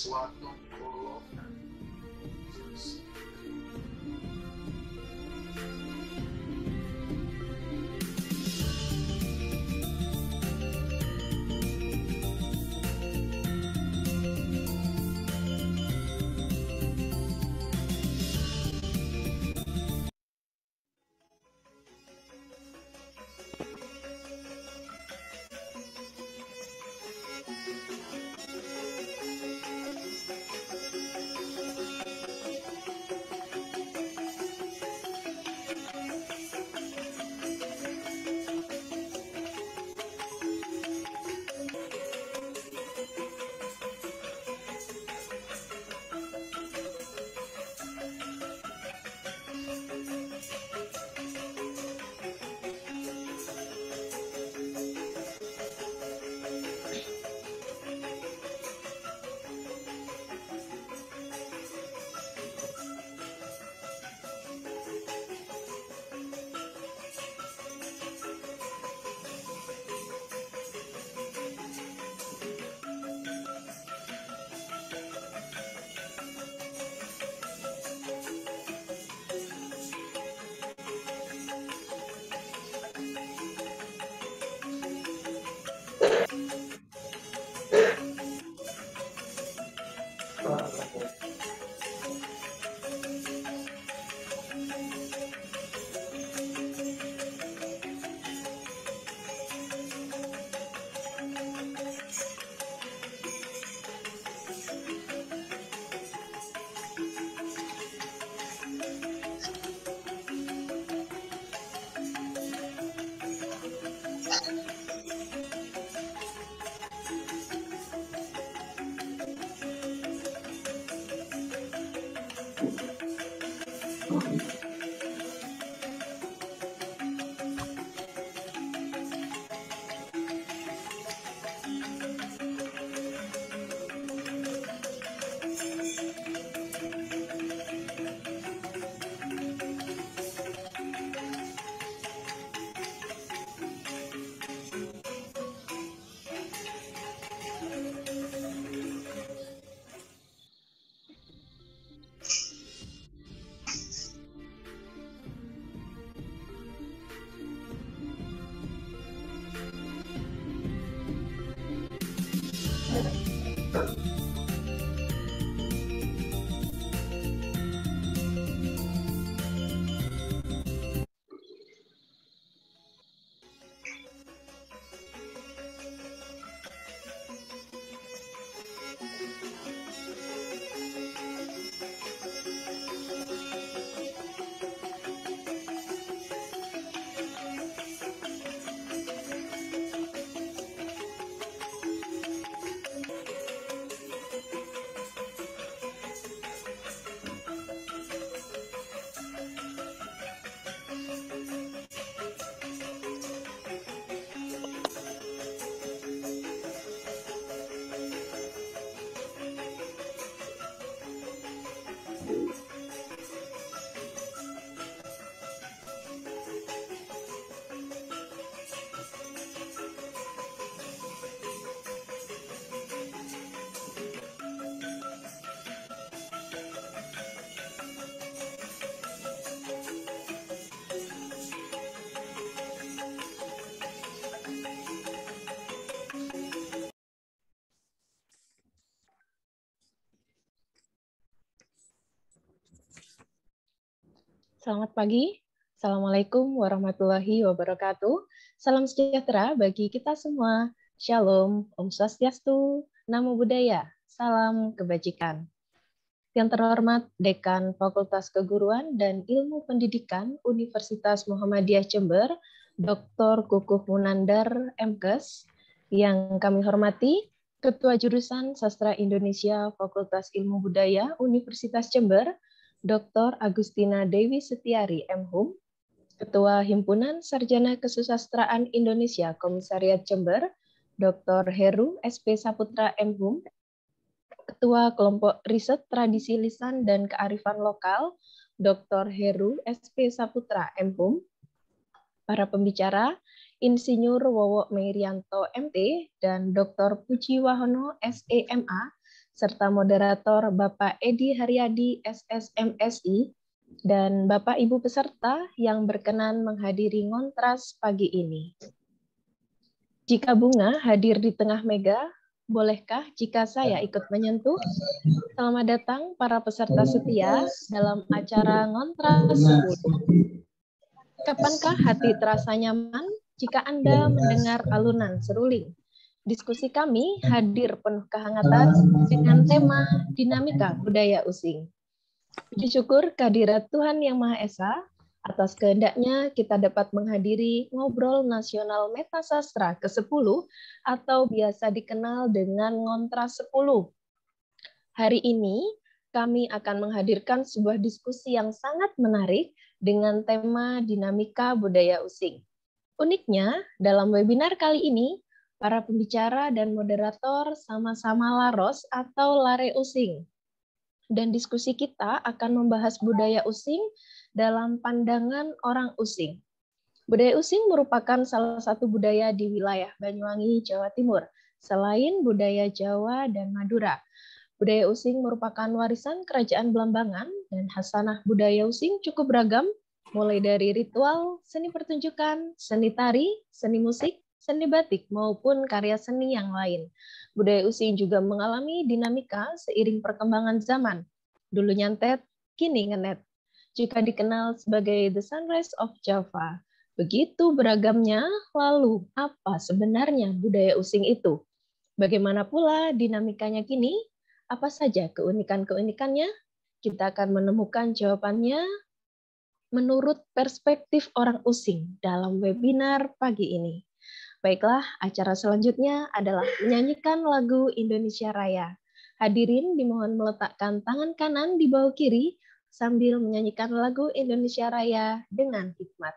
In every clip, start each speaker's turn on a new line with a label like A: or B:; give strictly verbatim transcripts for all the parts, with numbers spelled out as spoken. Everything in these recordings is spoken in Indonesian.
A: sesuatu golongan.
B: Selamat pagi. Assalamualaikum warahmatullahi wabarakatuh. Salam sejahtera bagi kita semua. Shalom, Om Swastiastu, Namo Buddhaya, salam kebajikan. Yang terhormat Dekan Fakultas Keguruan dan Ilmu Pendidikan Universitas Muhammadiyah Jember, Doktor Kukuh Munandar, M Kes. Yang kami hormati Ketua Jurusan Sastra Indonesia Fakultas Ilmu Budaya Universitas Jember, Doktor Agustina Dewi Setiari, M Hum, Ketua Himpunan Sarjana Kesusastraan Indonesia Komisariat Jember, Doktor Heru S P Saputra, M Hum, Ketua Kelompok Riset Tradisi Lisan dan Kearifan Lokal, Doktor Heru S P Saputra, M Hum, para pembicara, Insinyur Wowo Meirianto, M T, dan Doktor Puji Wahono, S E M A, serta moderator Bapak Edi Haryadi, S S M S I, dan Bapak Ibu peserta yang berkenan menghadiri ngontras pagi ini. Jika Bunga hadir di tengah Mega, bolehkah jika saya ikut menyentuh? Selamat datang para peserta setia dalam acara Ngontras sepuluh. Kapankah hati terasa nyaman jika Anda mendengar alunan seruling? Diskusi kami hadir penuh kehangatan dengan tema dinamika budaya Using. Puji syukur kehadirat Tuhan Yang Maha Esa, atas kehendaknya kita dapat menghadiri Ngobrol Nasional Metasastra ke sepuluh atau biasa dikenal dengan Ngontras sepuluh. Hari ini kami akan menghadirkan sebuah diskusi yang sangat menarik dengan tema dinamika budaya Using. Uniknya, dalam webinar kali ini, para pembicara dan moderator sama-sama Laros atau Lare Using. Dan diskusi kita akan membahas budaya Using dalam pandangan orang Using. Budaya Using merupakan salah satu budaya di wilayah Banyuwangi, Jawa Timur, selain budaya Jawa dan Madura. Budaya Using merupakan warisan kerajaan Belambangan dan khasanah budaya Using cukup beragam, mulai dari ritual, seni pertunjukan, seni tari, seni musik, seni batik, maupun karya seni yang lain. Budaya Using juga mengalami dinamika seiring perkembangan zaman. Dulu nyantet, kini ngenet. Juga dikenal sebagai The Sunrise of Java. Begitu beragamnya, lalu apa sebenarnya budaya Using itu? Bagaimana pula dinamikanya kini? Apa saja keunikan-keunikannya? Kita akan menemukan jawabannya menurut perspektif orang Using dalam webinar pagi ini. Baiklah, acara selanjutnya adalah menyanyikan lagu Indonesia Raya. Hadirin dimohon meletakkan tangan kanan di bawah kiri sambil menyanyikan lagu Indonesia Raya dengan hikmat.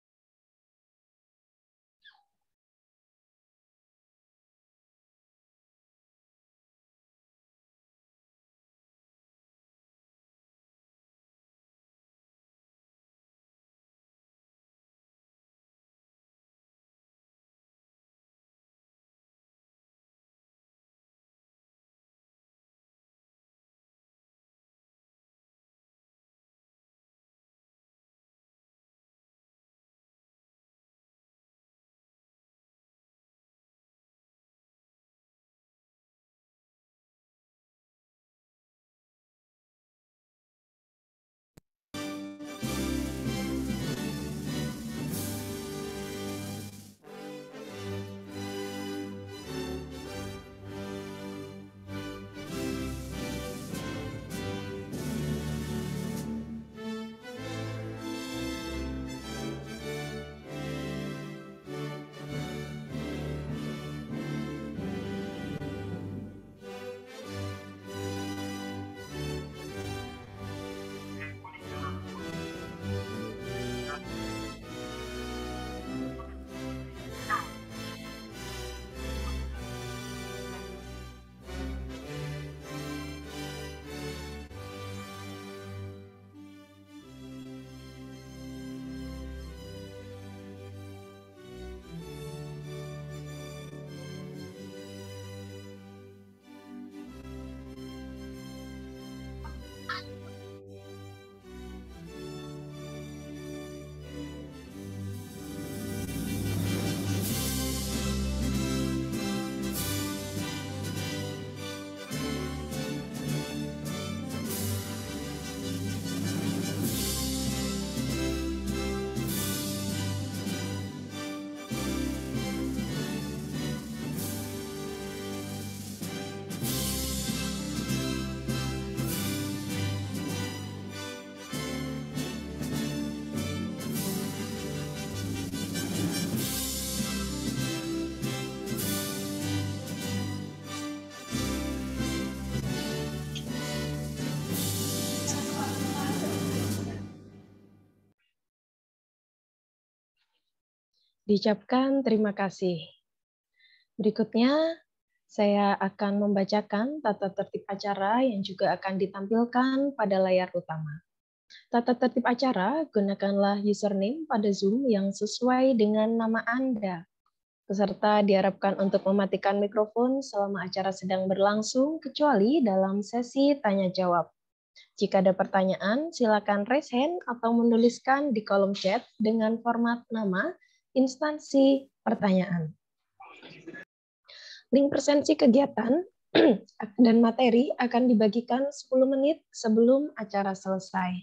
B: Diucapkan terima kasih. Berikutnya, saya akan membacakan tata tertib acara yang juga akan ditampilkan pada layar utama. Tata tertib acara, gunakanlah username pada Zoom yang sesuai dengan nama Anda. Peserta diharapkan untuk mematikan mikrofon selama acara sedang berlangsung, kecuali dalam sesi tanya-jawab. Jika ada pertanyaan, silakan raise hand atau menuliskan di kolom chat dengan format nama, instansi, pertanyaan. Link presensi kegiatan dan materi akan dibagikan sepuluh menit sebelum acara selesai.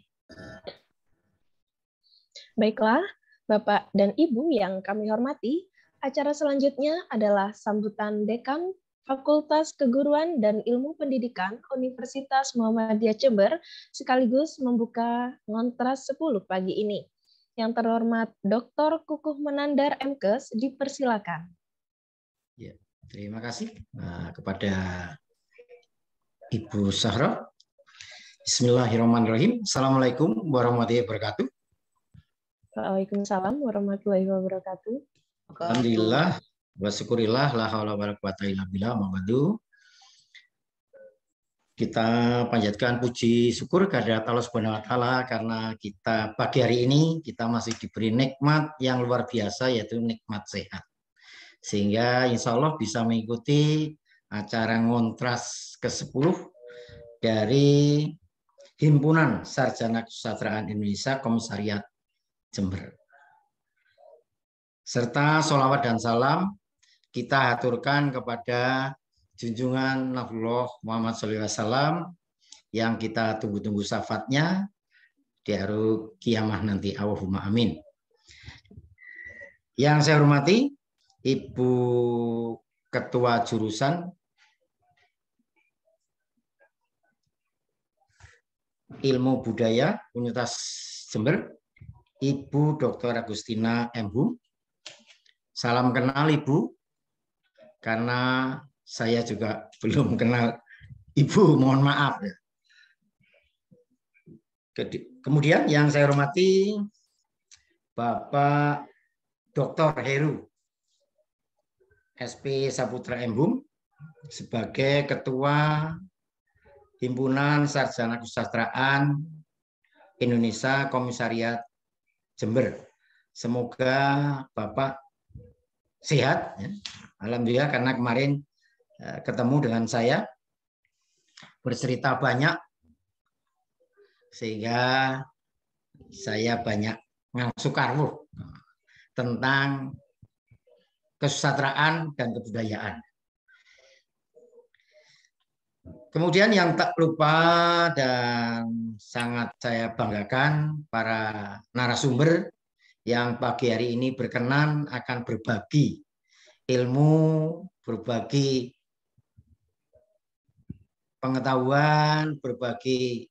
B: Baiklah, Bapak dan Ibu yang kami hormati, acara selanjutnya adalah sambutan Dekan Fakultas Keguruan dan Ilmu Pendidikan Universitas Muhammadiyah Jember sekaligus membuka Ngontras sepuluh pagi ini. Yang terhormat Doktor Kukuh Menandar M Kes dipersilakan.
C: Ya, terima kasih nah, kepada Ibu Sahra. Bismillahirrahmanirrahim. Assalamualaikum warahmatullahi wabarakatuh.
B: Waalaikumsalam warahmatullahi wabarakatuh.
C: Alhamdulillah wa syukurillah la haula wala quwata illa billah. Kita panjatkan puji syukur kehadirat Allah Subhanahu wa taala karena kita pagi hari ini kita masih diberi nikmat yang luar biasa, yaitu nikmat sehat. Sehingga insya Allah bisa mengikuti acara Ngontras ke sepuluh dari Himpunan Sarjana Kesejahteraan Indonesia Komisariat Jember. Serta sholawat dan salam kita haturkan kepada junjungan Nabiullah Muhammad shallallahu alaihi wasallam yang kita tunggu-tunggu syafaatnya di hari kiamah nanti. Allahumma amin. Yang saya hormati Ibu Ketua Jurusan Ilmu Budaya Universitas Jember, Ibu Doktor Agustina M Hum. Salam kenal Ibu, karena saya juga belum kenal Ibu, mohon maaf. Kemudian yang saya hormati Bapak Doktor Heru S P Saputra M Hum sebagai Ketua Himpunan Sarjana Kesejahteraan Indonesia Komisariat Jember. Semoga Bapak sehat. Ya. Alhamdulillah, karena kemarin eh, ketemu dengan saya, bercerita banyak, sehingga saya banyak ngasuk karwo tentang kesejahteraan dan kebudayaan. Kemudian yang tak lupa dan sangat saya banggakan para narasumber yang pagi hari ini berkenan akan berbagi ilmu, berbagi pengetahuan, berbagi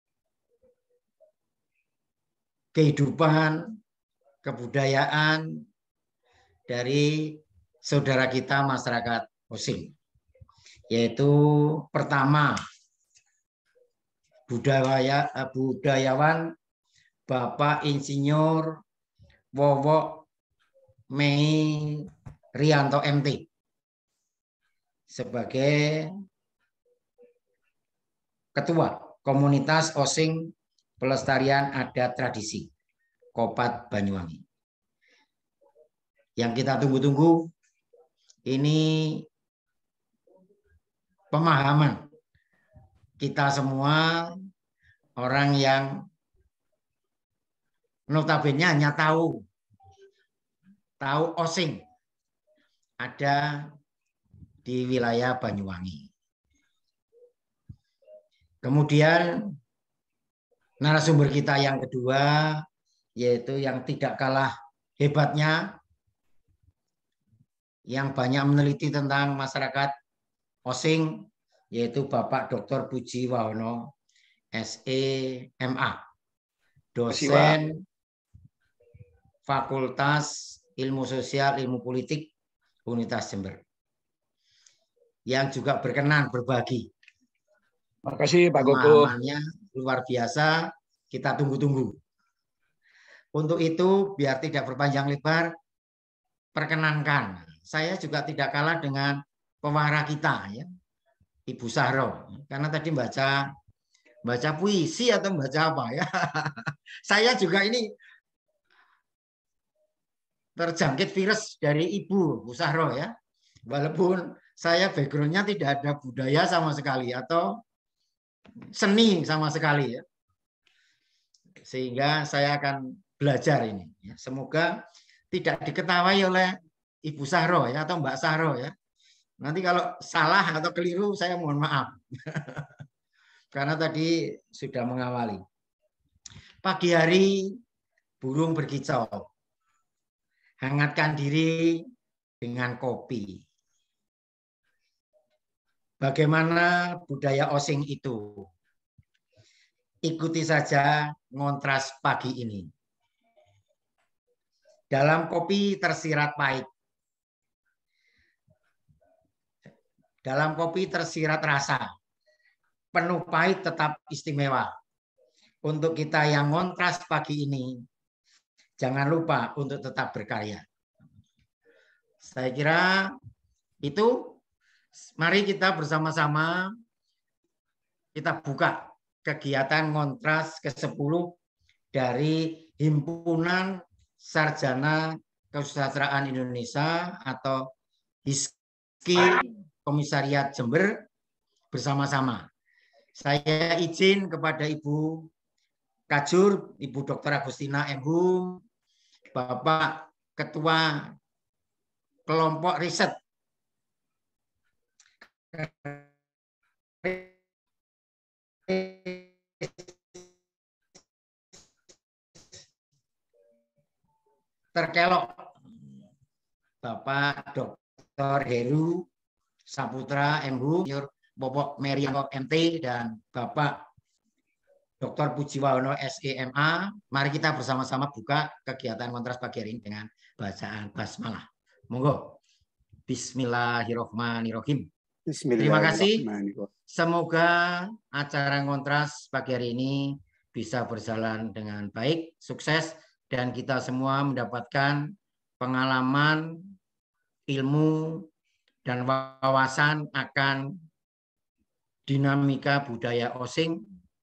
C: kehidupan, kebudayaan dari saudara kita masyarakat Osing. Yaitu pertama budaya budayawan Bapak Insinyur Wowo Mei Rianto M T sebagai Ketua Komunitas Osing Pelestarian Adat Tradisi Kopat Banyuwangi. Yang kita tunggu-tunggu ini pemahaman kita semua, orang yang notabene hanya tahu tahu Osing ada di wilayah Banyuwangi. Kemudian narasumber kita yang kedua, yaitu yang tidak kalah hebatnya, yang banyak meneliti tentang masyarakat Osing, yaitu Bapak Doktor Puji Wahono S E M A, dosen Fakultas Ilmu Sosial Ilmu Politik Universitas Jember, yang juga berkenan berbagi.
A: Terima kasih Pak Koko.
C: Pemahamannya luar biasa, kita tunggu-tunggu. Untuk itu, biar tidak berpanjang lebar, perkenankan, saya juga tidak kalah dengan pewarah kita, ya, Ibu Sahro, karena tadi baca baca puisi atau baca apa ya. Saya juga ini terjangkit virus dari Ibu, Bu Sahro ya. Walaupun saya background-nya tidak ada budaya sama sekali atau seni sama sekali ya. Sehingga saya akan belajar ini. Semoga tidak diketahui oleh Ibu Sahro ya atau Mbak Sahro ya. Nanti kalau salah atau keliru saya mohon maaf. Karena tadi sudah mengawali. Pagi hari burung berkicau. Hangatkan diri dengan kopi. Bagaimana budaya Osing itu? Ikuti saja ngontras pagi ini. Dalam kopi tersirat pahit. Dalam kopi tersirat rasa. Penuh pahit tetap istimewa. Untuk kita yang ngontras pagi ini, jangan lupa untuk tetap berkarya. Saya kira itu. Mari kita bersama-sama kita buka kegiatan ngontras ke sepuluh dari Himpunan Sarjana Kesejahteraan Indonesia atau HISKI Komisariat Jember bersama-sama. Saya izin kepada Ibu Kajur, Ibu Doktor Agustina M. Hum, Bapak Ketua Kelompok Riset terkelok, Bapak Doktor Heru Saputra M. Hum, Bapak Merianto M T, dan Bapak Doktor Pujiwahono S E M A. Mari kita bersama-sama buka kegiatan kontras pagi hari ini dengan bacaan basmalah. Monggo. Bismillahirrahmanirrahim. Terima kasih. Semoga acara kontras pagi hari ini bisa berjalan dengan baik, sukses, dan kita semua mendapatkan pengalaman, ilmu, dan wawasan akan dinamika budaya Osing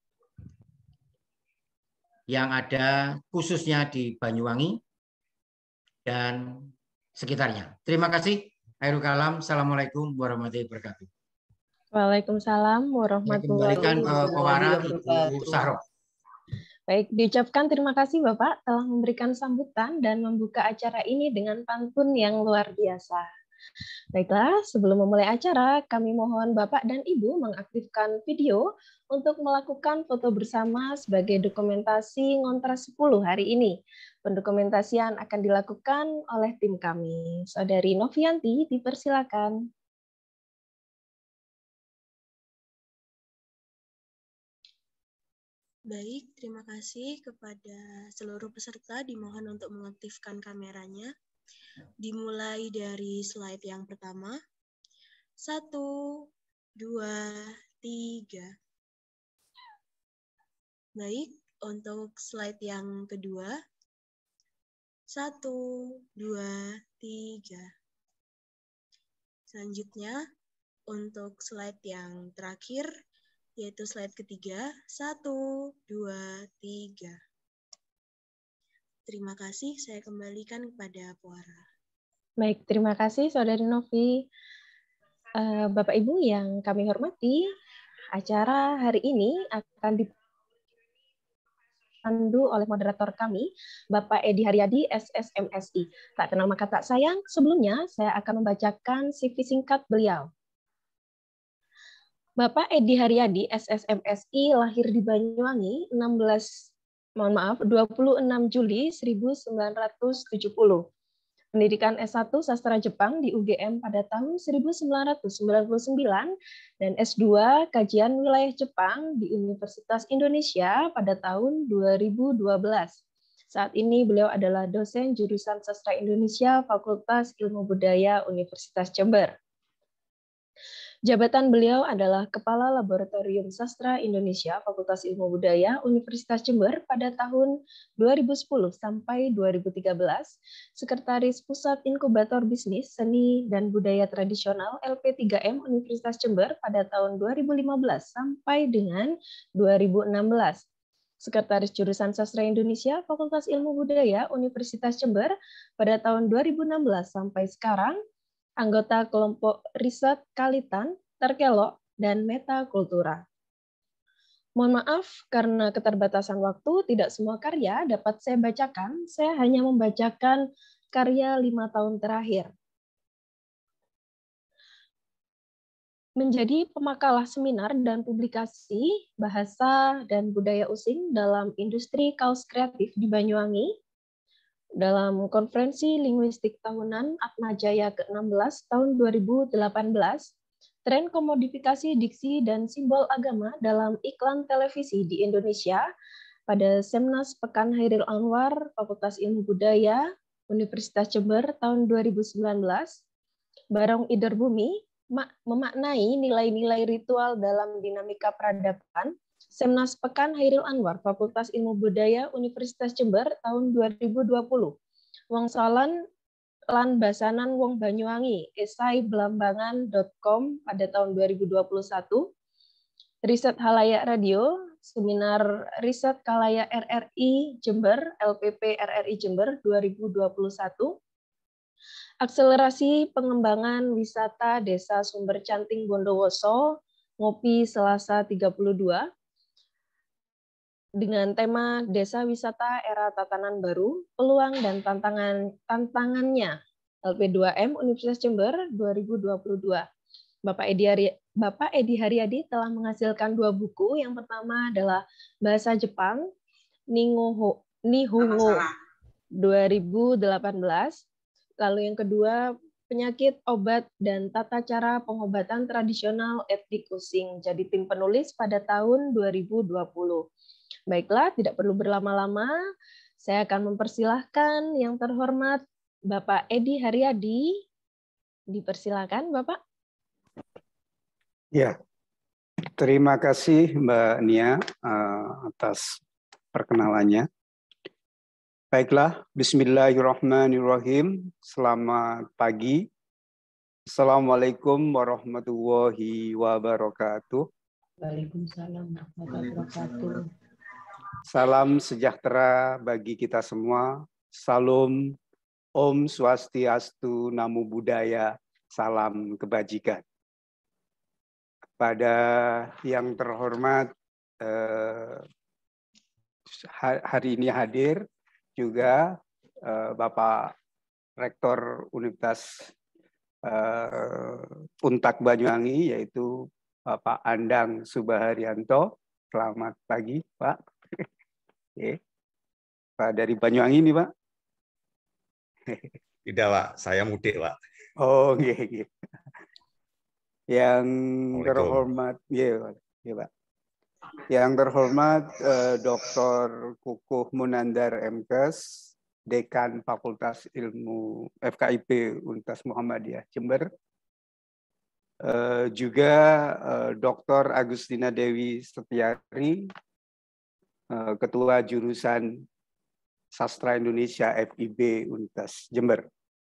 C: yang ada khususnya di Banyuwangi dan sekitarnya. Terima kasih. Akhirul kalam. Assalamualaikum warahmatullahi wabarakatuh.
B: Waalaikumsalam warahmatullahi
C: wabarakatuh. Sahro.
B: Baik, diucapkan terima kasih Bapak telah memberikan sambutan dan membuka acara ini dengan pantun yang luar biasa. Baiklah, sebelum memulai acara, kami mohon Bapak dan Ibu mengaktifkan video untuk melakukan foto bersama sebagai dokumentasi ngontras sepuluh hari ini. Pendokumentasian akan dilakukan oleh tim kami. Saudari Novianti, dipersilakan.
D: Baik, terima kasih kepada seluruh peserta. Dimohon untuk mengaktifkan kameranya. Dimulai dari slide yang pertama. Satu, dua, tiga. Baik, untuk slide yang kedua. Satu, dua, tiga. Selanjutnya, untuk slide yang terakhir, yaitu slide ketiga. Satu, dua, tiga. Terima kasih, saya kembalikan kepada Puara.
B: Baik, terima kasih Saudari Novi. Bapak Ibu yang kami hormati, acara hari ini akan dipandu oleh moderator kami, Bapak Edi Haryadi, S S M S I. Tak kenal maka tak sayang, sebelumnya saya akan membacakan C V singkat beliau. Bapak Edi Haryadi, S S M S I, lahir di Banyuwangi, enam belas mohon maaf, dua puluh enam Juli seribu sembilan ratus tujuh puluh. Pendidikan S satu Sastra Jepang di U G M pada tahun seribu sembilan ratus sembilan puluh sembilan dan S dua Kajian Wilayah Jepang di Universitas Indonesia pada tahun dua ribu dua belas. Saat ini beliau adalah dosen jurusan Sastra Indonesia Fakultas Ilmu Budaya Universitas Jember. Jabatan beliau adalah Kepala Laboratorium Sastra Indonesia Fakultas Ilmu Budaya Universitas Jember pada tahun dua ribu sepuluh sampai dua ribu tiga belas, Sekretaris Pusat Inkubator Bisnis Seni dan Budaya Tradisional L P tiga M Universitas Jember pada tahun dua ribu lima belas sampai dengan dua ribu enam belas. Sekretaris Jurusan Sastra Indonesia Fakultas Ilmu Budaya Universitas Jember pada tahun dua ribu enam belas sampai sekarang, anggota kelompok riset Kalitan, Terkelok, dan Metakultura. Mohon maaf, karena keterbatasan waktu, tidak semua karya dapat saya bacakan. Saya hanya membacakan karya lima tahun terakhir. Menjadi pemakalah seminar dan publikasi bahasa dan budaya Using dalam industri kaos kreatif di Banyuwangi, dalam konferensi linguistik tahunan Atmajaya ke enam belas tahun dua ribu delapan belas, tren komodifikasi diksi dan simbol agama dalam iklan televisi di Indonesia pada Semnas Pekan Hairil Anwar Fakultas Ilmu Budaya Universitas Jember tahun dua ribu sembilan belas, Barong Ider Bumi memaknai nilai-nilai ritual dalam dinamika peradaban, Semnas Pekan Hairil Anwar Fakultas Ilmu Budaya Universitas Jember tahun dua ribu dua puluh, Wong Salan lan Basanan Wong Banyuwangi, esai belambangan dot com pada tahun dua ribu dua puluh satu, Riset Halayak Radio, Seminar Riset Kalayak R R I Jember, L P P R R I Jember dua ribu dua puluh satu, Akselerasi Pengembangan Wisata Desa Sumber Canting Bondowoso, Ngopi Selasa tiga puluh dua, dengan tema Desa Wisata Era Tatanan Baru, Peluang dan Tantangan Tantangannya, L P dua M Universitas Jember dua ribu dua puluh dua. Bapak Edi, Hari, Bapak Edi Haryadi telah menghasilkan dua buku. Yang pertama adalah Bahasa Jepang, Nihongo, Nihongo dua ribu delapan belas. Lalu yang kedua, Penyakit, Obat, dan Tata Cara Pengobatan Tradisional Etnik Using. Jadi tim penulis pada tahun dua ribu dua puluh. Baiklah, tidak perlu berlama-lama. Saya akan mempersilahkan yang terhormat Bapak Edi Haryadi. Dipersilakan, Bapak.
E: Ya, terima kasih Mbak Nia uh, atas perkenalannya. Baiklah, bismillahirrahmanirrahim. Selamat pagi. Assalamualaikum warahmatullahi wabarakatuh.
B: Waalaikumsalam warahmatullahi wabarakatuh.
E: Salam sejahtera bagi kita semua. Salam Om Swastiastu, Namo Buddhaya, salam kebajikan. Pada yang terhormat eh, hari ini hadir juga eh, Bapak Rektor Universitas eh, Untak Banyuwangi, yaitu Bapak Andang Subaharyanto. Selamat pagi, Pak. Oke. Pak dari Banyuwangi nih, Pak?
F: Tidak, Pak. Saya mudik, Pak.
E: Oh, iya, iya. Yang terhormat, ya, ya, Pak. Yang terhormat eh, Doktor Kukuh Munandar M Kes, Dekan Fakultas Ilmu F K I P Universitas Muhammadiyah Jember. Eh, juga eh, Doktor Agustina Dewi Setiari, eh, Ketua Jurusan Sastra Indonesia F I B Universitas Jember.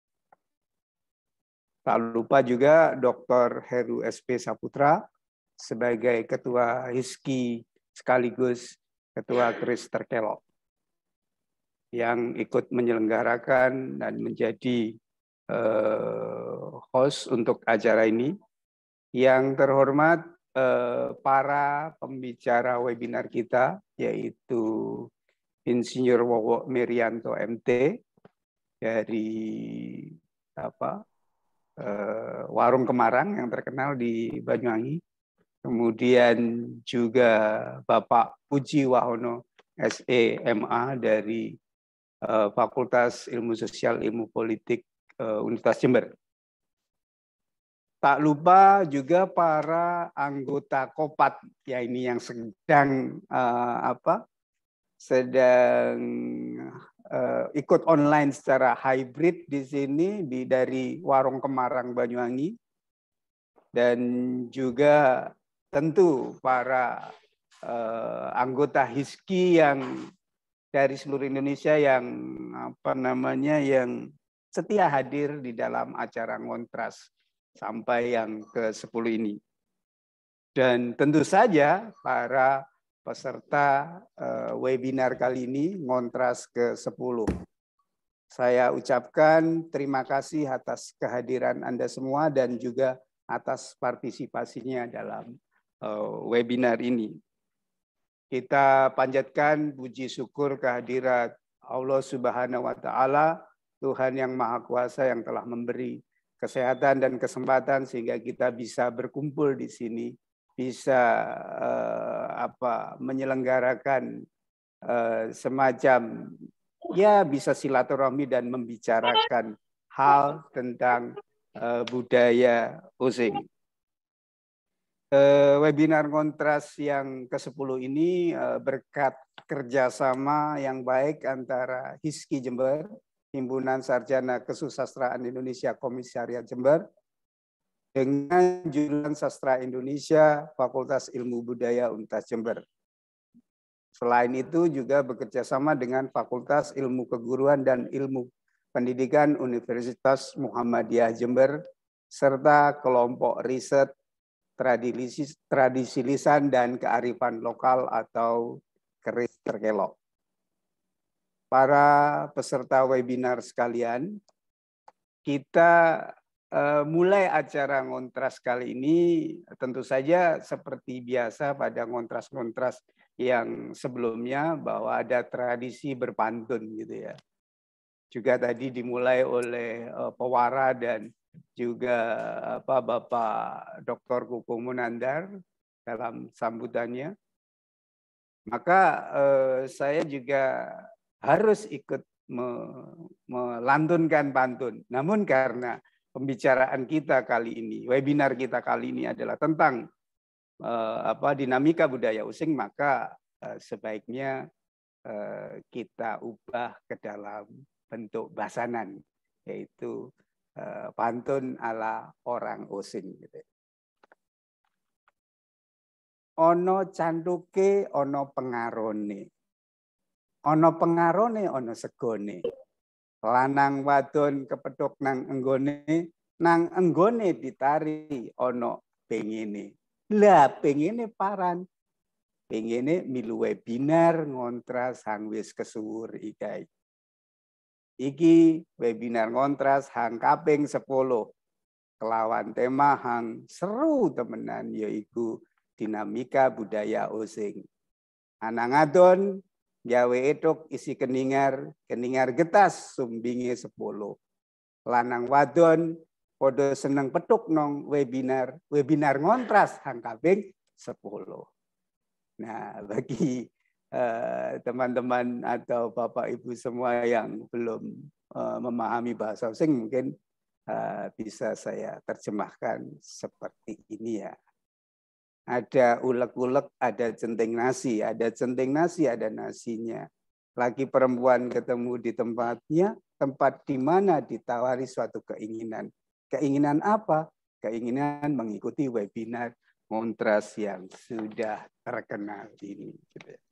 E: Tak lupa juga Doktor Heru S P Saputra sebagai Ketua Hizki sekaligus Ketua Kris Terkelok yang ikut menyelenggarakan dan menjadi eh, host untuk acara ini. Yang terhormat eh, para pembicara webinar kita, yaitu Insinyur Wowo Merianto M T dari apa? Warung Kemarang yang terkenal di Banyuwangi, kemudian juga Bapak Puji Wahono S E M A dari uh, Fakultas Ilmu Sosial Ilmu Politik uh, Universitas Jember. Tak lupa juga para anggota Kopat, ya ini yang sedang uh, apa? sedang uh, ikut online secara hybrid di sini di dari Warung Kemarang Banyuwangi, dan juga tentu para uh, anggota Hizki yang dari seluruh Indonesia yang apa namanya yang setia hadir di dalam acara Ngontras sampai yang ke sepuluh ini. Dan tentu saja para peserta uh, webinar kali ini, Ngontras ke sepuluh. Saya ucapkan terima kasih atas kehadiran Anda semua dan juga atas partisipasinya dalam uh, webinar ini. Kita panjatkan puji syukur kehadirat Allah Subhanahu wa Ta'ala, Tuhan yang Maha Kuasa yang telah memberi kesehatan dan kesempatan sehingga kita bisa berkumpul di sini, bisa uh, apa menyelenggarakan uh, semacam ya bisa silaturahmi dan membicarakan hal tentang uh, budaya Osing. Uh, webinar Ngontras yang ke sepuluh ini uh, berkat kerjasama yang baik antara HISKI Jember, Himpunan Sarjana Kesusastraan Indonesia Komisariat Jember, dengan Jurusan Sastra Indonesia Fakultas Ilmu Budaya Untas Jember. Selain itu juga bekerjasama dengan Fakultas Ilmu Keguruan dan Ilmu Pendidikan Universitas Muhammadiyah Jember, serta kelompok riset tradisi, tradisi lisan dan kearifan lokal atau keris terkelok. Para peserta webinar sekalian, kita uh, mulai acara Ngontras kali ini tentu saja seperti biasa pada ngontras-ngontras yang sebelumnya bahwa ada tradisi berpantun gitu ya. Juga tadi dimulai oleh uh, pewara dan juga apa Bapak Doktor Kukuh Munandar dalam sambutannya. Maka eh, saya juga harus ikut me, melantunkan pantun. Namun karena pembicaraan kita kali ini, webinar kita kali ini adalah tentang eh, apa dinamika budaya Osing, maka eh, sebaiknya eh, kita ubah ke dalam bentuk basanan, yaitu Uh, pantun ala orang Osing gitu. Ono cantuke, ono pengarone. Ono pengarone, ono segone. Lanang wadon kepethuk nang enggone, nang enggone ditari ono pengene. Lah pengene paran. Pengene milu webinar Ngontras hang wis kesuwur iki. Iki webinar Ngontras hang kaping sepuluh kelawan tema hang seru temenan yaiku dinamika budaya Osing. Anang adon gawe etuk isi keningar, keningar getas sumbinge sepuluh. Lanang wadon podo seneng petuk nong webinar, webinar Ngontras hang kaping sepuluh. Nah, bagi teman-teman uh, atau Bapak Ibu semua yang belum uh, memahami bahasa Osing mungkin uh, bisa saya terjemahkan seperti ini ya. Ada ulek-ulek, ada centeng nasi, ada centeng nasi, ada nasinya. Laki perempuan ketemu di tempatnya, tempat di mana ditawari suatu keinginan. Keinginan apa? Keinginan mengikuti webinar Ngontras yang sudah terkenal ini. Gitu ya.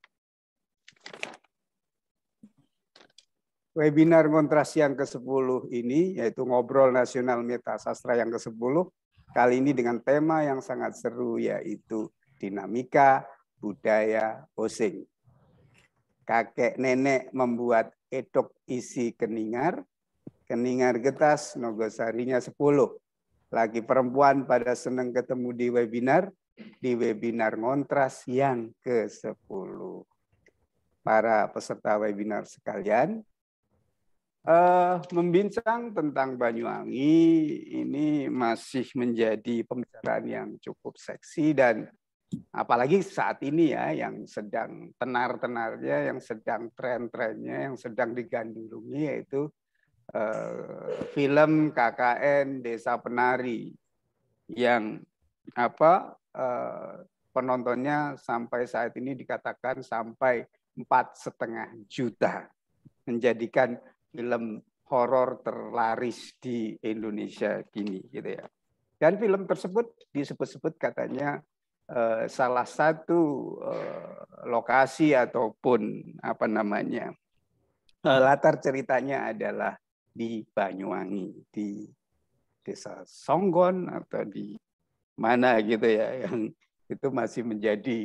E: Webinar Ngontras yang ke sepuluh ini, yaitu Ngobrol Nasional Meta Sastra yang ke sepuluh, kali ini dengan tema yang sangat seru, yaitu dinamika budaya Osing. Kakek nenek membuat edok isi keningar, keningar getas nogosarinya sepuluh. Lagi perempuan pada senang ketemu di webinar, di webinar Ngontras yang ke sepuluh. Para peserta webinar sekalian, uh, membincang tentang Banyuwangi ini masih menjadi pembicaraan yang cukup seksi dan apalagi saat ini ya, yang sedang tenar-tenarnya, yang sedang tren-trennya, yang sedang digandrungi yaitu uh, film K K N Desa Penari yang apa uh, penontonnya sampai saat ini dikatakan sampai empat setengah juta, menjadikan film horor terlaris di Indonesia kini, gitu ya. Dan film tersebut disebut-sebut katanya eh, salah satu eh, lokasi ataupun apa namanya eh, latar ceritanya adalah di Banyuwangi, di Desa Songgon atau di mana gitu ya, yang itu masih menjadi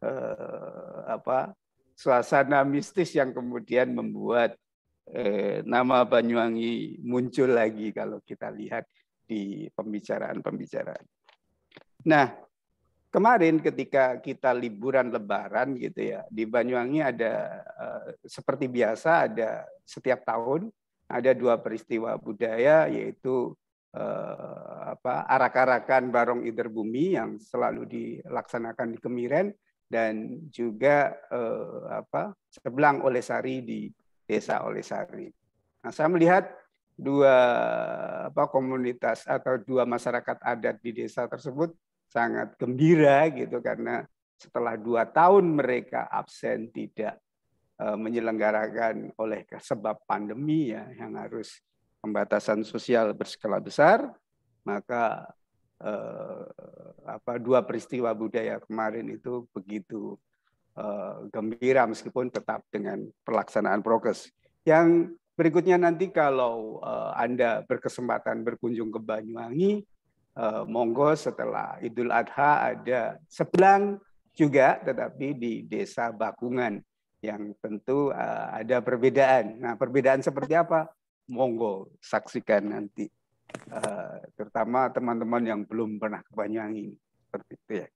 E: eh, apa suasana mistis yang kemudian membuat eh, nama Banyuwangi muncul lagi kalau kita lihat di pembicaraan-pembicaraan. Nah, kemarin ketika kita liburan Lebaran gitu ya, di Banyuwangi ada eh, seperti biasa ada setiap tahun ada dua peristiwa budaya, yaitu eh, apa arak-arakan Barong Ider-Bumi yang selalu dilaksanakan di Kemiren, dan juga eh, apa Sebelang Olesari di Desa Olesari. Nah, saya melihat dua apa komunitas atau dua masyarakat adat di desa tersebut sangat gembira gitu, karena setelah dua tahun mereka absen tidak uh, menyelenggarakan oleh sebab pandemi ya, yang harus pembatasan sosial berskala besar, maka uh, apa dua peristiwa budaya kemarin itu begitu uh, gembira meskipun tetap dengan pelaksanaan prokes. Yang berikutnya nanti kalau uh, Anda berkesempatan berkunjung ke Banyuwangi, Uh, monggo setelah Idul Adha ada Sebelang juga, tetapi di Desa Bakungan yang tentu uh, ada perbedaan. Nah, perbedaan seperti apa? Monggo saksikan nanti, uh, terutama teman-teman yang belum pernah ke Banyuwangi seperti itu ya.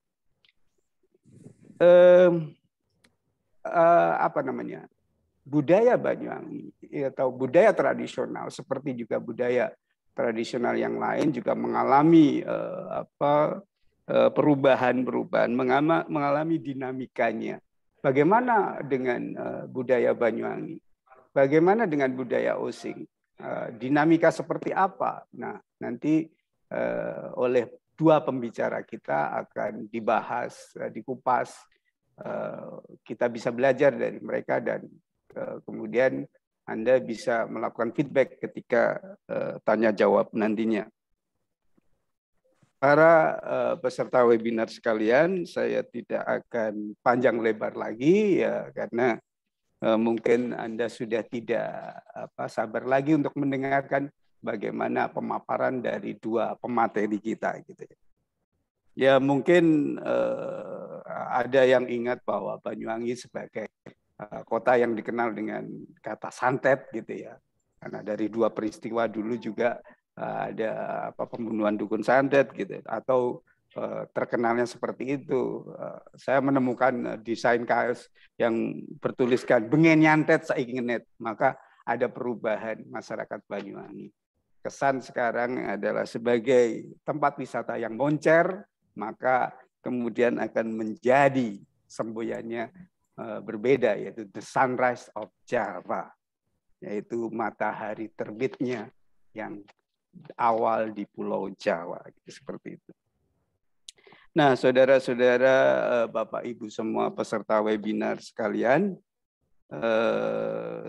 E: Um, uh, apa namanya? Budaya Banyuwangi atau budaya tradisional seperti juga budaya tradisional yang lain juga mengalami uh, apa perubahan-perubahan, uh, mengalami dinamikanya. Bagaimana dengan uh, budaya Banyuwangi? Bagaimana dengan budaya Osing? Uh, dinamika seperti apa? Nah, nanti uh, oleh dua pembicara kita akan dibahas, uh, dikupas. Uh, kita bisa belajar dari mereka, dan uh, kemudian Anda bisa melakukan feedback ketika uh, tanya jawab nantinya. Para uh, peserta webinar sekalian, saya tidak akan panjang lebar lagi ya, karena uh, mungkin Anda sudah tidak apa, sabar lagi untuk mendengarkan bagaimana pemaparan dari dua pemateri kita gitu ya. Ya mungkin uh, ada yang ingat bahwa Banyuwangi sebagai kota yang dikenal dengan kata santet gitu ya, karena dari dua peristiwa dulu juga ada apa pembunuhan dukun santet gitu, atau uh, terkenalnya seperti itu. Uh, saya menemukan desain kaos yang bertuliskan bengen nyantet saiki ngenet, maka ada perubahan masyarakat Banyuwangi. Kesan sekarang adalah sebagai tempat wisata yang moncer, maka kemudian akan menjadi semboyannya berbeda, yaitu the sunrise of Java, yaitu matahari terbitnya yang awal di Pulau Jawa, seperti itu. Nah, saudara-saudara, Bapak Ibu semua peserta webinar sekalian, eh,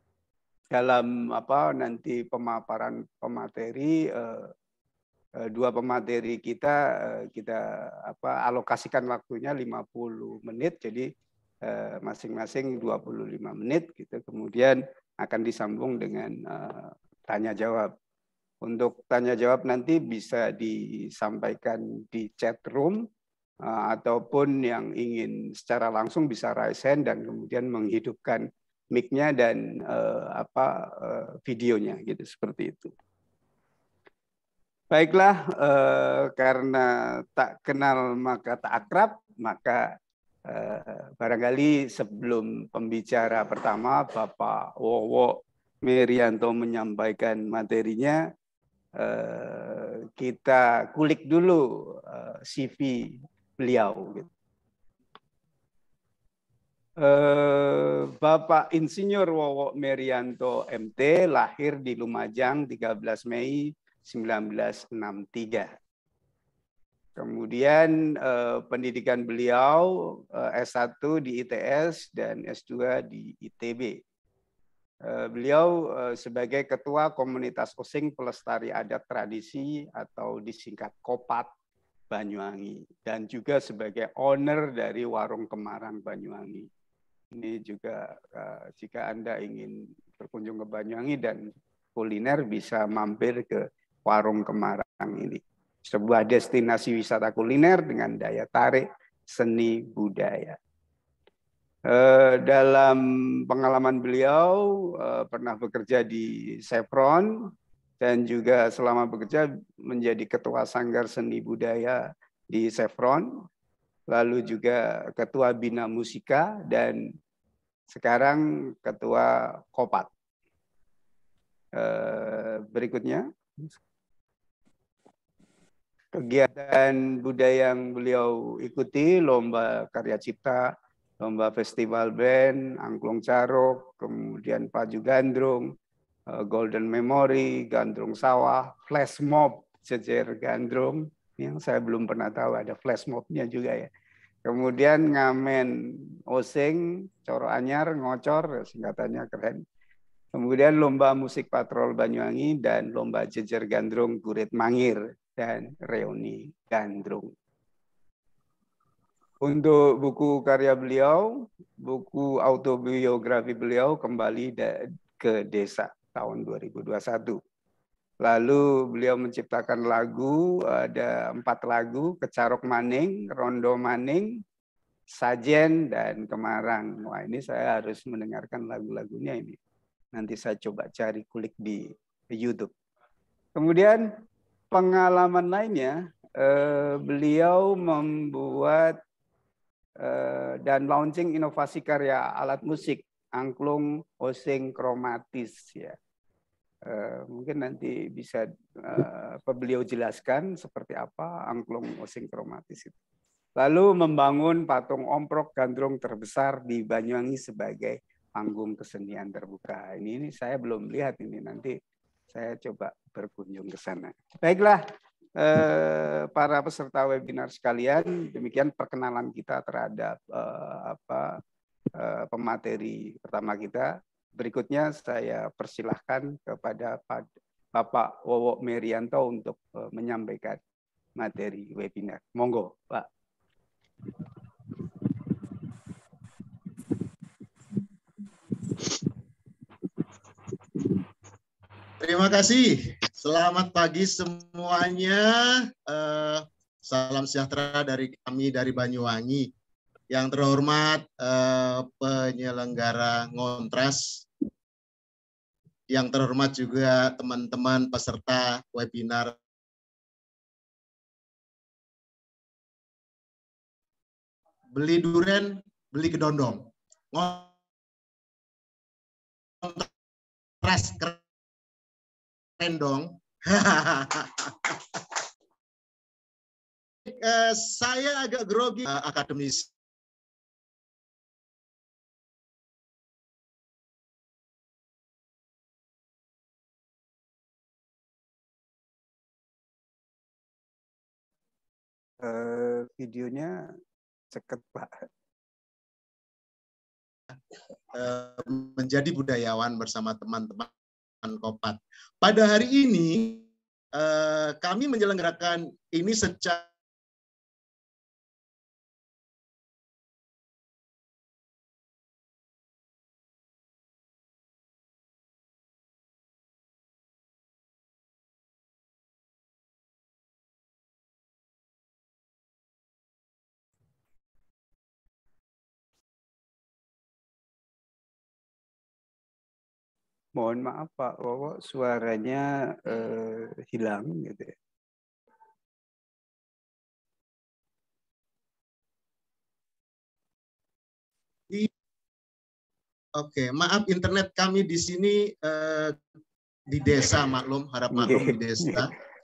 E: dalam apa nanti pemaparan pemateri, eh, dua pemateri kita kita apa alokasikan waktunya lima puluh menit, jadi masing-masing dua puluh lima menit gitu. Kemudian akan disambung dengan uh, tanya jawab. Untuk tanya jawab nanti bisa disampaikan di chat room uh, ataupun yang ingin secara langsung bisa raise hand dan kemudian menghidupkan mic-nya dan uh, apa uh, videonya gitu, seperti itu. Baiklah, uh, karena tak kenal maka tak akrab, maka Uh, barangkali sebelum pembicara pertama Bapak Wowo Merianto menyampaikan materinya, uh, kita kulik dulu uh, C V beliau. Uh, Bapak Insinyur Wowo Merianto M T lahir di Lumajang tiga belas Mei seribu sembilan ratus enam puluh tiga. Kemudian eh, pendidikan beliau eh, S satu di I T S dan S dua di I T B. Eh, beliau eh, sebagai Ketua Komunitas Osing Pelestari Adat Tradisi atau disingkat KOPAT Banyuwangi, dan juga sebagai owner dari Warung Kemarang Banyuwangi. Ini juga eh, jika Anda ingin berkunjung ke Banyuwangi dan kuliner bisa mampir ke Warung Kemarang ini. Sebuah destinasi wisata kuliner dengan daya tarik seni budaya. Uh, dalam pengalaman beliau uh, pernah bekerja di Chevron dan juga selama bekerja menjadi ketua Sanggar Seni Budaya di Chevron, lalu juga ketua Bina Musika dan sekarang ketua Kopat. Uh, berikutnya, kegiatan budaya yang beliau ikuti, lomba karya cipta, lomba festival band, angklung carok, kemudian Paju Gandrung, Golden Memory, Gandrung Sawah, Flash Mob, Jejer Gandrung, yang saya belum pernah tahu ada flash mobnya juga ya. Kemudian ngamen oseng, coro anyar, ngocor, singkatannya keren. Kemudian lomba musik patrol Banyuwangi dan lomba Jejer Gandrung Kurit Mangir dan reuni Gandrung. Untuk buku karya beliau, buku autobiografi beliau kembali ke desa tahun dua ribu dua puluh satu. Lalu beliau menciptakan lagu, ada empat lagu, Kecarok Maning, Rondo Maning, Sajen, dan Kemarang. Wah, ini saya harus mendengarkan lagu-lagunya ini. Nanti saya coba cari kulik di YouTube. Kemudian pengalaman lainnya, eh, beliau membuat eh, dan launching inovasi karya alat musik, angklung oseng kromatis ya. Uh, mungkin nanti bisa uh, beliau jelaskan seperti apa angklung oseng kromatis itu. Lalu membangun patung omprok gandrung terbesar di Banyuwangi sebagai panggung kesenian terbuka. Ini, ini saya belum lihat ini, nanti saya coba berkunjung ke sana. Baiklah, uh, para peserta webinar sekalian, demikian perkenalan kita terhadap uh, apa uh, pemateri pertama kita. Berikutnya saya persilahkan kepada Bapak Wowo Merianto untuk menyampaikan materi webinar. Monggo, Pak.
F: Terima kasih. Selamat pagi semuanya. Salam sejahtera dari kami dari Banyuwangi. Yang terhormat eh, penyelenggara Ngontras, yang terhormat juga teman-teman peserta webinar. Beli duren, beli kedondong. Ngontras keren dong. eh, saya agak grogi uh, akademis.
E: Uh, videonya ceket, Pak.
F: Uh, menjadi budayawan bersama teman-teman Kopat. Pada hari ini uh, kami menyelenggarakan ini secara
E: Mohon maaf Pak Wowo, suaranya eh, hilang gitu ya.
F: Oke, maaf internet kami di sini eh, di desa, maklum, harap maklum di desa.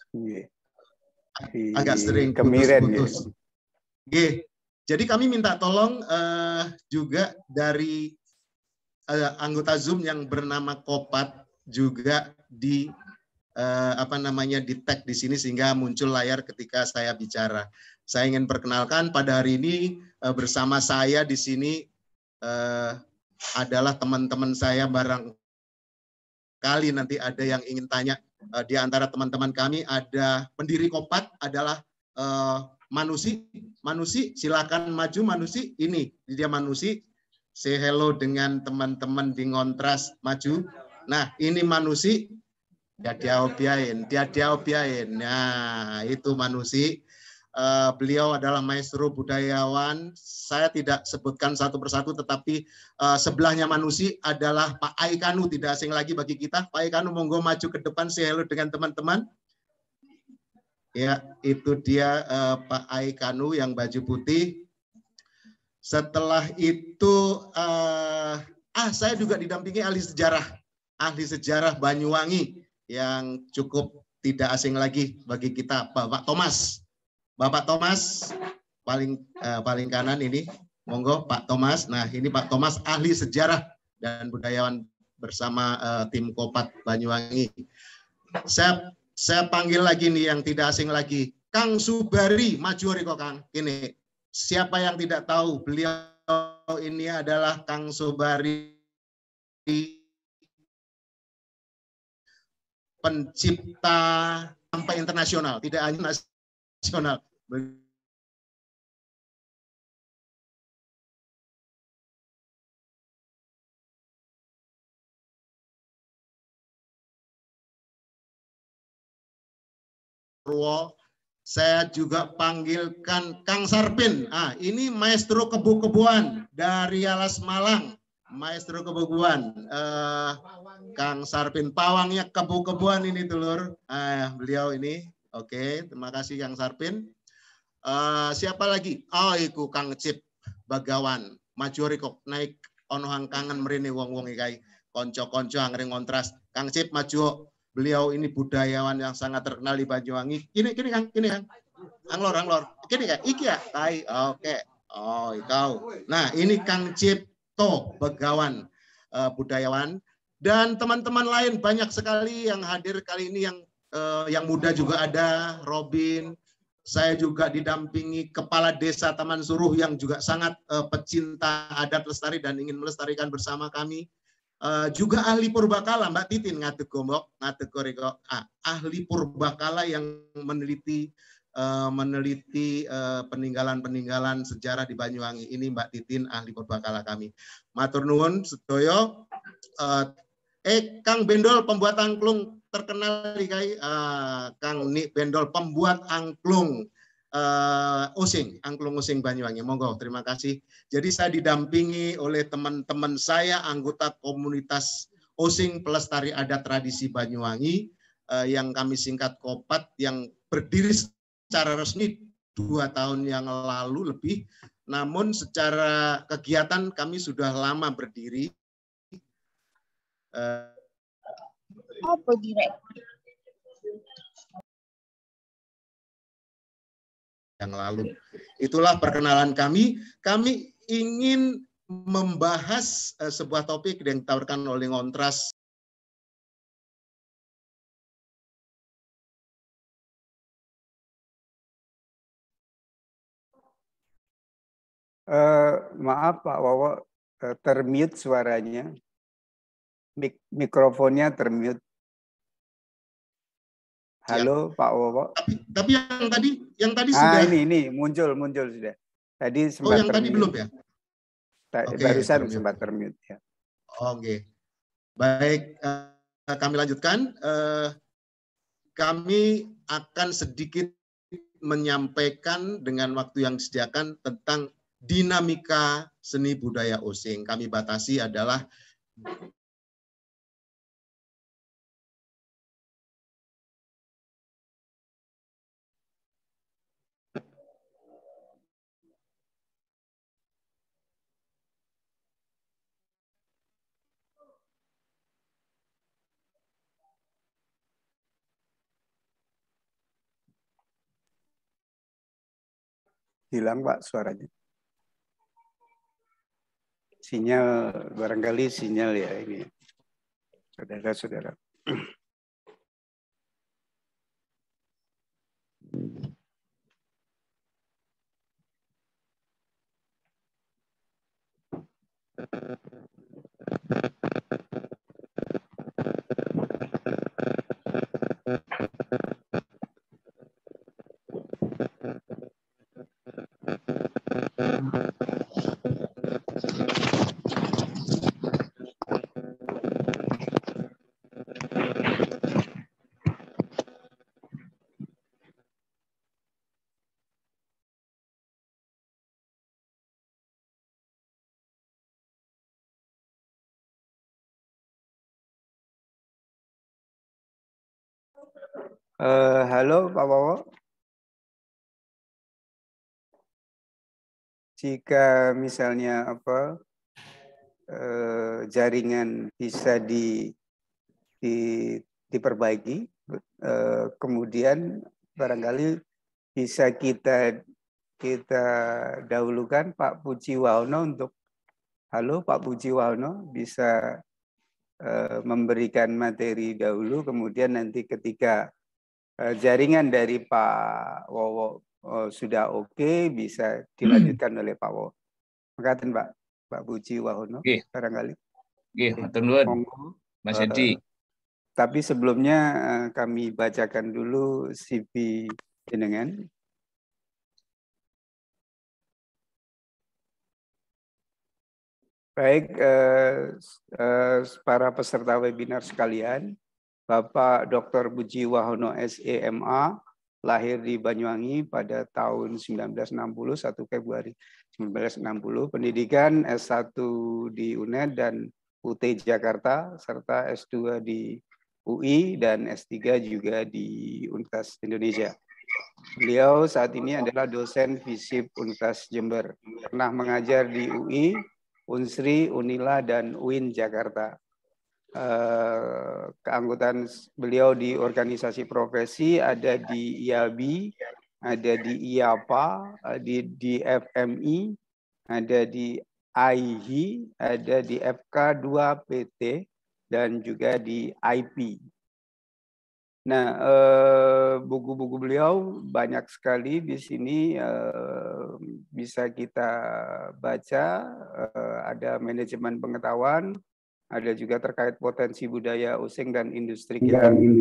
F: Agak sering putus-putus. Oke, jadi kami minta tolong eh, juga dari Uh, anggota Zoom yang bernama Kopat juga di uh, apa namanya di tag di sini sehingga muncul layar ketika saya bicara. Saya ingin perkenalkan pada hari ini uh, bersama saya di sini uh, adalah teman-teman saya, barangkali nanti ada yang ingin tanya uh, di antara teman-teman kami ada pendiri Kopat adalah uh, Manusi. Manusi, silakan maju Manusi. Ini dia Manusi. Say hello dengan teman-teman di Ngontras, maju. Nah, ini Manusi, dia dia obiain, dia dia obiain. Nah, itu Manusi. Uh, beliau adalah maestro budayawan. Saya tidak sebutkan satu persatu, tetapi uh, sebelahnya Manusi adalah Pak Aikanu, tidak asing lagi bagi kita. Pak Aikanu, monggo maju ke depan, say hello dengan teman-teman. Ya, itu dia uh, Pak Aikanu yang baju putih. Setelah itu, uh, ah saya juga didampingi ahli sejarah, ahli sejarah Banyuwangi yang cukup tidak asing lagi bagi kita, Bapak Thomas. Bapak Thomas paling uh, paling kanan ini, monggo Pak Thomas. Nah ini Pak Thomas ahli sejarah dan budayawan bersama uh, tim Kopat Banyuwangi. Saya saya panggil lagi nih yang tidak asing lagi, Kang Subari, maju riko Kang. Ini siapa yang tidak tahu, beliau ini adalah Kang Subari, pencipta sampai internasional, tidak hanya nasional. Saya juga panggilkan Kang Sarpin. Ah, ini maestro kebu-kebuan dari Alas Malang. Maestro kebu-kebuan. Uh, Kang Sarpin, pawangnya kebu-kebuan ini dulur. Ah, beliau ini. Oke, terima kasih Kang Sarpin. Uh, siapa lagi? Oh, iku Kang Cip Bagawan. Maju riko naik ono hang kangen mrene wong-wong iki konco-konco angring kontras. Kang Cip maju. Beliau ini budayawan yang sangat terkenal di Banyuwangi. Kini, kini Kang, kini Kang. Anglor, anglor. Kini ya, iki ya. Tai. Oke. Oh, ikau. Nah, ini Kang Cipto Begawan, uh, budayawan. Dan teman-teman lain banyak sekali yang hadir kali ini, yang uh, yang muda juga ada, Robin. Saya juga didampingi Kepala Desa Taman Suruh yang juga sangat uh, pecinta adat lestari dan ingin melestarikan bersama kami. Uh, juga ahli purbakala, Mbak Titin ngadeg gombok, ngadeg koreko, ah, ahli purbakala yang meneliti uh, meneliti peninggalan-peninggalan uh, sejarah di Banyuwangi. Ini Mbak Titin, ahli purbakala kami. Matur nuwun sedoyo. Uh, eh Kang Bendol pembuat angklung terkenal nih kai, uh, Kang Nik Bendol pembuat angklung. Uh, Using, angklung Using Banyuwangi. Monggo, terima kasih. Jadi saya didampingi oleh teman-teman saya, anggota komunitas Using Pelestari Adat Tradisi Banyuwangi, uh, yang kami singkat Kopat, yang berdiri secara resmi dua tahun yang lalu lebih. Namun secara kegiatan kami sudah lama berdiri. Uh,
G: Apa direktur?
F: Yang lalu. Itulah perkenalan kami. Kami ingin membahas uh, sebuah topik yang ditawarkan oleh Ngontras.
E: Uh, maaf Pak Wawo, uh, termute suaranya. Mik mikrofonnya termute. Halo Pak Wawo.
F: Tapi, tapi yang tadi, yang tadi
E: ah,
F: sudah.
E: ini ini muncul muncul sudah. Tadi sempat.
F: Oh yang
E: termute.
F: tadi belum ya?
E: Ta okay, barusan termute. sempat termute ya.
F: Oke, okay. Baik. Uh, kami lanjutkan. Uh, kami akan sedikit menyampaikan dengan waktu yang disediakan tentang dinamika seni budaya Using. Kami batasi adalah
E: hilang Pak suaranya. Sinyal, barangkali sinyal ya ini. Saudara-saudara. Uh, halo Pak Wowo. Jika misalnya apa uh, jaringan bisa di, di diperbaiki, uh, kemudian barangkali bisa kita kita dahulukan Pak Puji Wahono untuk halo Pak Puji Wahono bisa uh, memberikan materi dahulu, kemudian nanti ketika uh, jaringan dari Pak Wowo oh, sudah oke, okay, bisa dilanjutkan oleh Pak Wowo. Makasih Pak, Pak Puji Wahono,
A: Oke.
E: barangkali.
A: Oke, matur nuwun, Mas Edi.
E: Uh, tapi sebelumnya uh, kami bacakan dulu C V jenengan. Baik, uh, uh, para peserta webinar sekalian, Bapak Doktor Puji Wahono S E M A lahir di Banyuwangi pada tahun sembilan belas enam puluh, satu Februari sembilan belas enam puluh, pendidikan S satu di U N E D dan U T Jakarta, serta S dua di U I dan S tiga juga di Universitas Indonesia. Beliau saat ini adalah dosen FISIP Universitas Jember, pernah mengajar di U I, Unsri, Unila, dan U I N Jakarta. Uh, keanggotaan beliau di organisasi profesi ada di I A B I, ada di I A P A, di, di F M I, ada di I H I, ada di F K dua P T, dan juga di I P. Nah, buku-buku uh, beliau banyak sekali di sini uh, bisa kita baca. Uh, ada manajemen pengetahuan, ada juga terkait potensi budaya osing dan industri kreatif.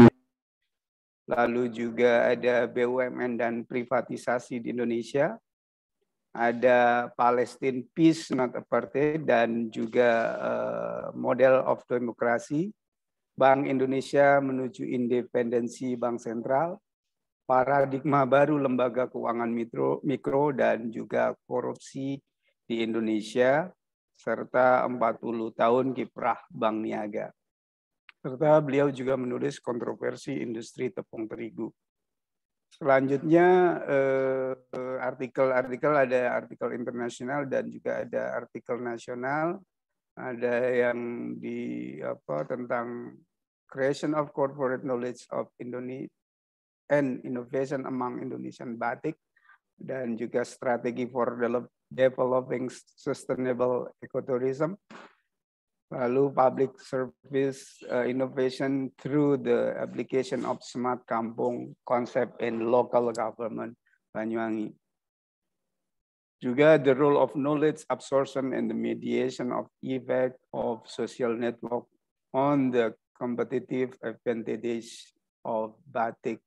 E: Lalu juga ada B U M N dan privatisasi di Indonesia. Ada Palestine Peace Not Apartheid dan juga uh, Model of Democracy. Bank Indonesia menuju independensi Bank Sentral. Paradigma baru lembaga keuangan mikro, mikro dan juga korupsi di Indonesia, serta empat puluh tahun kiprah Bank Niaga. Serta beliau juga menulis kontroversi industri tepung terigu. Selanjutnya artikel-artikel eh, ada artikel internasional dan juga ada artikel nasional. Ada yang di apa tentang creation of corporate knowledge of Indonesia and innovation among Indonesian batik, dan juga strategi for developing sustainable ecotourism. Lalu public service uh, innovation through the application of smart kampung concept in local government Banyuwangi. Juga the role of knowledge absorption and the mediation of effect of social network on the competitive advantage of batik.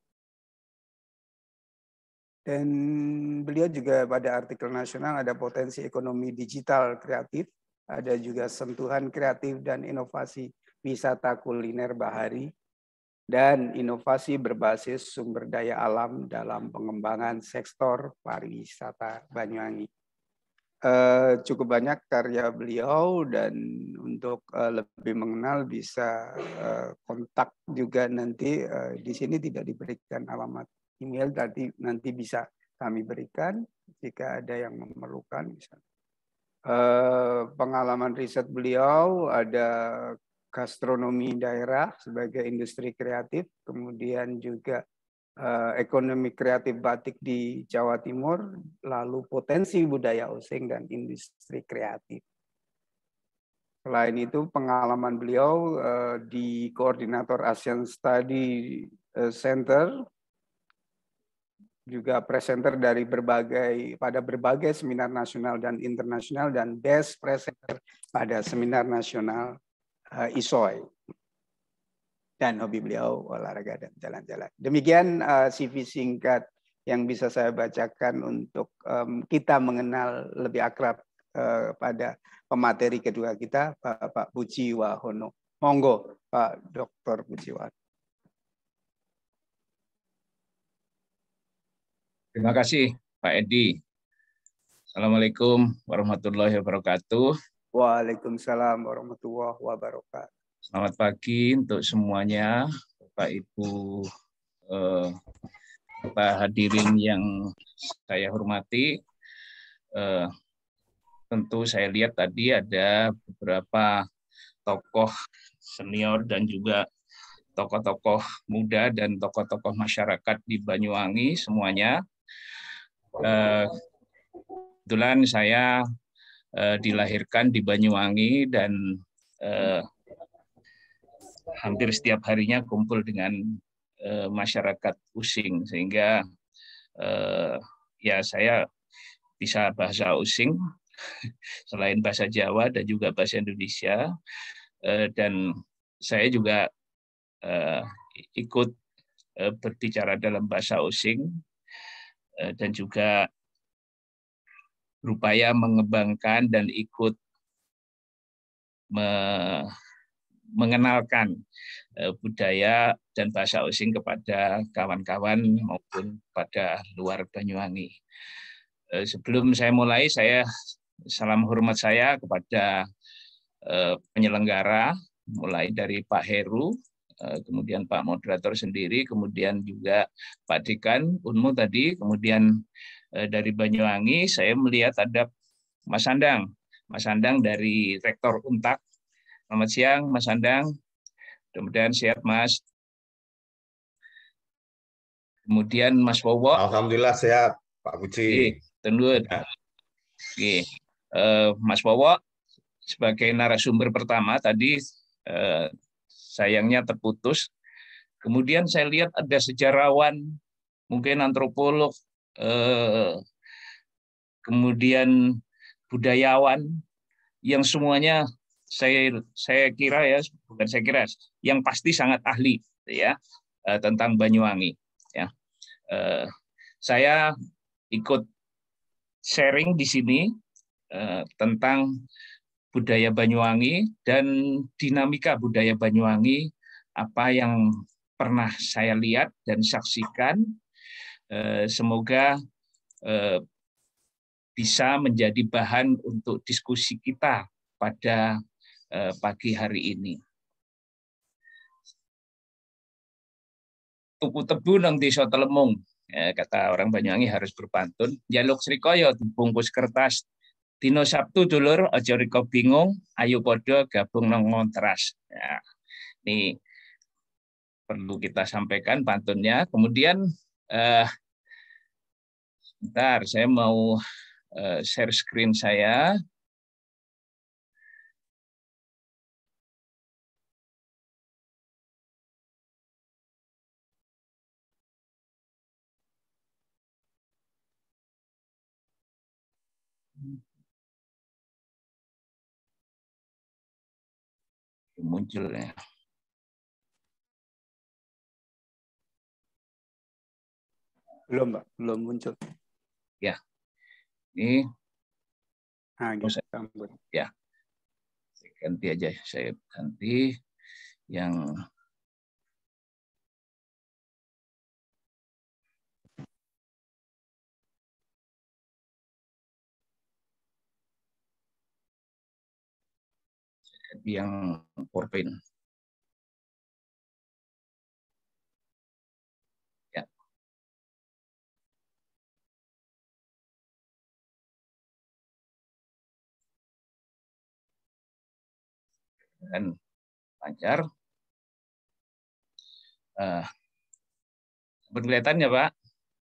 E: Dan beliau juga pada artikel nasional ada potensi ekonomi digital kreatif, ada juga sentuhan kreatif dan inovasi wisata kuliner bahari, dan inovasi berbasis sumber daya alam dalam pengembangan sektor pariwisata Banyuwangi. Uh, cukup banyak karya beliau, dan untuk uh, lebih mengenal bisa uh, kontak juga nanti. Uh, di sini tidak diberikan alamat email, tapi nanti bisa kami berikan jika ada yang memerlukan. Misalnya. Uh, pengalaman riset beliau ada gastronomi daerah sebagai industri kreatif, kemudian juga uh, ekonomi kreatif batik di Jawa Timur, lalu potensi budaya osing dan industri kreatif. Selain itu, pengalaman beliau uh, di koordinator Asian Study Center, juga presenter dari berbagai pada berbagai seminar nasional dan internasional, dan best presenter pada seminar nasional uh, I S O I. Dan hobi beliau olahraga dan jalan-jalan. Demikian uh, C V singkat yang bisa saya bacakan untuk um, kita mengenal lebih akrab uh, pada pemateri kedua kita, Pak, Pak Puji Wahono. Monggo, Pak Doktor Puji Wahono.
A: Terima kasih, Pak Edi. Assalamualaikum warahmatullahi wabarakatuh.
E: Waalaikumsalam warahmatullahi wabarakatuh.
A: Selamat pagi untuk semuanya, Bapak Ibu eh, Bapak hadirin yang saya hormati, eh, tentu saya lihat tadi ada beberapa tokoh senior dan juga tokoh-tokoh muda dan tokoh-tokoh masyarakat di Banyuwangi semuanya. Eh, kebetulan saya eh, dilahirkan di Banyuwangi dan eh, hampir setiap harinya kumpul dengan eh, masyarakat Using, sehingga eh, ya saya bisa bahasa Using selain bahasa Jawa dan juga bahasa Indonesia, eh, dan saya juga eh, ikut eh, berbicara dalam bahasa Using eh, dan juga berupaya mengembangkan dan ikut me mengenalkan uh, budaya dan bahasa Using kepada kawan-kawan maupun pada luar Banyuwangi. Uh, sebelum saya mulai, saya salam hormat saya kepada uh, penyelenggara, mulai dari Pak Heru, uh, kemudian Pak Moderator sendiri, kemudian juga Pak Dekan, Unmu tadi, kemudian uh, dari Banyuwangi, saya melihat ada Mas Andang, Mas Andang dari Rektor Untak. Selamat siang, Mas Andang. Mudah-mudahan sehat, Mas. Kemudian Mas Wowo.
H: Alhamdulillah sehat, Pak Puji.
A: Tendut. Oke. Uh, Mas Wowo sebagai narasumber pertama tadi uh, sayangnya terputus. Kemudian saya lihat ada sejarawan, mungkin antropolog, uh, kemudian budayawan, yang semuanya saya saya kira ya, bukan saya kira, yang pasti sangat ahli ya tentang Banyuwangi ya. Eh, saya ikut sharing di sini eh, tentang budaya Banyuwangi dan dinamika budaya Banyuwangi, apa yang pernah saya lihat dan saksikan. Eh, semoga eh, bisa menjadi bahan untuk diskusi kita pada pagi hari ini. Tuku tebu nang desa Telemung, ya, kata orang Banyuwangi harus berpantun. Jaluk srikaya dibungkus kertas. Dino Sabtu dulur aja riko bingung, ayo podo gabung nang ngontras. Ya, ini perlu kita sampaikan pantunnya. Kemudian eh, bentar, saya mau eh, share screen saya. Muncul ya.
E: Belum, Mbak, belum muncul.
A: Ya. Ini
E: nah,
A: gitu. Ya. Saya ganti aja, saya ganti yang yang PowerPoint. Ya. Dan lancar. Uh, kelihatan ya, Pak?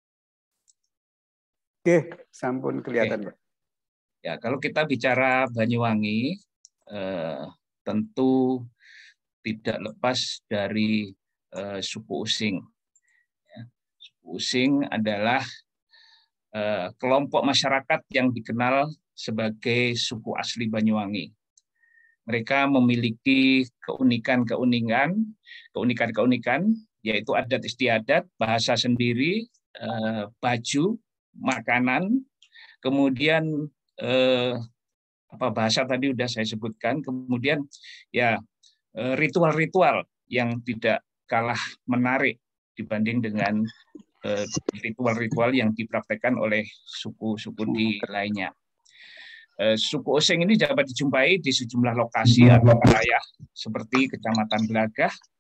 E: Oke, sampun kelihatan, Pak.
A: Ya, kalau kita bicara Banyuwangi, eh, tentu tidak lepas dari eh, suku Using. Ya, suku Using adalah eh, kelompok masyarakat yang dikenal sebagai suku asli Banyuwangi. Mereka memiliki keunikan-keunikan, keunikan-keunikan, yaitu adat istiadat, bahasa sendiri, eh, baju, makanan, kemudian eh, apa bahasa tadi sudah saya sebutkan, kemudian ya ritual-ritual yang tidak kalah menarik dibanding dengan ritual-ritual yang dipraktekkan oleh suku-suku di lainnya. Suku Using ini dapat dijumpai di sejumlah lokasi atau wilayah seperti Kecamatan Gelagah,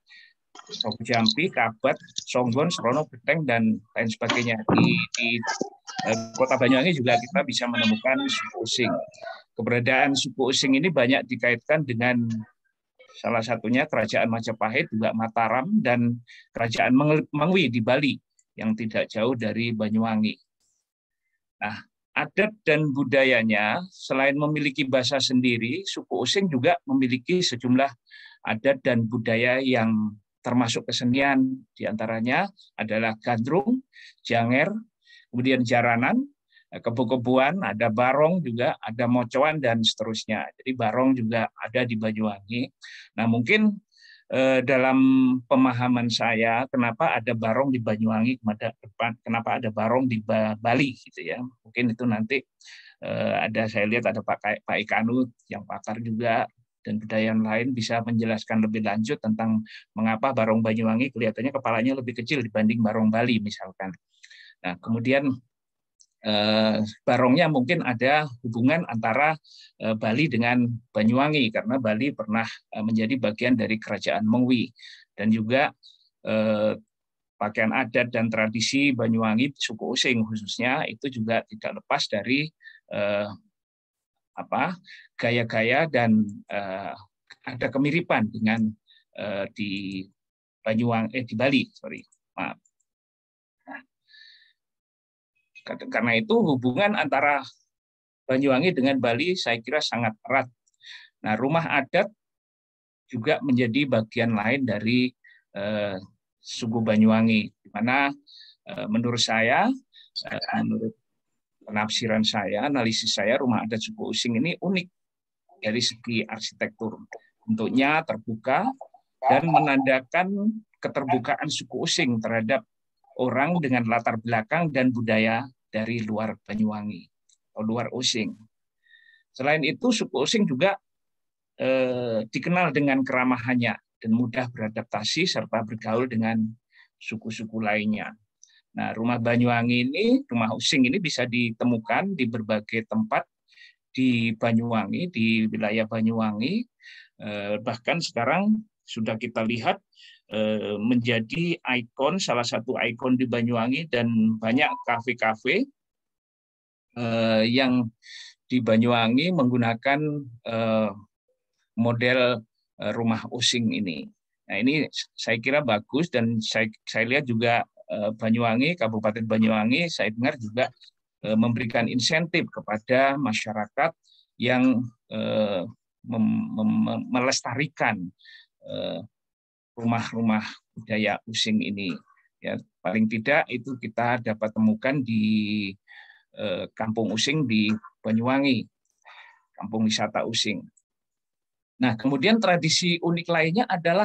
A: Sogo Jampi, Kabat, Songgon, Serono, Beteng, dan lain sebagainya. Di, di eh, Kota Banyuwangi juga kita bisa menemukan suku Using. Keberadaan suku Using ini banyak dikaitkan dengan salah satunya Kerajaan Majapahit, juga Mataram, dan Kerajaan Mengwi di Bali yang tidak jauh dari Banyuwangi. Nah, adat dan budayanya selain memiliki bahasa sendiri, suku Using juga memiliki sejumlah adat dan budaya yang termasuk kesenian, diantaranya adalah gandrung, janger, kemudian jaranan, kebo-keboan, ada barong juga, ada mocoan, dan seterusnya. Jadi barong juga ada di Banyuwangi. Nah, mungkin eh, dalam pemahaman saya, kenapa ada barong di Banyuwangi, kenapa ada barong di Bali, gitu ya. Mungkin itu nanti eh, ada, saya lihat ada Pak, Pak Ikanu yang pakar juga, dan budaya lain bisa menjelaskan lebih lanjut tentang mengapa barong Banyuwangi kelihatannya kepalanya lebih kecil dibanding barong Bali misalkan. Nah, kemudian eh, barongnya mungkin ada hubungan antara eh, Bali dengan Banyuwangi karena Bali pernah eh, menjadi bagian dari Kerajaan Mengwi, dan juga eh, pakaian adat dan tradisi Banyuwangi suku Using khususnya itu juga tidak lepas dari eh, apa gaya-gaya dan uh, ada kemiripan dengan uh, di Banyuwangi eh di Bali, sorry, maaf. Nah, karena itu hubungan antara Banyuwangi dengan Bali saya kira sangat erat. Nah, rumah adat juga menjadi bagian lain dari uh, suku Banyuwangi, di mana uh, menurut saya, uh, menurut penafsiran saya, analisis saya, rumah adat suku Using ini unik dari segi arsitektur. Bentuknya terbuka dan menandakan keterbukaan suku Using terhadap orang dengan latar belakang dan budaya dari luar Banyuwangi atau luar Using. Selain itu, suku Using juga eh, dikenal dengan keramahannya dan mudah beradaptasi serta bergaul dengan suku-suku lainnya. Nah, rumah Banyuwangi ini, rumah Using ini bisa ditemukan di berbagai tempat di Banyuwangi, di wilayah Banyuwangi. Bahkan sekarang sudah kita lihat menjadi ikon, salah satu ikon di Banyuwangi, dan banyak kafe-kafe yang di Banyuwangi menggunakan model rumah Using ini. Nah, ini saya kira bagus, dan saya, saya lihat juga Banyuwangi, Kabupaten Banyuwangi, saya dengar juga memberikan insentif kepada masyarakat yang melestarikan rumah-rumah budaya Using ini. Ya, paling tidak itu kita dapat temukan di Kampung Using di Banyuwangi, Kampung Wisata Using. Nah, kemudian tradisi unik lainnya adalah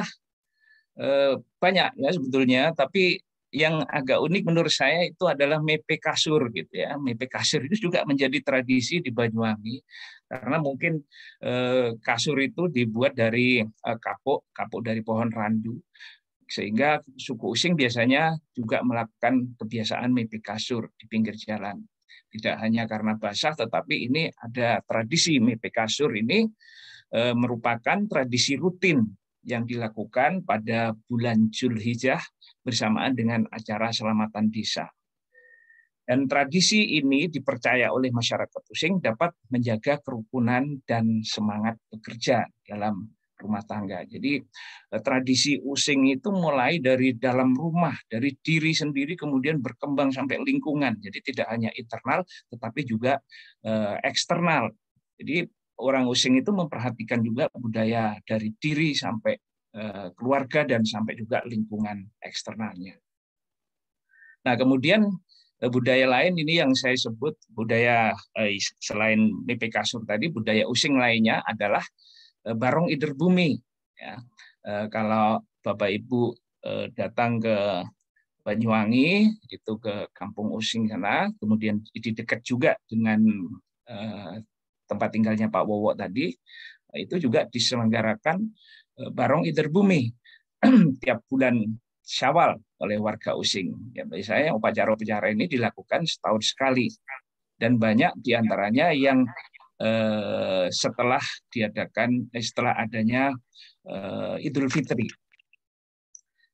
A: banyak ya sebetulnya, tapi yang agak unik menurut saya itu adalah mepe kasur gitu ya. Mepe kasur itu juga menjadi tradisi di Banyuwangi karena mungkin eh, kasur itu dibuat dari eh, kapuk, kapuk dari pohon randu. Sehingga suku Using biasanya juga melakukan kebiasaan mepe kasur di pinggir jalan. Tidak hanya karena basah, tetapi ini ada tradisi mepe kasur ini eh, merupakan tradisi rutin yang dilakukan pada bulan Zulhijjah bersamaan dengan acara selamatan desa. Dan tradisi ini dipercaya oleh masyarakat Using dapat menjaga kerukunan dan semangat bekerja dalam rumah tangga. Jadi tradisi Using itu mulai dari dalam rumah, dari diri sendiri kemudian berkembang sampai lingkungan. Jadi tidak hanya internal tetapi juga eh, eksternal. Jadi orang Using itu memperhatikan juga budaya dari diri sampai eh, keluarga dan sampai juga lingkungan eksternalnya. Nah, kemudian eh, budaya lain ini yang saya sebut budaya eh, selain mepe kasur tadi, budaya Using lainnya adalah eh, barong ider bumi. Ya. Eh, kalau Bapak Ibu eh, datang ke Banyuwangi, itu ke Kampung Using sana, kemudian di dekat juga dengan eh, tempat tinggalnya Pak Wowo tadi, itu juga diselenggarakan barong ider bumi tiap bulan Syawal oleh warga Using. Ya, bagi saya upacara-upacara ini dilakukan setahun sekali, dan banyak diantaranya yang eh, setelah diadakan, eh, setelah adanya eh, Idul Fitri.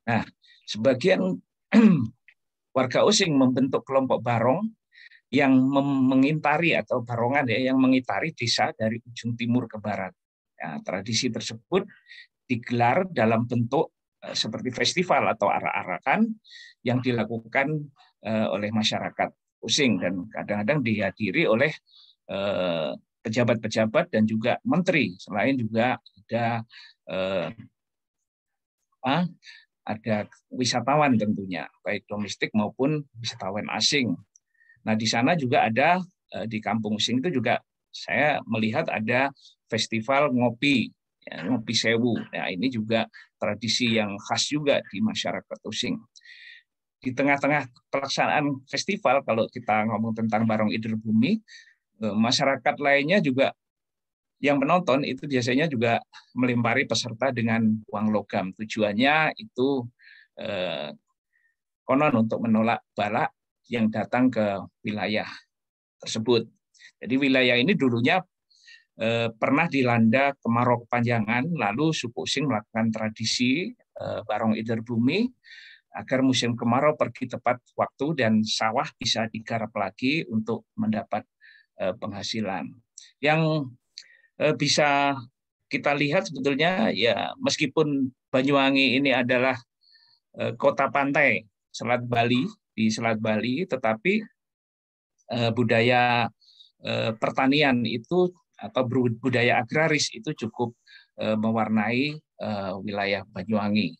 A: Nah, sebagian warga Using membentuk kelompok barong yang mengintari atau barongan ya, yang mengitari desa dari ujung timur ke barat. Ya, tradisi tersebut digelar dalam bentuk uh, seperti festival atau arak-arakan yang dilakukan uh, oleh masyarakat Using dan kadang-kadang dihadiri oleh uh, pejabat-pejabat dan juga menteri. Selain juga ada eh, apa, ada wisatawan tentunya, baik domestik maupun wisatawan asing. Nah, di sana juga ada eh, di Kampung Using itu juga saya melihat ada festival ngopi, ya, ngopi sewu. Nah, ini juga tradisi yang khas juga di masyarakat Using. Di tengah-tengah pelaksanaan festival, kalau kita ngomong tentang Barong Ider Bumi, masyarakat lainnya juga yang menonton itu biasanya juga melempari peserta dengan uang logam. Tujuannya itu eh, konon untuk menolak bala yang datang ke wilayah tersebut. Jadi wilayah ini dulunya eh, pernah dilanda kemarau kepanjangan, lalu suku Using melakukan tradisi eh, Barong Ider Bumi agar musim kemarau pergi tepat waktu dan sawah bisa digarap lagi untuk mendapat penghasilan. Yang bisa kita lihat sebetulnya ya, meskipun Banyuwangi ini adalah kota pantai Selat Bali, di Selat Bali, tetapi budaya pertanian itu atau budaya agraris itu cukup mewarnai wilayah Banyuwangi.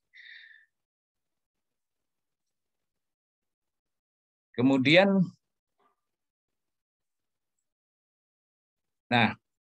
A: Kemudian Nah,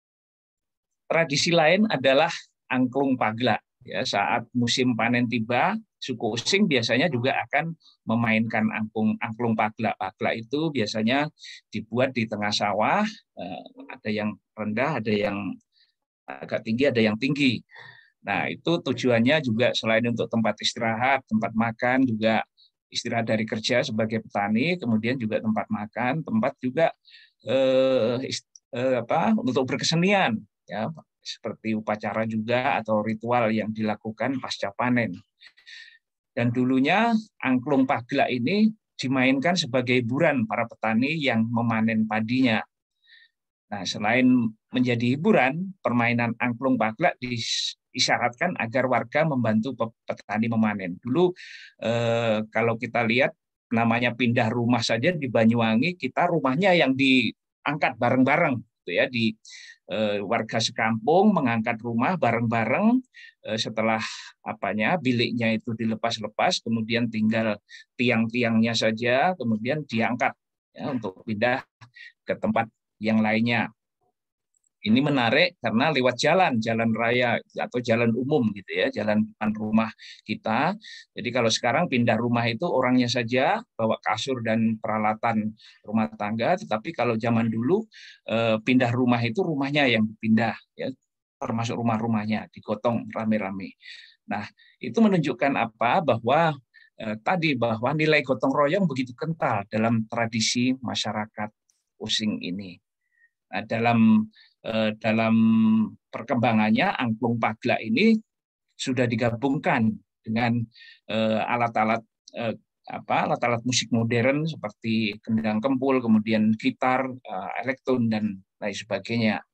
A: tradisi lain adalah angklung pagla. Ya, saat musim panen tiba, suku Using biasanya juga akan memainkan angklung angklung pagla. Pagla itu biasanya dibuat di tengah sawah, ada yang rendah, ada yang agak tinggi, ada yang tinggi. Nah, itu tujuannya juga selain untuk tempat istirahat, tempat makan, juga istirahat dari kerja sebagai petani, kemudian juga tempat makan, tempat juga eh, Eh, apa untuk berkesenian, ya, seperti upacara juga atau ritual yang dilakukan pasca panen. Dan dulunya angklung pagla ini dimainkan sebagai hiburan para petani yang memanen padinya. Nah, selain menjadi hiburan, permainan angklung pagla disyaratkan agar warga membantu petani memanen. Dulu eh, kalau kita lihat namanya pindah rumah saja di Banyuwangi, kita rumahnya yang di angkat bareng-bareng, gitu ya, di eh, warga sekampung mengangkat rumah bareng-bareng eh, setelah apanya biliknya itu dilepas-lepas, kemudian tinggal tiang-tiangnya saja, kemudian diangkat ya, untuk pindah ke tempat yang lainnya. Ini menarik karena lewat jalan, jalan raya atau jalan umum gitu ya, jalan depan rumah kita. Jadi kalau sekarang pindah rumah itu orangnya saja bawa kasur dan peralatan rumah tangga, tetapi kalau zaman dulu pindah rumah itu rumahnya yang dipindah ya, termasuk rumah-rumahnya digotong rame-rame. Nah, itu menunjukkan apa? Bahwa eh, tadi bahwa nilai gotong royong begitu kental dalam tradisi masyarakat Using ini. Nah, dalam dalam perkembangannya angklung pagla ini sudah digabungkan dengan alat-alat apa alat-alat musik modern seperti kendang kempul, kemudian gitar, elektron dan lain sebagainya.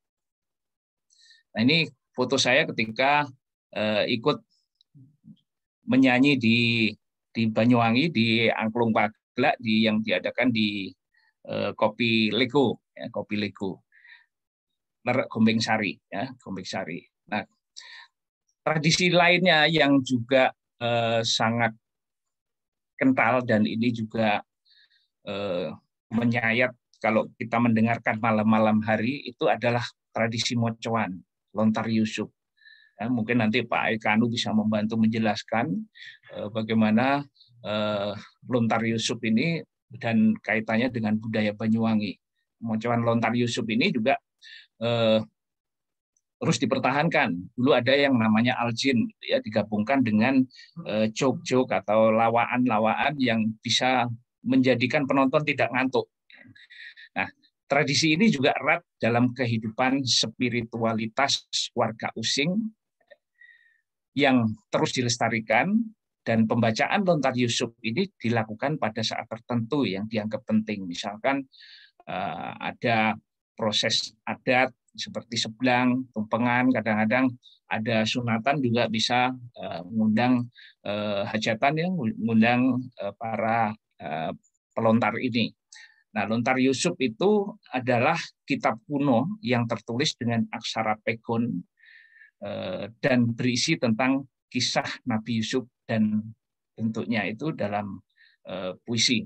A: Nah, ini foto saya ketika ikut menyanyi di di Banyuwangi di angklung pagla di yang diadakan di Kopi Lego ya, Kopi Lego. Gombeng Sari ya, Gombeng Sari. Nah, tradisi lainnya yang juga eh, sangat kental dan ini juga eh, menyayat kalau kita mendengarkan malam-malam hari itu adalah tradisi mocoan, lontar Yusuf. Ya, mungkin nanti Pak Ekanu bisa membantu menjelaskan eh, bagaimana eh, lontar Yusuf ini dan kaitannya dengan budaya Banyuwangi. Mocoan lontar Yusuf ini juga Eh, terus dipertahankan. Dulu ada yang namanya aljin, gitu ya, digabungkan dengan eh, joke-joke atau lawaan-lawaan yang bisa menjadikan penonton tidak ngantuk. Nah, tradisi ini juga erat dalam kehidupan spiritualitas warga Using yang terus dilestarikan dan pembacaan lontar Yusuf ini dilakukan pada saat tertentu yang dianggap penting. Misalkan ada proses adat seperti seblang, tumpengan, kadang-kadang ada sunatan juga bisa mengundang hajatan, ya, mengundang para pelontar ini. Nah, lontar Yusuf itu adalah kitab kuno yang tertulis dengan aksara pegon dan berisi tentang kisah Nabi Yusuf dan bentuknya itu dalam puisi.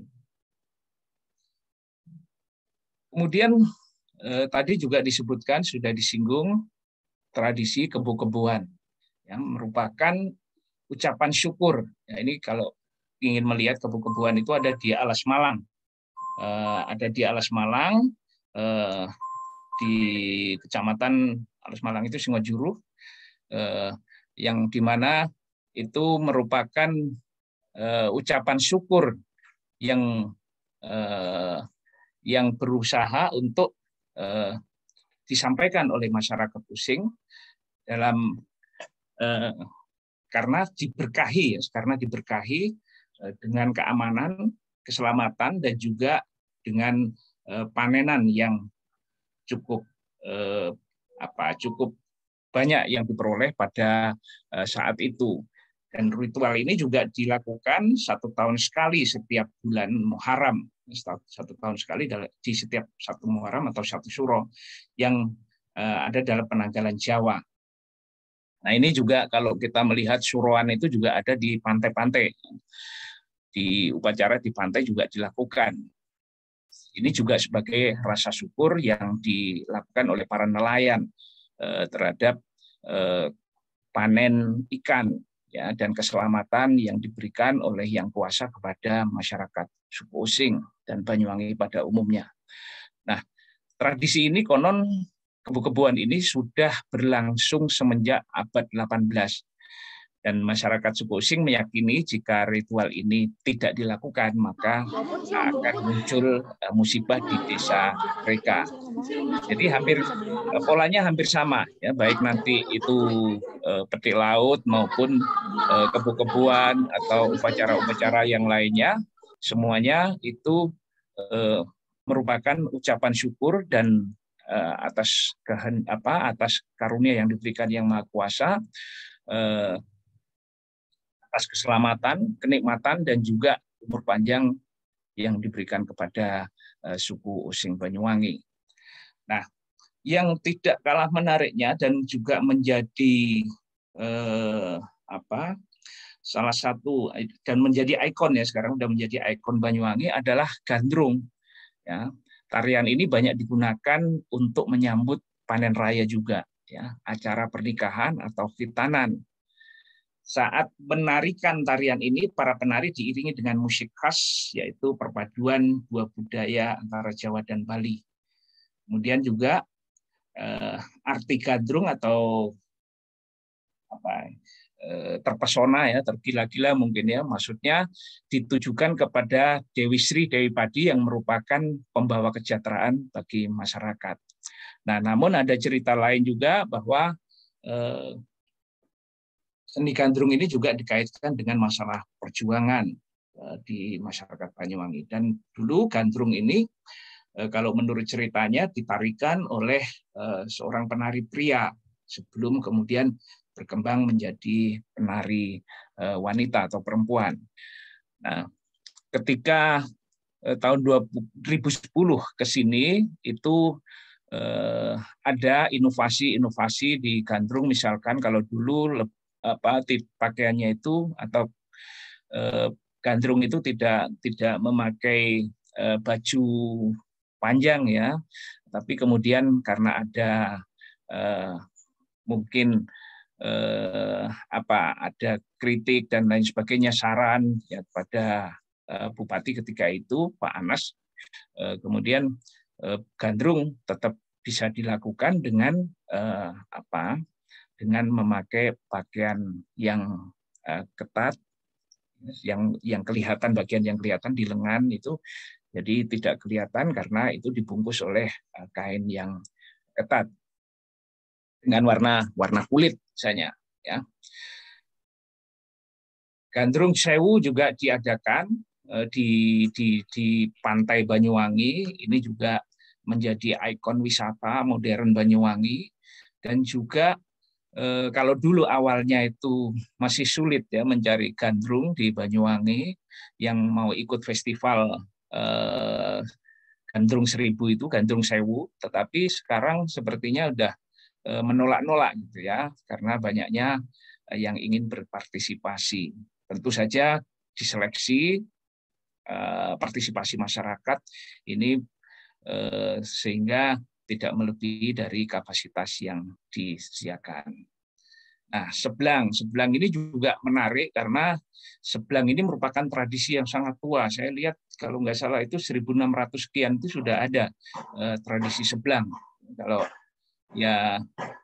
A: Kemudian eh, tadi juga disebutkan, sudah disinggung, tradisi kebu-kebuan yang merupakan ucapan syukur. Ya, ini kalau ingin melihat kebu-kebuan itu ada di Alas Malang, eh, ada di Alas Malang, eh, di Kecamatan Alas Malang itu Singojuru, eh, yang dimana itu merupakan eh, ucapan syukur yang eh, yang berusaha untuk eh, disampaikan oleh masyarakat Using dalam eh, karena diberkahi, ya, karena diberkahi eh, dengan keamanan, keselamatan, dan juga dengan eh, panenan yang cukup eh, apa cukup banyak yang diperoleh pada eh, saat itu. Dan ritual ini juga dilakukan satu tahun sekali setiap bulan Muharram. Satu tahun sekali di setiap satu Muharram atau satu Syuro yang ada dalam penanggalan Jawa. Nah, ini juga kalau kita melihat suroan itu juga ada di pantai-pantai. Di upacara di pantai juga dilakukan. Ini juga sebagai rasa syukur yang dilakukan oleh para nelayan terhadap panen ikan, ya, dan keselamatan yang diberikan oleh Yang Kuasa kepada masyarakat suku Using dan Banyuwangi pada umumnya. Nah, tradisi ini konon kebu-kebuan ini sudah berlangsung semenjak abad delapan belas. Dan masyarakat suku Using meyakini jika ritual ini tidak dilakukan, maka akan muncul musibah di desa mereka. Jadi hampir polanya hampir sama, ya, baik nanti itu petik laut maupun kebu-kebuan atau upacara-upacara yang lainnya, semuanya itu merupakan ucapan syukur dan atas kehen, apa atas karunia yang diberikan Yang Maha Kuasa, atas keselamatan, kenikmatan, dan juga umur panjang yang diberikan kepada uh, suku Using Banyuwangi. Nah, yang tidak kalah menariknya dan juga menjadi uh, apa salah satu dan menjadi ikon, ya, sekarang sudah menjadi ikon Banyuwangi adalah gandrung. Ya, tarian ini banyak digunakan untuk menyambut panen raya juga, ya, acara pernikahan atau khitanan. Saat menarikan tarian ini, para penari diiringi dengan musik khas, yaitu perpaduan dua budaya antara Jawa dan Bali. Kemudian juga eh, arti gandrung atau apa, eh, terpesona, ya, tergila-gila mungkin, ya, maksudnya ditujukan kepada Dewi Sri, Dewi Padi yang merupakan pembawa kesejahteraan bagi masyarakat. Nah, namun ada cerita lain juga bahwa eh, seni gandrung ini juga dikaitkan dengan masalah perjuangan di masyarakat Banyuwangi. Dan dulu gandrung ini, kalau menurut ceritanya, ditarikan oleh seorang penari pria sebelum kemudian berkembang menjadi penari wanita atau perempuan. Nah, ketika tahun dua ribu sepuluh ke sini itu ada inovasi-inovasi di gandrung, misalkan kalau dulu apa pakaiannya itu atau eh, gandrung itu tidak tidak memakai eh, baju panjang, ya, tapi kemudian karena ada eh, mungkin eh, apa ada kritik dan lain sebagainya, saran, ya, pada eh, Bupati ketika itu Pak Anas, eh, kemudian eh, gandrung tetap bisa dilakukan dengan eh, apa dengan memakai pakaian yang uh, ketat, yang yang kelihatan, bagian yang kelihatan di lengan itu jadi tidak kelihatan karena itu dibungkus oleh uh, kain yang ketat dengan warna warna kulit misalnya, ya. Gandrung Sewu juga diadakan di di di Pantai Banyuwangi. Ini juga menjadi ikon wisata modern Banyuwangi. Dan juga eh, kalau dulu awalnya itu masih sulit ya mencari gandrung di Banyuwangi yang mau ikut festival eh, Gandrung Seribu itu, Gandrung Sewu, tetapi sekarang sepertinya udah menolak-nolak gitu ya, karena banyaknya yang ingin berpartisipasi. Tentu saja diseleksi partisipasi masyarakat ini sehingga tidak melebihi dari kapasitas yang disediakan. Nah, seblang, seblang ini juga menarik karena seblang ini merupakan tradisi yang sangat tua. Saya lihat kalau nggak salah itu seribu enam ratus sekian itu sudah ada tradisi seblang. Kalau ya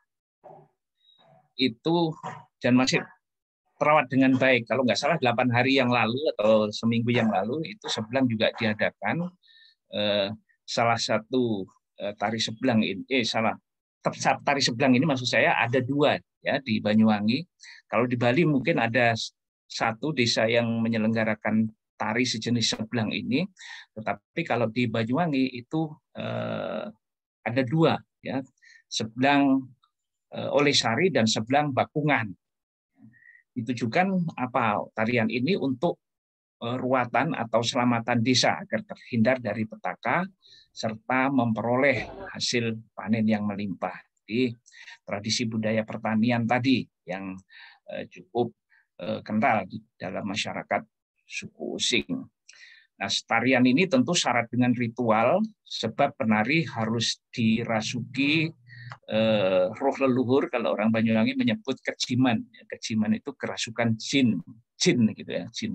A: itu dan masih terawat dengan baik. Kalau nggak salah delapan hari yang lalu atau seminggu yang lalu itu seblang juga diadakan. Eh, salah satu eh, tari seblang ini, eh salah tari seblang ini maksud saya ada dua ya di Banyuwangi. Kalau di Bali mungkin ada satu desa yang menyelenggarakan tari sejenis seblang ini, tetapi kalau di Banyuwangi itu eh, ada dua ya. Seblang Olesari dan seblang Bakungan. Ditujukan apa tarian ini untuk ruatan atau selamatan desa agar terhindar dari petaka serta memperoleh hasil panen yang melimpah. Jadi tradisi budaya pertanian tadi yang cukup kental di dalam masyarakat suku Using. Nah, tarian ini tentu syarat dengan ritual sebab penari harus dirasuki Eh, roh leluhur. Kalau orang Banyuwangi menyebut kejiman, kejiman itu kerasukan jin, jin gitu ya, jin.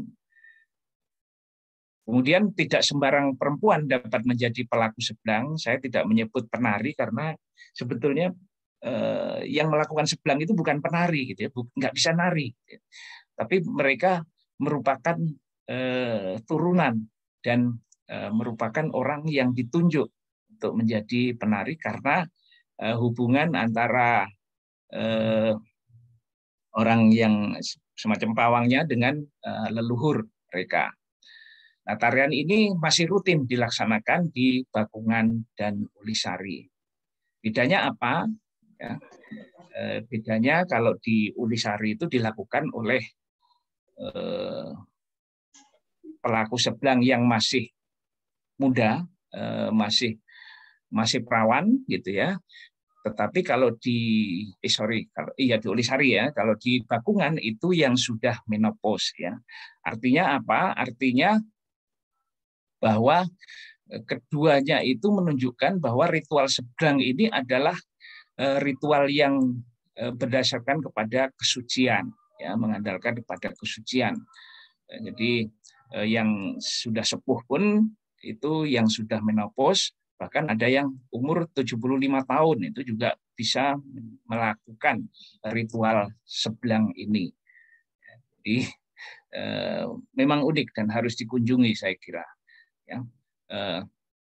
A: Kemudian tidak sembarang perempuan dapat menjadi pelaku seblang. Saya tidak menyebut penari karena sebetulnya eh, yang melakukan seblang itu bukan penari gitu ya, nggak bisa nari, gitu. Tapi mereka merupakan eh, turunan dan eh, merupakan orang yang ditunjuk untuk menjadi penari karena hubungan antara eh, orang yang semacam pawangnya dengan eh, leluhur mereka. Nah, tarian ini masih rutin dilaksanakan di Bakungan dan Ulisari. Bedanya apa? Ya, eh, bedanya kalau di Ulisari itu dilakukan oleh eh, pelaku seblang yang masih muda, eh, masih masih perawan gitu ya. Tetapi kalau di eh sorry kalau iya di Ulisari ya, kalau di Bakungan itu yang sudah menopause ya. Artinya apa? Artinya bahwa keduanya itu menunjukkan bahwa ritual seblang ini adalah ritual yang berdasarkan kepada kesucian ya, mengandalkan kepada kesucian. Jadi yang sudah sepuh pun itu yang sudah menopause, bahkan ada yang umur tujuh puluh lima tahun itu juga bisa melakukan ritual seblang ini. Jadi eh, memang unik dan harus dikunjungi saya kira. Ya. Eh,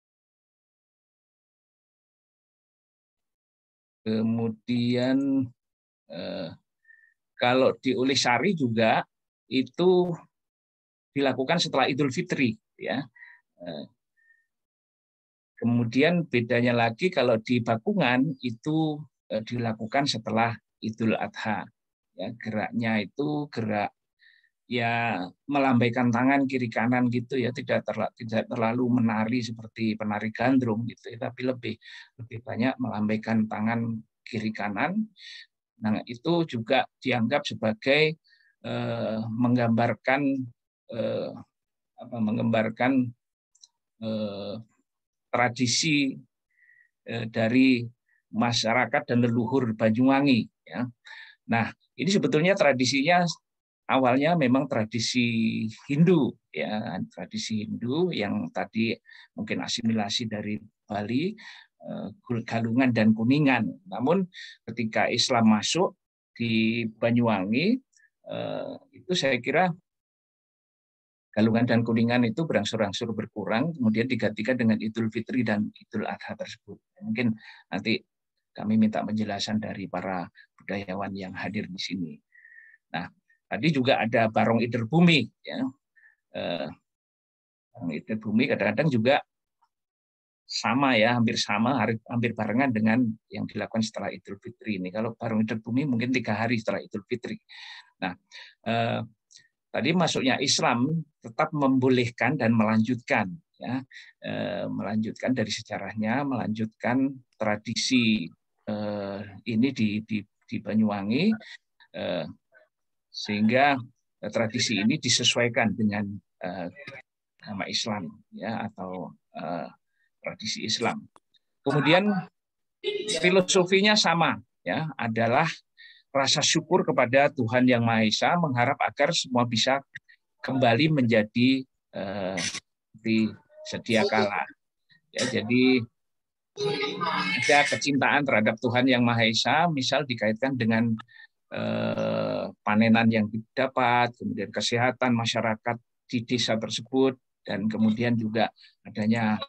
A: kemudian eh, kalau di Ulisari juga itu dilakukan setelah Idul Fitri, ya. Eh, Kemudian bedanya lagi kalau di Bakungan itu dilakukan setelah Idul Adha. Ya, geraknya itu gerak ya melambaikan tangan kiri kanan gitu ya, tidak terlalu, tidak terlalu menari seperti penari gandrung gitu ya, tapi lebih lebih banyak melambaikan tangan kiri kanan. Nah, itu juga dianggap sebagai eh, menggambarkan eh, apa menggambarkan eh, tradisi dari masyarakat dan leluhur Banyuwangi. Ya. Nah, ini sebetulnya tradisinya awalnya memang tradisi Hindu, ya, tradisi Hindu yang tadi mungkin asimilasi dari Bali, Galungan dan Kuningan. Namun ketika Islam masuk di Banyuwangi, itu saya kira Galungan dan Kuningan itu berangsur-angsur berkurang, kemudian digantikan dengan Idul Fitri dan Idul Adha tersebut. Mungkin nanti kami minta penjelasan dari para budayawan yang hadir di sini. Nah, tadi juga ada Barong Ider Bumi, ya. Eh, Barong Ider Bumi kadang-kadang juga sama ya, hampir sama, hampir barengan dengan yang dilakukan setelah Idul Fitri ini. Kalau Barong Ider Bumi mungkin tiga hari setelah Idul Fitri. Nah, eh, tadi masuknya Islam tetap membolehkan dan melanjutkan, ya, eh, melanjutkan dari sejarahnya, melanjutkan tradisi eh, ini di, di, di Banyuwangi, eh, sehingga tradisi ini disesuaikan dengan eh, agama Islam, ya, atau eh, tradisi Islam. Kemudian filosofinya sama, ya, adalah rasa syukur kepada Tuhan Yang Maha Esa, mengharap agar semua bisa kembali menjadi eh, seperti sedia kala. Ya, jadi ada kecintaan terhadap Tuhan Yang Maha Esa, misal dikaitkan dengan eh, panenan yang didapat, kemudian kesehatan masyarakat di desa tersebut, dan kemudian juga adanya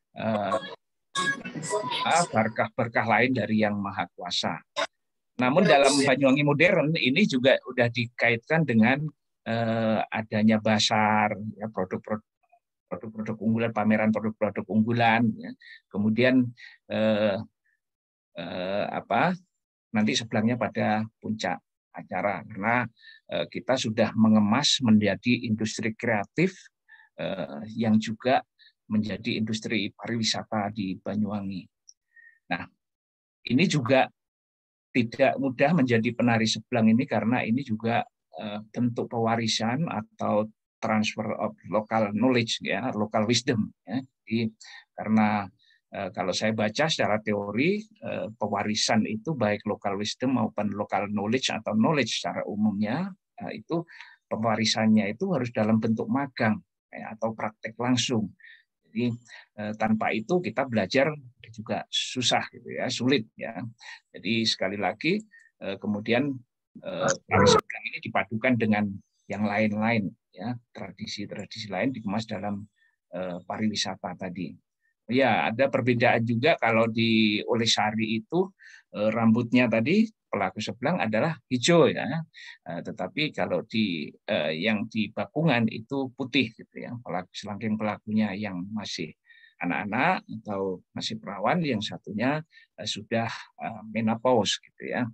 A: berkah-berkah lain dari Yang Maha Kuasa. Namun dalam Banyuwangi modern ini juga sudah dikaitkan dengan eh, adanya basar, ya, produk-produk produk-produk unggulan, pameran produk-produk unggulan, ya. Kemudian eh, eh, apa? Nanti sebelahnya pada puncak acara, karena eh, kita sudah mengemas menjadi industri kreatif eh, yang juga menjadi industri pariwisata di Banyuwangi. Nah, ini juga tidak mudah menjadi penari sebelang ini, karena ini juga uh, bentuk pewarisan atau transfer of local knowledge, ya, local wisdom. Ya. Jadi, karena uh, kalau saya baca secara teori, uh, pewarisan itu baik local wisdom maupun local knowledge atau knowledge secara umumnya, uh, itu pewarisannya itu harus dalam bentuk magang, ya, atau praktek langsung. Jadi eh, tanpa itu kita belajar juga susah, gitu ya, sulit, ya. Jadi sekali lagi eh, kemudian eh, tari sebelang ini dipadukan dengan yang lain-lain, ya, tradisi-tradisi lain dikemas dalam eh, pariwisata tadi. Ya, ada perbedaan juga kalau di Olesari itu eh, rambutnya tadi pelaku sebelang adalah hijau, ya, eh, tetapi kalau di eh, yang di Bakungan itu putih, gitu ya. Pelaku selangking pelakunya yang masih anak-anak atau masih perawan, yang satunya eh, sudah eh, menopause, gitu ya.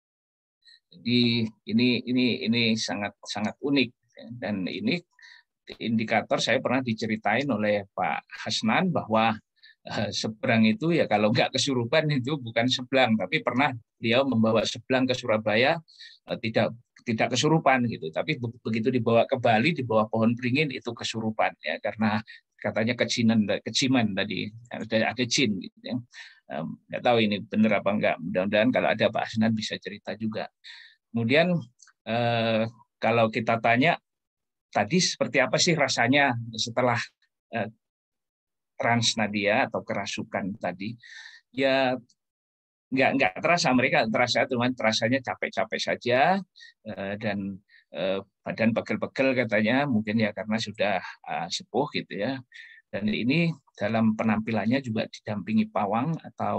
A: Jadi ini ini ini sangat sangat unik, ya. Dan ini indikator saya pernah diceritain oleh Pak Hasnan bahwa seberang itu ya kalau nggak kesurupan itu bukan sebelang, tapi pernah dia membawa sebelang ke Surabaya tidak tidak kesurupan gitu, tapi begitu dibawa ke Bali di bawah pohon beringin itu kesurupan, ya, karena katanya kecinan keciman tadi ada ada jin, gitu ya. Nggak tahu ini benar apa enggak, mudah-mudahan kalau ada Pak Hasnan bisa cerita juga. Kemudian eh, kalau kita tanya tadi seperti apa sih rasanya setelah eh, transnadia atau kerasukan tadi, ya nggak nggak terasa, mereka terasa cuman terasanya capek-capek saja, dan badan pegel-pegel katanya, mungkin ya karena sudah sepuh, gitu ya. Dan ini dalam penampilannya juga didampingi pawang atau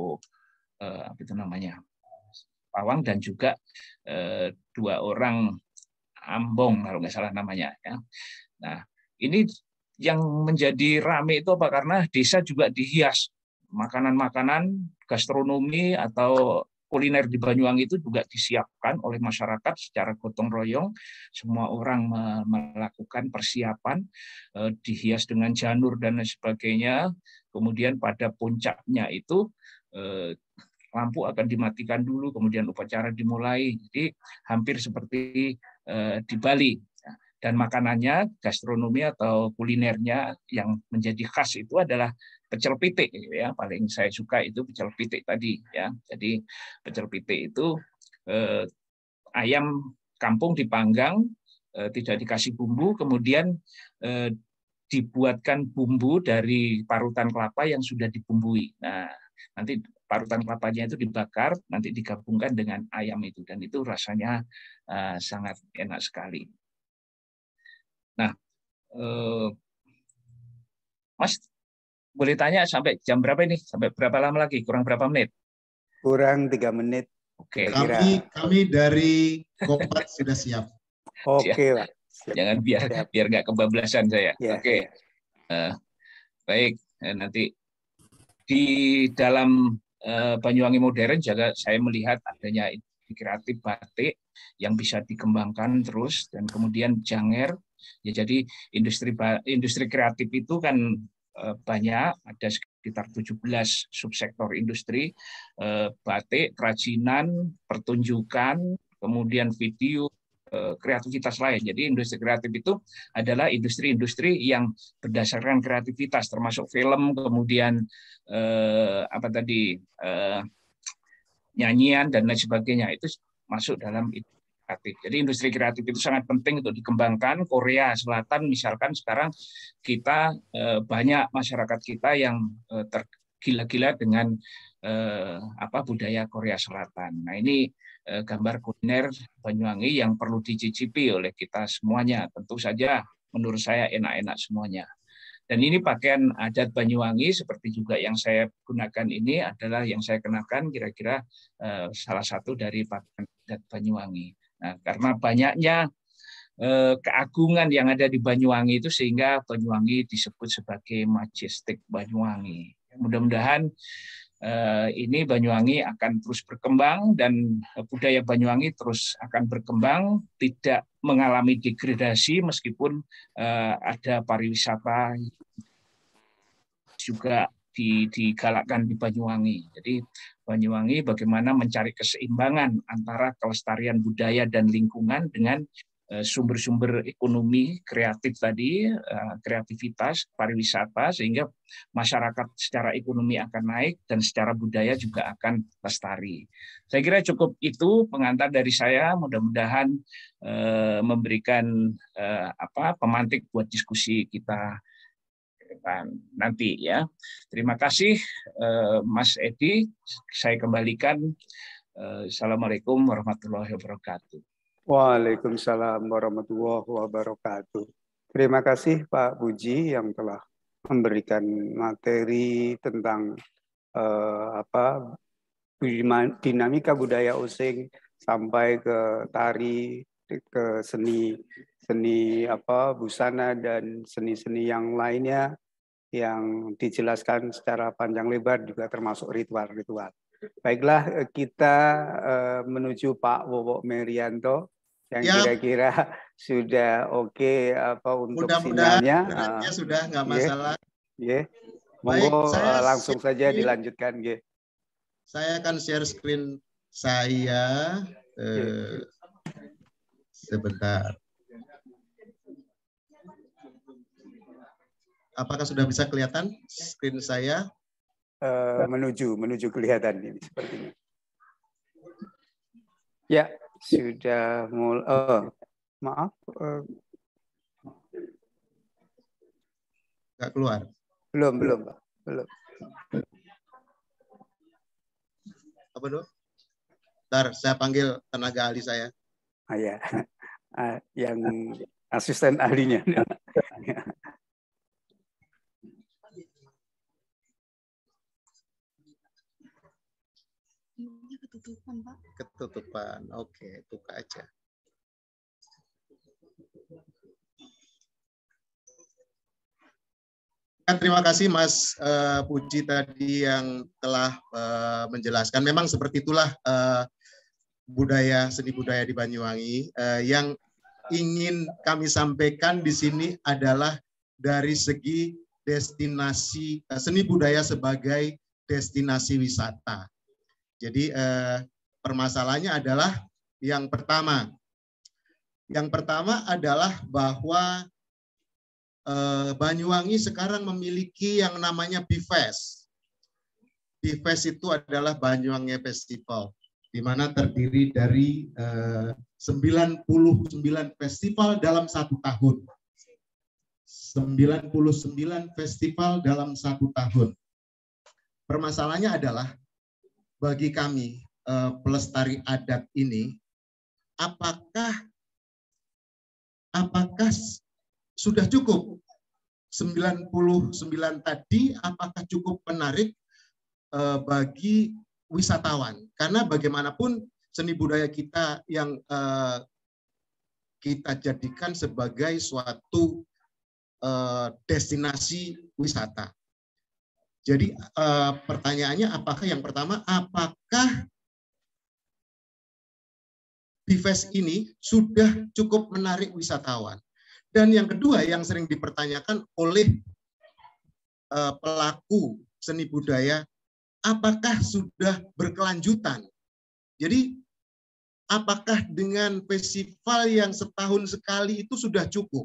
A: apa itu namanya, pawang, dan juga dua orang ambong kalau nggak salah namanya, ya. Nah, ini yang menjadi rame itu apa? Karena desa juga dihias makanan-makanan, gastronomi atau kuliner di Banyuwangi itu juga disiapkan oleh masyarakat secara gotong royong. Semua orang melakukan persiapan, dihias dengan janur dan lain sebagainya. Kemudian pada puncaknya itu lampu akan dimatikan dulu, kemudian upacara dimulai. Jadi hampir seperti di Bali. Dan makanannya, gastronomi atau kulinernya yang menjadi khas itu adalah pecel pitik, ya. Paling saya suka itu pecel pitik tadi, ya. Jadi pecel pitik itu eh, ayam kampung dipanggang, eh, tidak dikasih bumbu, kemudian eh, dibuatkan bumbu dari parutan kelapa yang sudah dibumbui. Nah, nanti parutan kelapanya itu dibakar, nanti digabungkan dengan ayam itu, dan itu rasanya eh, sangat enak sekali. Nah, eh, Mas, boleh tanya sampai jam berapa ini? Sampai berapa lama lagi? Kurang berapa menit?
E: Kurang tiga menit.
A: Oke.
F: Kami kami dari Kopat sudah siap.
E: Oke, Pak. Siap.
A: Jangan biar
E: Siap.
A: biar nggak kebablasan saya.
E: Ya,
A: Oke.
E: ya.
A: Uh, baik, nanti di dalam uh, Banyuwangi modern juga saya melihat adanya kreatif batik yang bisa dikembangkan terus, dan kemudian Janger. Ya, jadi industri industri kreatif itu kan uh, banyak, ada sekitar tujuh belas subsektor industri, uh, batik, kerajinan, pertunjukan, kemudian video, kreativitas lain. Jadi industri kreatif itu adalah industri-industri yang berdasarkan kreativitas, termasuk film, kemudian eh, apa tadi eh, nyanyian dan lain sebagainya, itu masuk dalam industri kreatif. Jadi industri kreatif itu sangat penting untuk dikembangkan. Korea Selatan misalkan sekarang kita eh, banyak masyarakat kita yang eh, tergila-gila dengan eh, apa budaya Korea Selatan. Nah, ini gambar kuliner Banyuwangi yang perlu dicicipi oleh kita semuanya. Tentu saja menurut saya enak-enak semuanya. Dan ini pakaian adat Banyuwangi seperti juga yang saya gunakan ini adalah yang saya kenakan kira-kira eh, salah satu dari pakaian adat Banyuwangi. Nah, karena banyaknya eh, keagungan yang ada di Banyuwangi itu sehingga Banyuwangi disebut sebagai Majestic Banyuwangi. Mudah-mudahan ini Banyuwangi akan terus berkembang dan budaya Banyuwangi terus akan berkembang, tidak mengalami degradasi meskipun ada pariwisata juga digalakkan di Banyuwangi. Jadi Banyuwangi bagaimana mencari keseimbangan antara kelestarian budaya dan lingkungan dengan sumber-sumber ekonomi kreatif tadi, kreativitas, pariwisata, sehingga masyarakat secara ekonomi akan naik dan secara budaya juga akan lestari. Saya kira cukup itu pengantar dari saya, mudah-mudahan eh, memberikan eh, apa pemantik buat diskusi kita nanti ya. Terima kasih eh, Mas Edi, saya kembalikan. Eh, Assalamualaikum warahmatullahi wabarakatuh.
E: Waalaikumsalam warahmatullahi wabarakatuh. Terima kasih Pak Puji yang telah memberikan materi tentang eh, apa dinamika budaya Osing sampai ke tari, ke seni seni apa busana dan seni-seni yang lainnya yang dijelaskan secara panjang lebar, juga termasuk ritual-ritual. Baiklah, kita uh, menuju Pak Wowo Merianto yang kira-kira ya. Sudah oke okay, apa untuk sinyalnya.
F: Mudah-mudahan uh, sudah nggak masalah.
E: Yeah, yeah. Monggo Baik, uh, langsung saja screen. Dilanjutkan. Yeah.
F: Saya akan share screen saya uh, yeah. sebentar. Apakah sudah bisa kelihatan screen saya?
E: Uh, menuju menuju kelihatan ini sepertinya. Ya, sudah mulai. Oh, maaf. Uh,
F: Nggak keluar.
E: Belum, belum, Pak. Belum.
F: Apa dulu? Bentar, saya panggil tenaga ahli saya.
E: Ah, ya. Uh, yang asisten ahlinya.
D: Ketutupan, Pak.
F: Ketutupan. Oke, buka aja. Terima kasih Mas uh, Puji tadi yang telah uh, menjelaskan. Memang seperti itulah uh, budaya seni budaya di Banyuwangi. Uh, yang ingin kami sampaikan di sini adalah dari segi destinasi uh, seni budaya sebagai destinasi wisata. Jadi eh, permasalahannya adalah yang pertama. Yang pertama adalah bahwa eh, Banyuwangi sekarang memiliki yang namanya B I F E S. B I F E S itu adalah Banyuwangi Festival, di mana terdiri dari eh, sembilan puluh sembilan festival dalam satu tahun. sembilan puluh sembilan festival dalam satu tahun. Permasalahannya adalah bagi kami pelestari adat ini, apakah apakah sudah cukup sembilan puluh sembilan tadi, apakah cukup menarik bagi wisatawan? Karena bagaimanapun seni budaya kita yang kita jadikan sebagai suatu uh, destinasi wisata. Jadi uh, pertanyaannya apakah yang pertama, apakah Bifest ini sudah cukup menarik wisatawan? Dan yang kedua yang sering dipertanyakan oleh uh, pelaku seni budaya, apakah sudah berkelanjutan? Jadi apakah dengan festival yang setahun sekali itu sudah cukup?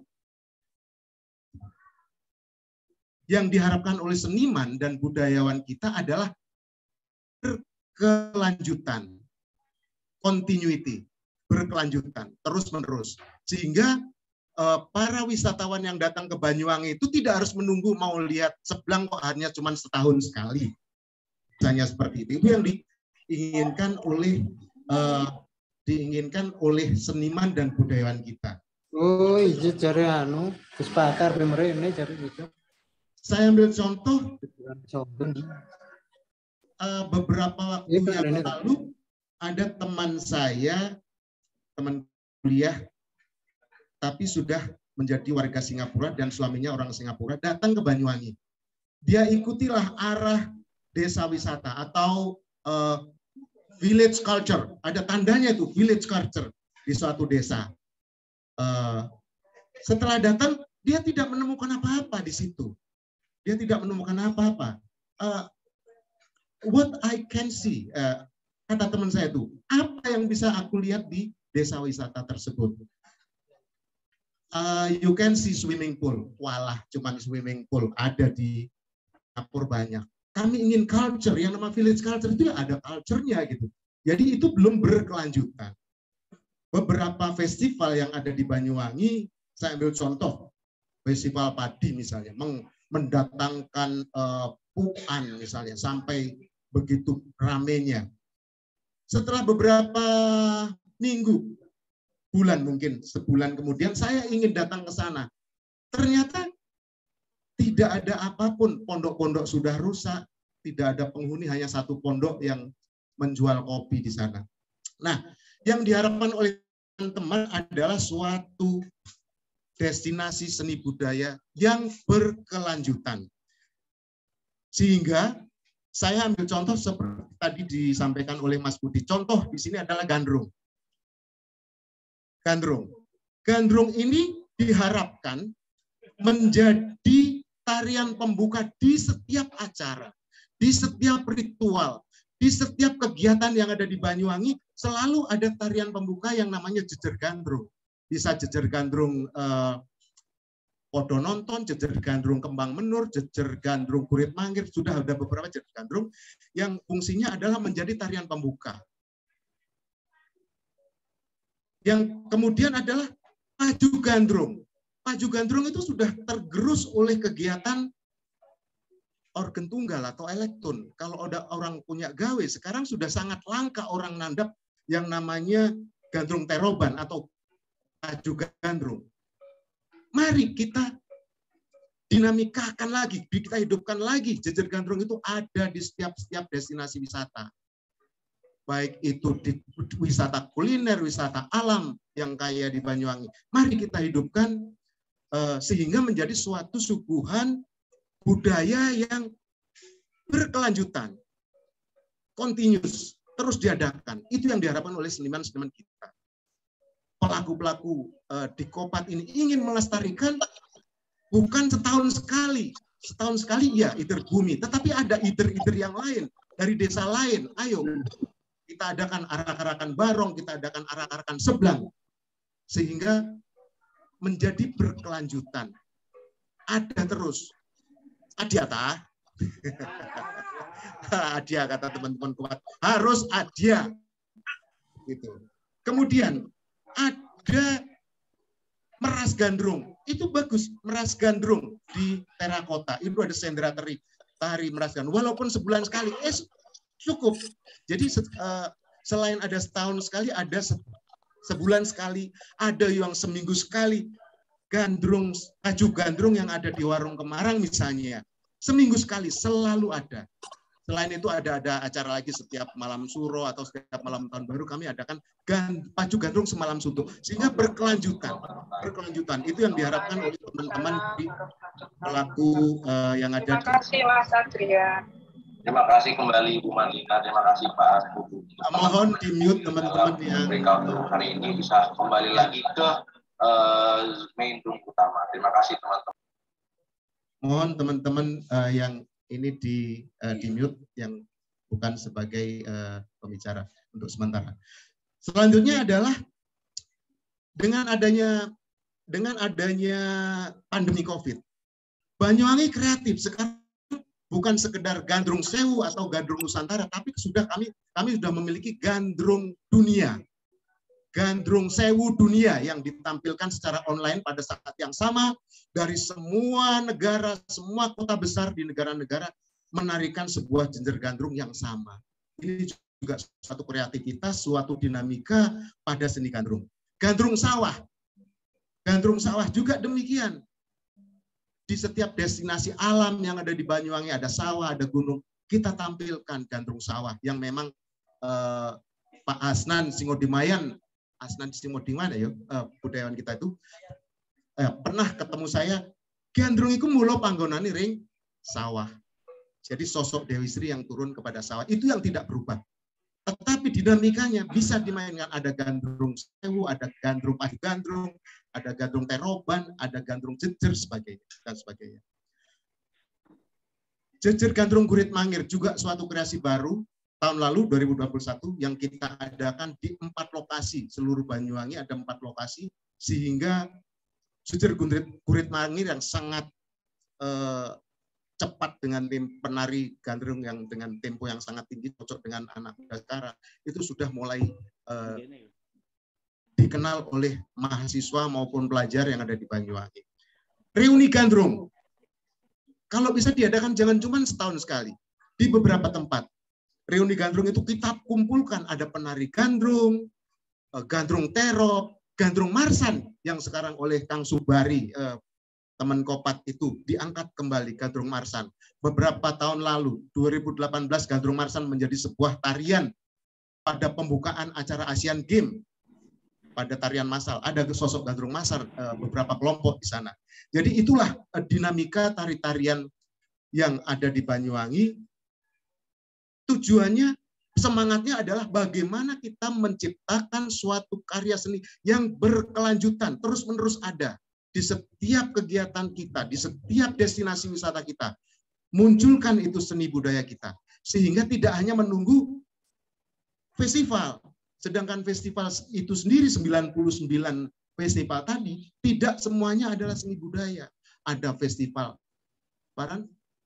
F: Yang diharapkan oleh seniman dan budayawan kita adalah berkelanjutan, continuity, berkelanjutan, terus-menerus. Sehingga eh, para wisatawan yang datang ke Banyuwangi itu tidak harus menunggu mau lihat Seblang kok hanya cuma setahun sekali. Misalnya seperti itu. Itu yang diinginkan oleh eh, diinginkan oleh seniman dan budayawan kita.
I: Oh, iya cari anu, kesepakar pemerintah cari itu.
F: Saya ambil contoh uh, beberapa waktu yang lalu ada teman saya, teman kuliah, tapi sudah menjadi warga Singapura dan suaminya orang Singapura, datang ke Banyuwangi. Dia ikutilah arah desa wisata atau uh, village culture. Ada tandanya itu village culture di suatu desa. Uh, setelah datang, dia tidak menemukan apa-apa di situ. Dia tidak menemukan apa-apa. Uh, what I can see, uh, kata teman saya itu, apa yang bisa aku lihat di desa wisata tersebut? Uh, you can see swimming pool. Walah, cuman swimming pool ada di Singapura banyak. Kami ingin culture, yang nama village culture itu ada culture-nya gitu. Jadi itu belum berkelanjutan. Beberapa festival yang ada di Banyuwangi, saya ambil contoh, festival padi misalnya, mendatangkan uh, puan misalnya sampai begitu ramenya. Setelah beberapa minggu, bulan mungkin sebulan kemudian saya ingin datang ke sana. Ternyata tidak ada apapun, pondok-pondok sudah rusak, tidak ada penghuni, hanya satu pondok yang menjual kopi di sana. Nah, yang diharapkan oleh teman-teman adalah suatu destinasi seni budaya yang berkelanjutan. Sehingga saya ambil contoh seperti tadi disampaikan oleh Mas Budi. Contoh di sini adalah Gandrung. Gandrung. Gandrung ini diharapkan menjadi tarian pembuka di setiap acara, di setiap ritual, di setiap kegiatan yang ada di Banyuwangi, selalu ada tarian pembuka yang namanya jejer gandrung. Bisa jejer gandrung eh, podo nonton, jejer gandrung kembang menur, jejer gandrung kurit manggir, sudah ada beberapa jejer gandrung yang fungsinya adalah menjadi tarian pembuka. Yang kemudian adalah paju gandrung. Paju gandrung itu sudah tergerus oleh kegiatan organ tunggal atau elektron. Kalau ada orang punya gawe, sekarang sudah sangat langka orang nandap yang namanya gandrung teroban atau paju gandrung. Mari kita dinamikakan lagi, kita hidupkan lagi. Jejer gandrung itu ada di setiap setiap destinasi wisata. Baik itu di wisata kuliner, wisata alam yang kaya di Banyuwangi. Mari kita hidupkan uh, sehingga menjadi suatu suguhan budaya yang berkelanjutan, continuous, terus diadakan. Itu yang diharapkan oleh seniman-seniman kita. Pelaku-pelaku uh, di Kopat ini ingin melestarikan bukan setahun sekali. Setahun sekali ya Ider Bumi, tetapi ada Ider-Ider yang lain dari desa lain. Ayo kita adakan arak-arakan Barong, kita adakan arak-arakan Seblang. Sehingga menjadi berkelanjutan. Ada terus. Adiata. Adia kata teman-teman kuat. Harus adia. Gitu. Kemudian ada meras gandrung. Itu bagus, meras gandrung di terakota. Itu ada sendera tari, tari meras gandrung. Walaupun sebulan sekali, eh cukup. Jadi uh, selain ada setahun sekali, ada se sebulan sekali, ada yang seminggu sekali. Gandrung, paju gandrung yang ada di warung Kemarang misalnya. Seminggu sekali, selalu ada. Selain itu ada ada acara lagi setiap malam suro atau setiap malam tahun baru kami adakan gan, pacu gandrung semalam suntuk, sehingga berkelanjutan, berkelanjutan itu yang diharapkan oleh teman-teman di pelaku uh, yang ada.
J: Terima kasih Mas Satria. Terima kasih kembali Bu Marlina, terima kasih Pak Kuku.
F: Mohon di mute teman-teman yang
J: hari ini bisa kembali lagi ke uh, main room utama. Terima kasih teman-teman.
F: Mohon teman-teman uh, yang ini di uh, di mute yang bukan sebagai uh, pembicara untuk sementara. Selanjutnya adalah dengan adanya dengan adanya pandemi COVID, Banyuwangi kreatif sekarang bukan sekedar gandrung sewu atau gandrung Nusantara, tapi sudah kami kami sudah memiliki gandrung dunia. Gandrung sewu dunia yang ditampilkan secara online pada saat yang sama dari semua negara, semua kota besar di negara-negara menarikan sebuah genjer gandrung yang sama. Ini juga suatu kreativitas, suatu dinamika pada seni gandrung. Gandrung sawah. Gandrung sawah juga demikian. Di setiap destinasi alam yang ada di Banyuwangi, ada sawah, ada gunung, kita tampilkan gandrung sawah yang memang eh, Pak Asnan Singodimayan Asnan Simodi mana ya uh, budayawan kita itu uh, pernah ketemu saya gandrung itu mulo panggonane ring sawah. Jadi sosok Dewi Sri yang turun kepada sawah itu yang tidak berubah. Tetapi dinamikanya bisa dimainkan, ada gandrung sewu, ada gandrung padu gandrung, ada gandrung teroban, ada gandrung jejer sebagainya dan sebagainya. Jejer gandrung Gurit Mangir juga suatu kreasi baru tahun lalu dua ribu dua puluh satu yang kita adakan di empat lokasi seluruh Banyuwangi, ada empat lokasi sehingga jejer Gurit, Gurit Mangir yang sangat eh, cepat dengan tim penari gandrung yang dengan tempo yang sangat tinggi cocok dengan anak muda sekarang itu sudah mulai eh, dikenal oleh mahasiswa maupun pelajar yang ada di Banyuwangi. Reuni gandrung kalau bisa diadakan jangan cuma setahun sekali, di beberapa tempat. Reuni gandrung itu kita kumpulkan, ada penari gandrung, gandrung terop, gandrung marsan yang sekarang oleh Kang Subari, eh, teman Kopat itu diangkat kembali gandrung marsan. Beberapa tahun lalu, dua ribu delapan belas, gandrung marsan menjadi sebuah tarian pada pembukaan acara Asian Games. Pada tarian massal, ada sosok gandrung massal, eh, beberapa kelompok di sana. Jadi itulah eh, dinamika tari-tarian yang ada di Banyuwangi. Tujuannya, semangatnya adalah bagaimana kita menciptakan suatu karya seni yang berkelanjutan, terus-menerus ada di setiap kegiatan kita, di setiap destinasi wisata kita. Munculkan itu seni budaya kita. Sehingga tidak hanya menunggu festival. Sedangkan festival itu sendiri, sembilan puluh sembilan festival tadi, tidak semuanya adalah seni budaya. Ada festival barang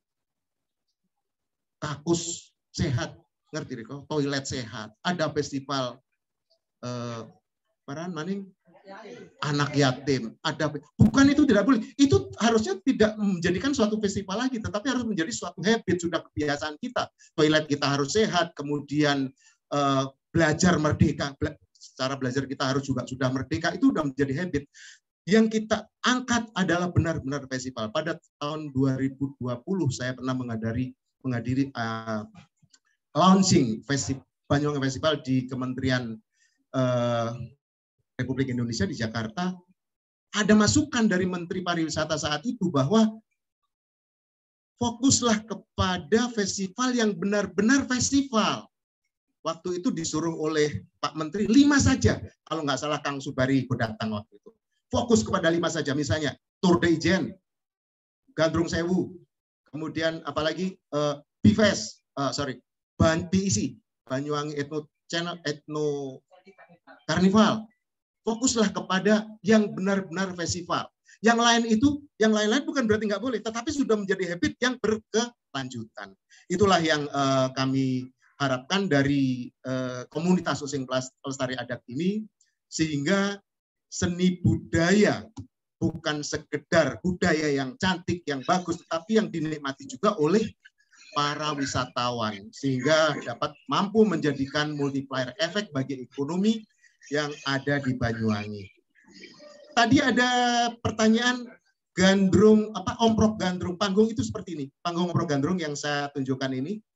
F: kakus sehat, ngerti kok, toilet sehat, ada festival eh, paran maning anak yatim, ada bukan itu tidak boleh, itu harusnya tidak menjadikan suatu festival lagi, tetapi harus menjadi suatu habit, sudah kebiasaan kita. Toilet kita harus sehat, kemudian eh, belajar merdeka, secara belajar kita harus juga sudah merdeka, itu sudah menjadi habit. Yang kita angkat adalah benar-benar festival. Pada tahun dua ribu dua puluh saya pernah menghadiri menghadiri uh, launching festival Banyuwangi Festival di Kementerian uh, Republik Indonesia di Jakarta. Ada masukan dari Menteri Pariwisata saat itu bahwa fokuslah kepada festival yang benar-benar festival. Waktu itu disuruh oleh Pak Menteri lima saja, kalau nggak salah Kang Subari datang waktu itu. Fokus kepada lima saja, misalnya Tour de Ijen, Gandrung Sewu, kemudian apalagi uh, B-Fest, uh, sorry, B I C, Banyuwangi Ethno Channel Ethno Carnival. Fokuslah kepada yang benar-benar festival. Yang lain itu, yang lain-lain bukan berarti nggak boleh, tetapi sudah menjadi habit yang berkelanjutan. Itulah yang uh, kami harapkan dari uh, komunitas Using Pelestari Adat ini, sehingga seni budaya bukan sekedar budaya yang cantik, yang bagus, tetapi yang dinikmati juga oleh para wisatawan, sehingga dapat mampu menjadikan multiplier efek bagi ekonomi yang ada di Banyuwangi. Tadi ada pertanyaan gandrung, apa omprok gandrung, panggung itu seperti ini. Panggung omprok gandrung yang saya tunjukkan ini,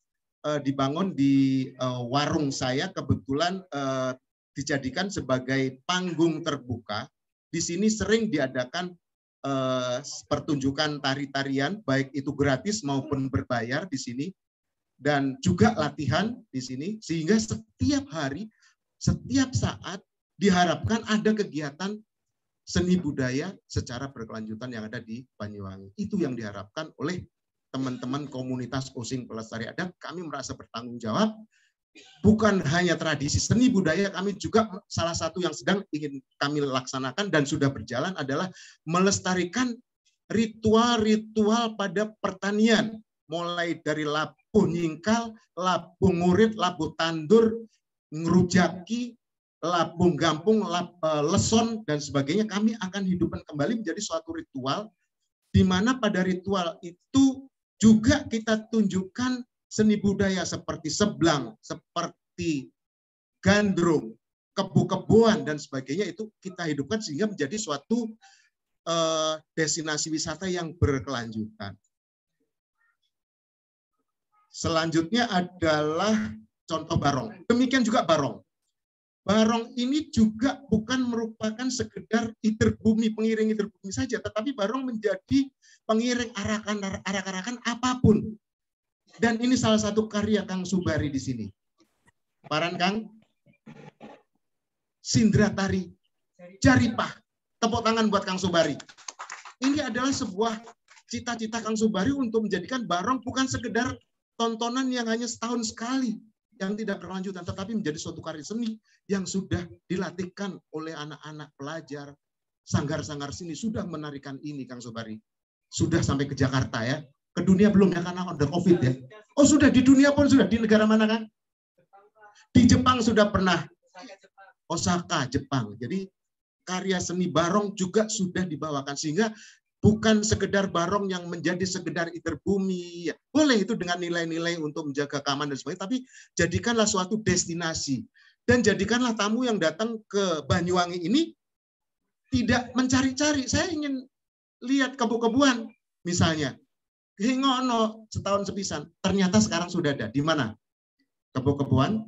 F: uh, dibangun di uh, warung saya, kebetulan uh, dijadikan sebagai panggung terbuka. Di sini sering diadakan uh, pertunjukan tari-tarian, baik itu gratis maupun berbayar di sini, dan juga latihan di sini, sehingga setiap hari, setiap saat diharapkan ada kegiatan seni budaya secara berkelanjutan yang ada di Banyuwangi. Itu yang diharapkan oleh teman-teman komunitas Osing Pelestari Adat. Kami merasa bertanggung jawab, bukan hanya tradisi seni budaya, kami juga salah satu yang sedang ingin kami laksanakan dan sudah berjalan adalah melestarikan ritual-ritual pada pertanian, mulai dari labuh nyingkal, labuh ngurit, labuh tandur, ngerujaki, labung gampung, lab, leson, dan sebagainya. Kami akan hidupkan kembali menjadi suatu ritual, di mana pada ritual itu juga kita tunjukkan seni budaya seperti seblang, seperti gandrung, kebu-kebuan, dan sebagainya. Itu kita hidupkan sehingga menjadi suatu uh, destinasi wisata yang berkelanjutan. Selanjutnya adalah contoh barong. Demikian juga barong. Barong ini juga bukan merupakan sekedar iter bumi, pengiring iter bumi saja, tetapi barong menjadi pengiring arakan arak-arakan apapun. Dan ini salah satu karya Kang Subari di sini. Paran Kang, Sindra Tari, Jaripah. Tepuk tangan buat Kang Subari. Ini adalah sebuah cita-cita Kang Subari untuk menjadikan barong bukan sekedar tontonan yang hanya setahun sekali, yang tidak berkelanjutan, tetapi menjadi suatu karya seni yang sudah dilatihkan oleh anak-anak pelajar, sanggar-sanggar sini sudah menarikan ini, Kang Sobari. Sudah sampai ke Jakarta ya, ke dunia belum ya karena ada COVID ya. Oh sudah, di dunia pun sudah, di negara mana kan? Di Jepang sudah pernah, Osaka, Jepang. Jadi karya seni barong juga sudah dibawakan, sehingga bukan sekedar barong yang menjadi sekedar iter bumi. Ya, boleh itu dengan nilai-nilai untuk menjaga keamanan dan sebagainya, tapi jadikanlah suatu destinasi. Dan jadikanlah tamu yang datang ke Banyuwangi ini tidak mencari-cari. Saya ingin lihat kebu-kebuan misalnya. Hingono setahun sepisan. Ternyata sekarang sudah ada. Di mana? Kebu-kebuan?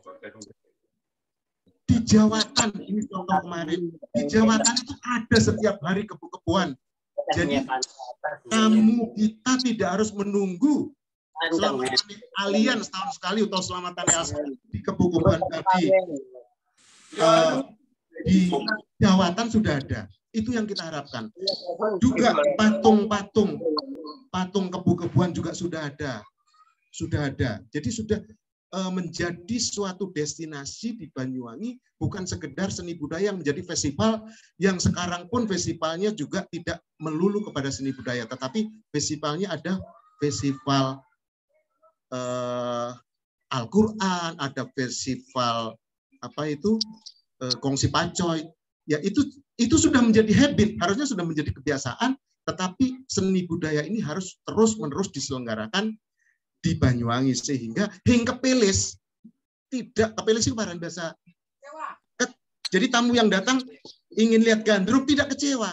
F: Di Jawatan. Ini contoh kemarin. Di Jawatan itu ada setiap hari kebu-kebuan. Jadi tamu kita tidak harus menunggu selamatan alien setahun sekali atau selamatan di kebu-kebuan tadi. Uh, di Jawatan sudah ada. Itu yang kita harapkan. Juga patung-patung, patung kebu-kebuan juga sudah ada. Sudah ada. Jadi sudah uh, menjadi suatu destinasi di Banyuwangi, bukan sekedar seni budaya yang menjadi festival, yang sekarang pun festivalnya juga tidak melulu kepada seni budaya, tetapi festivalnya ada festival uh, Al-Quran, ada festival apa itu uh, Kongsi Pacoy. Ya itu itu sudah menjadi habit, harusnya sudah menjadi kebiasaan, tetapi seni budaya ini harus terus-menerus diselenggarakan di Banyuwangi sehingga hingga kepelis. Tidak, kepelis itu barang biasa. Jadi tamu yang datang ingin lihat gandrung tidak kecewa.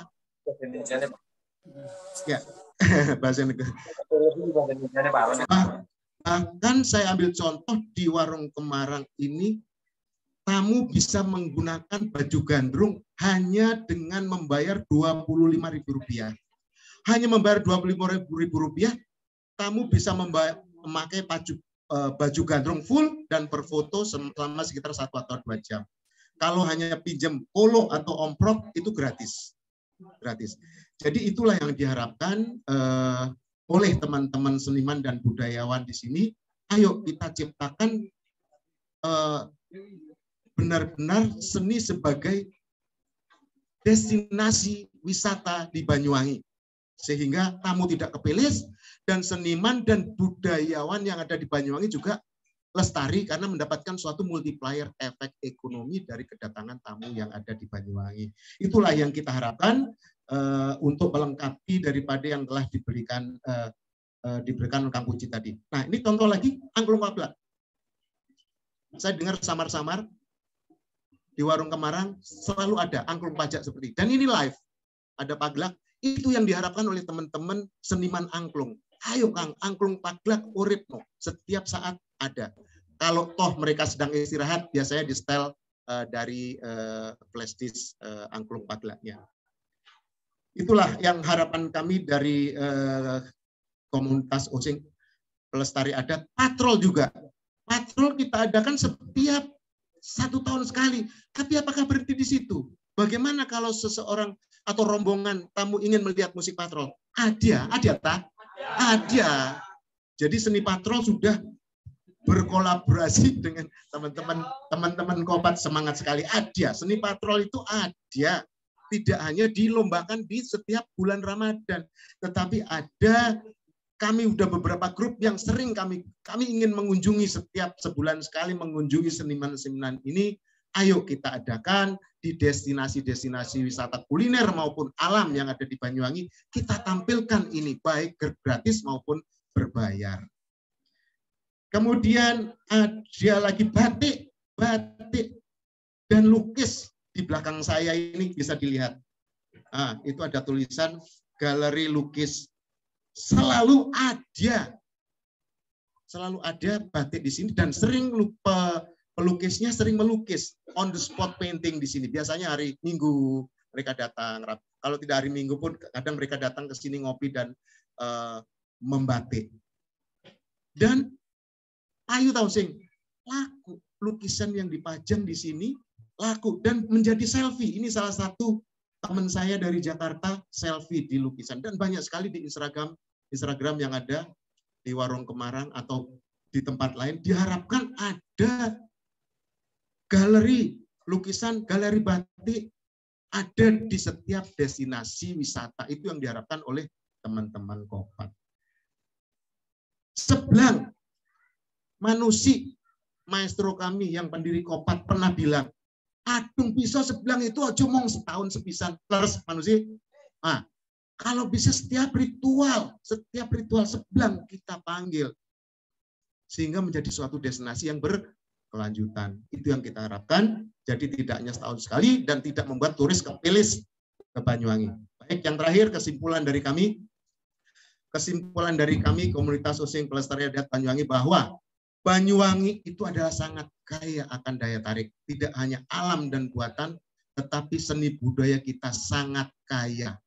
F: Ya, bahasa negara. Bahkan saya ambil contoh di Warung Kemarang ini, tamu bisa menggunakan baju gandrung hanya dengan membayar dua puluh lima ribu rupiah. Hanya membayar dua puluh lima ribu rupiah, tamu bisa membayar, memakai baju, baju gandrung full dan berfoto selama sekitar satu atau dua jam. Kalau hanya pinjam polo atau omprok itu gratis. Gratis. Jadi itulah yang diharapkan uh, oleh teman-teman seniman dan budayawan di sini. Ayo kita ciptakan uh, benar-benar seni sebagai destinasi wisata di Banyuwangi. Sehingga tamu tidak kepelis dan seniman dan budayawan yang ada di Banyuwangi juga lestari karena mendapatkan suatu multiplier efek ekonomi dari kedatangan tamu yang ada di Banyuwangi. Itulah yang kita harapkan uh, untuk melengkapi daripada yang telah diberikan uh, uh, diberikan Kang Puji tadi. Nah ini contoh lagi angklung pablak. Saya dengar samar-samar di Warung Kemarang selalu ada angklung pajak seperti ini. Dan ini live. Ada paglak. Itu yang diharapkan oleh teman-teman seniman angklung. Ayo Kang, angklung paglak urip no. Setiap saat ada. Kalau toh mereka sedang istirahat, biasanya di setel uh, dari uh, flash disk uh, angklung pagelaknya. Itulah yang harapan kami dari uh, komunitas Osing Pelestari Adat. Patrol juga. Patrol kita adakan setiap satu tahun sekali. Tapi apakah berhenti di situ? Bagaimana kalau seseorang atau rombongan tamu ingin melihat musik patrol? Ada, ada tak? Ada. Jadi seni patrol sudah berkolaborasi dengan teman-teman teman-teman Kopat, semangat sekali. Ada, seni patrol itu ada. Tidak hanya dilombakan di setiap bulan Ramadan, tetapi ada, kami udah beberapa grup yang sering kami kami ingin mengunjungi setiap sebulan sekali, mengunjungi seniman-seniman ini. Ayo kita adakan di destinasi-destinasi wisata kuliner maupun alam yang ada di Banyuwangi, kita tampilkan ini baik gratis maupun berbayar. Kemudian ada lagi batik, batik dan lukis di belakang saya ini bisa dilihat. Nah, itu ada tulisan galeri lukis. Selalu ada, selalu ada batik di sini dan sering lupa. Pelukisnya sering melukis on the spot painting di sini. Biasanya hari Minggu mereka datang. Kalau tidak hari Minggu pun kadang mereka datang ke sini ngopi dan uh, membatik. Dan ayo tahu sing laku lukisan yang dipajang di sini laku dan menjadi selfie. Ini salah satu teman saya dari Jakarta selfie di lukisan dan banyak sekali di Instagram Instagram yang ada di Warung Kemarang atau di tempat lain. Diharapkan ada galeri lukisan, galeri batik ada di setiap destinasi wisata. Itu yang diharapkan oleh teman-teman Kopat. Seblang, Manusi, maestro kami yang pendiri Kopat pernah bilang, adung pisau seblang itu aja mong setahun sepisan. Terus Manusi, ah, kalau bisa setiap ritual, setiap ritual seblang kita panggil. Sehingga menjadi suatu destinasi yang ber kelanjutan. Itu yang kita harapkan. Jadi tidak hanya setahun sekali dan tidak membuat turis kepilis ke Banyuwangi. Baik, yang terakhir kesimpulan dari kami. Kesimpulan dari kami komunitas Osing Pelestari Adat Banyuwangi bahwa Banyuwangi itu adalah sangat kaya akan daya tarik. Tidak hanya alam dan buatan, tetapi seni budaya kita sangat kaya.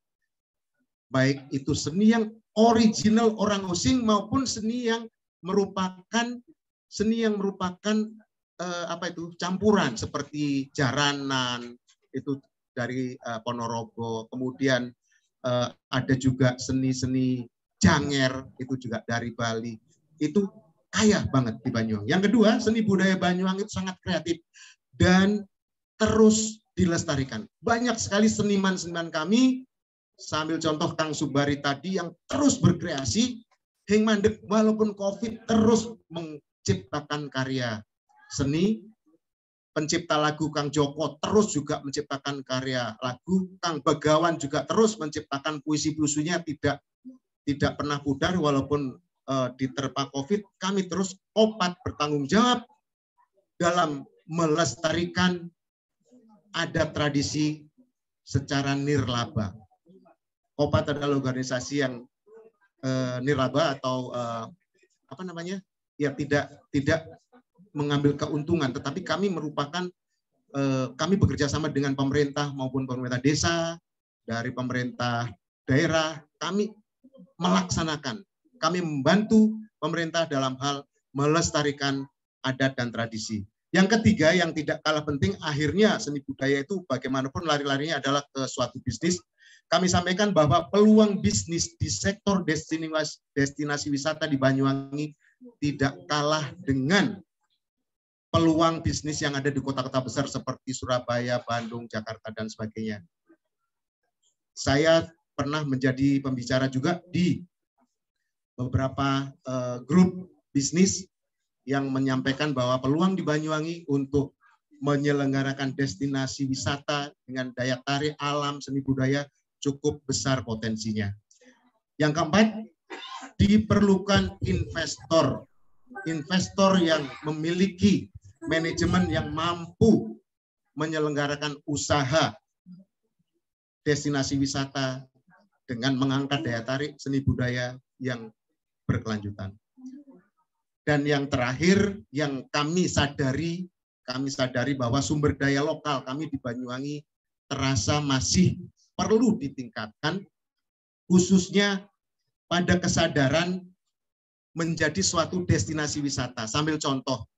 F: Baik itu seni yang original orang Osing maupun seni yang merupakan seni yang merupakan Eh, apa itu campuran seperti jaranan itu dari eh, Ponorogo, kemudian eh, ada juga seni-seni janger itu juga dari Bali. Itu kaya banget di Banyuwangi. Yang kedua, seni budaya Banyuwangi itu sangat kreatif dan terus dilestarikan. Banyak sekali seniman-seniman kami, sambil contoh Kang Subari tadi yang terus berkreasi, hing mandek walaupun Covid terus menciptakan karya seni. Pencipta lagu Kang Joko terus juga menciptakan karya lagu. Kang Bagawan juga terus menciptakan puisi-puisinya, tidak tidak pernah pudar walaupun uh, diterpa Covid. Kami terus Kopat bertanggung jawab dalam melestarikan adat tradisi secara nirlaba. Kopat adalah organisasi yang uh, nirlaba atau uh, apa namanya? Ya tidak tidak mengambil keuntungan, tetapi kami merupakan eh, kami bekerja sama dengan pemerintah maupun pemerintah desa, dari pemerintah daerah, kami melaksanakan, kami membantu pemerintah dalam hal melestarikan adat dan tradisi. Yang ketiga yang tidak kalah penting, akhirnya seni budaya itu bagaimanapun lari-larinya adalah ke suatu bisnis. Kami sampaikan bahwa peluang bisnis di sektor destinasi, destinasi wisata di Banyuwangi tidak kalah dengan peluang bisnis yang ada di kota-kota besar seperti Surabaya, Bandung, Jakarta, dan sebagainya. Saya pernah menjadi pembicara juga di beberapa uh, grup bisnis yang menyampaikan bahwa peluang di Banyuwangi untuk menyelenggarakan destinasi wisata dengan daya tarik alam, seni budaya cukup besar potensinya. Yang keempat, diperlukan investor. Investor yang memiliki manajemen yang mampu menyelenggarakan usaha destinasi wisata dengan mengangkat daya tarik seni budaya yang berkelanjutan. Dan yang terakhir yang kami sadari, kami sadari bahwa sumber daya lokal kami di Banyuwangi terasa masih perlu ditingkatkan, khususnya pada kesadaran menjadi suatu destinasi wisata. Sambil contoh,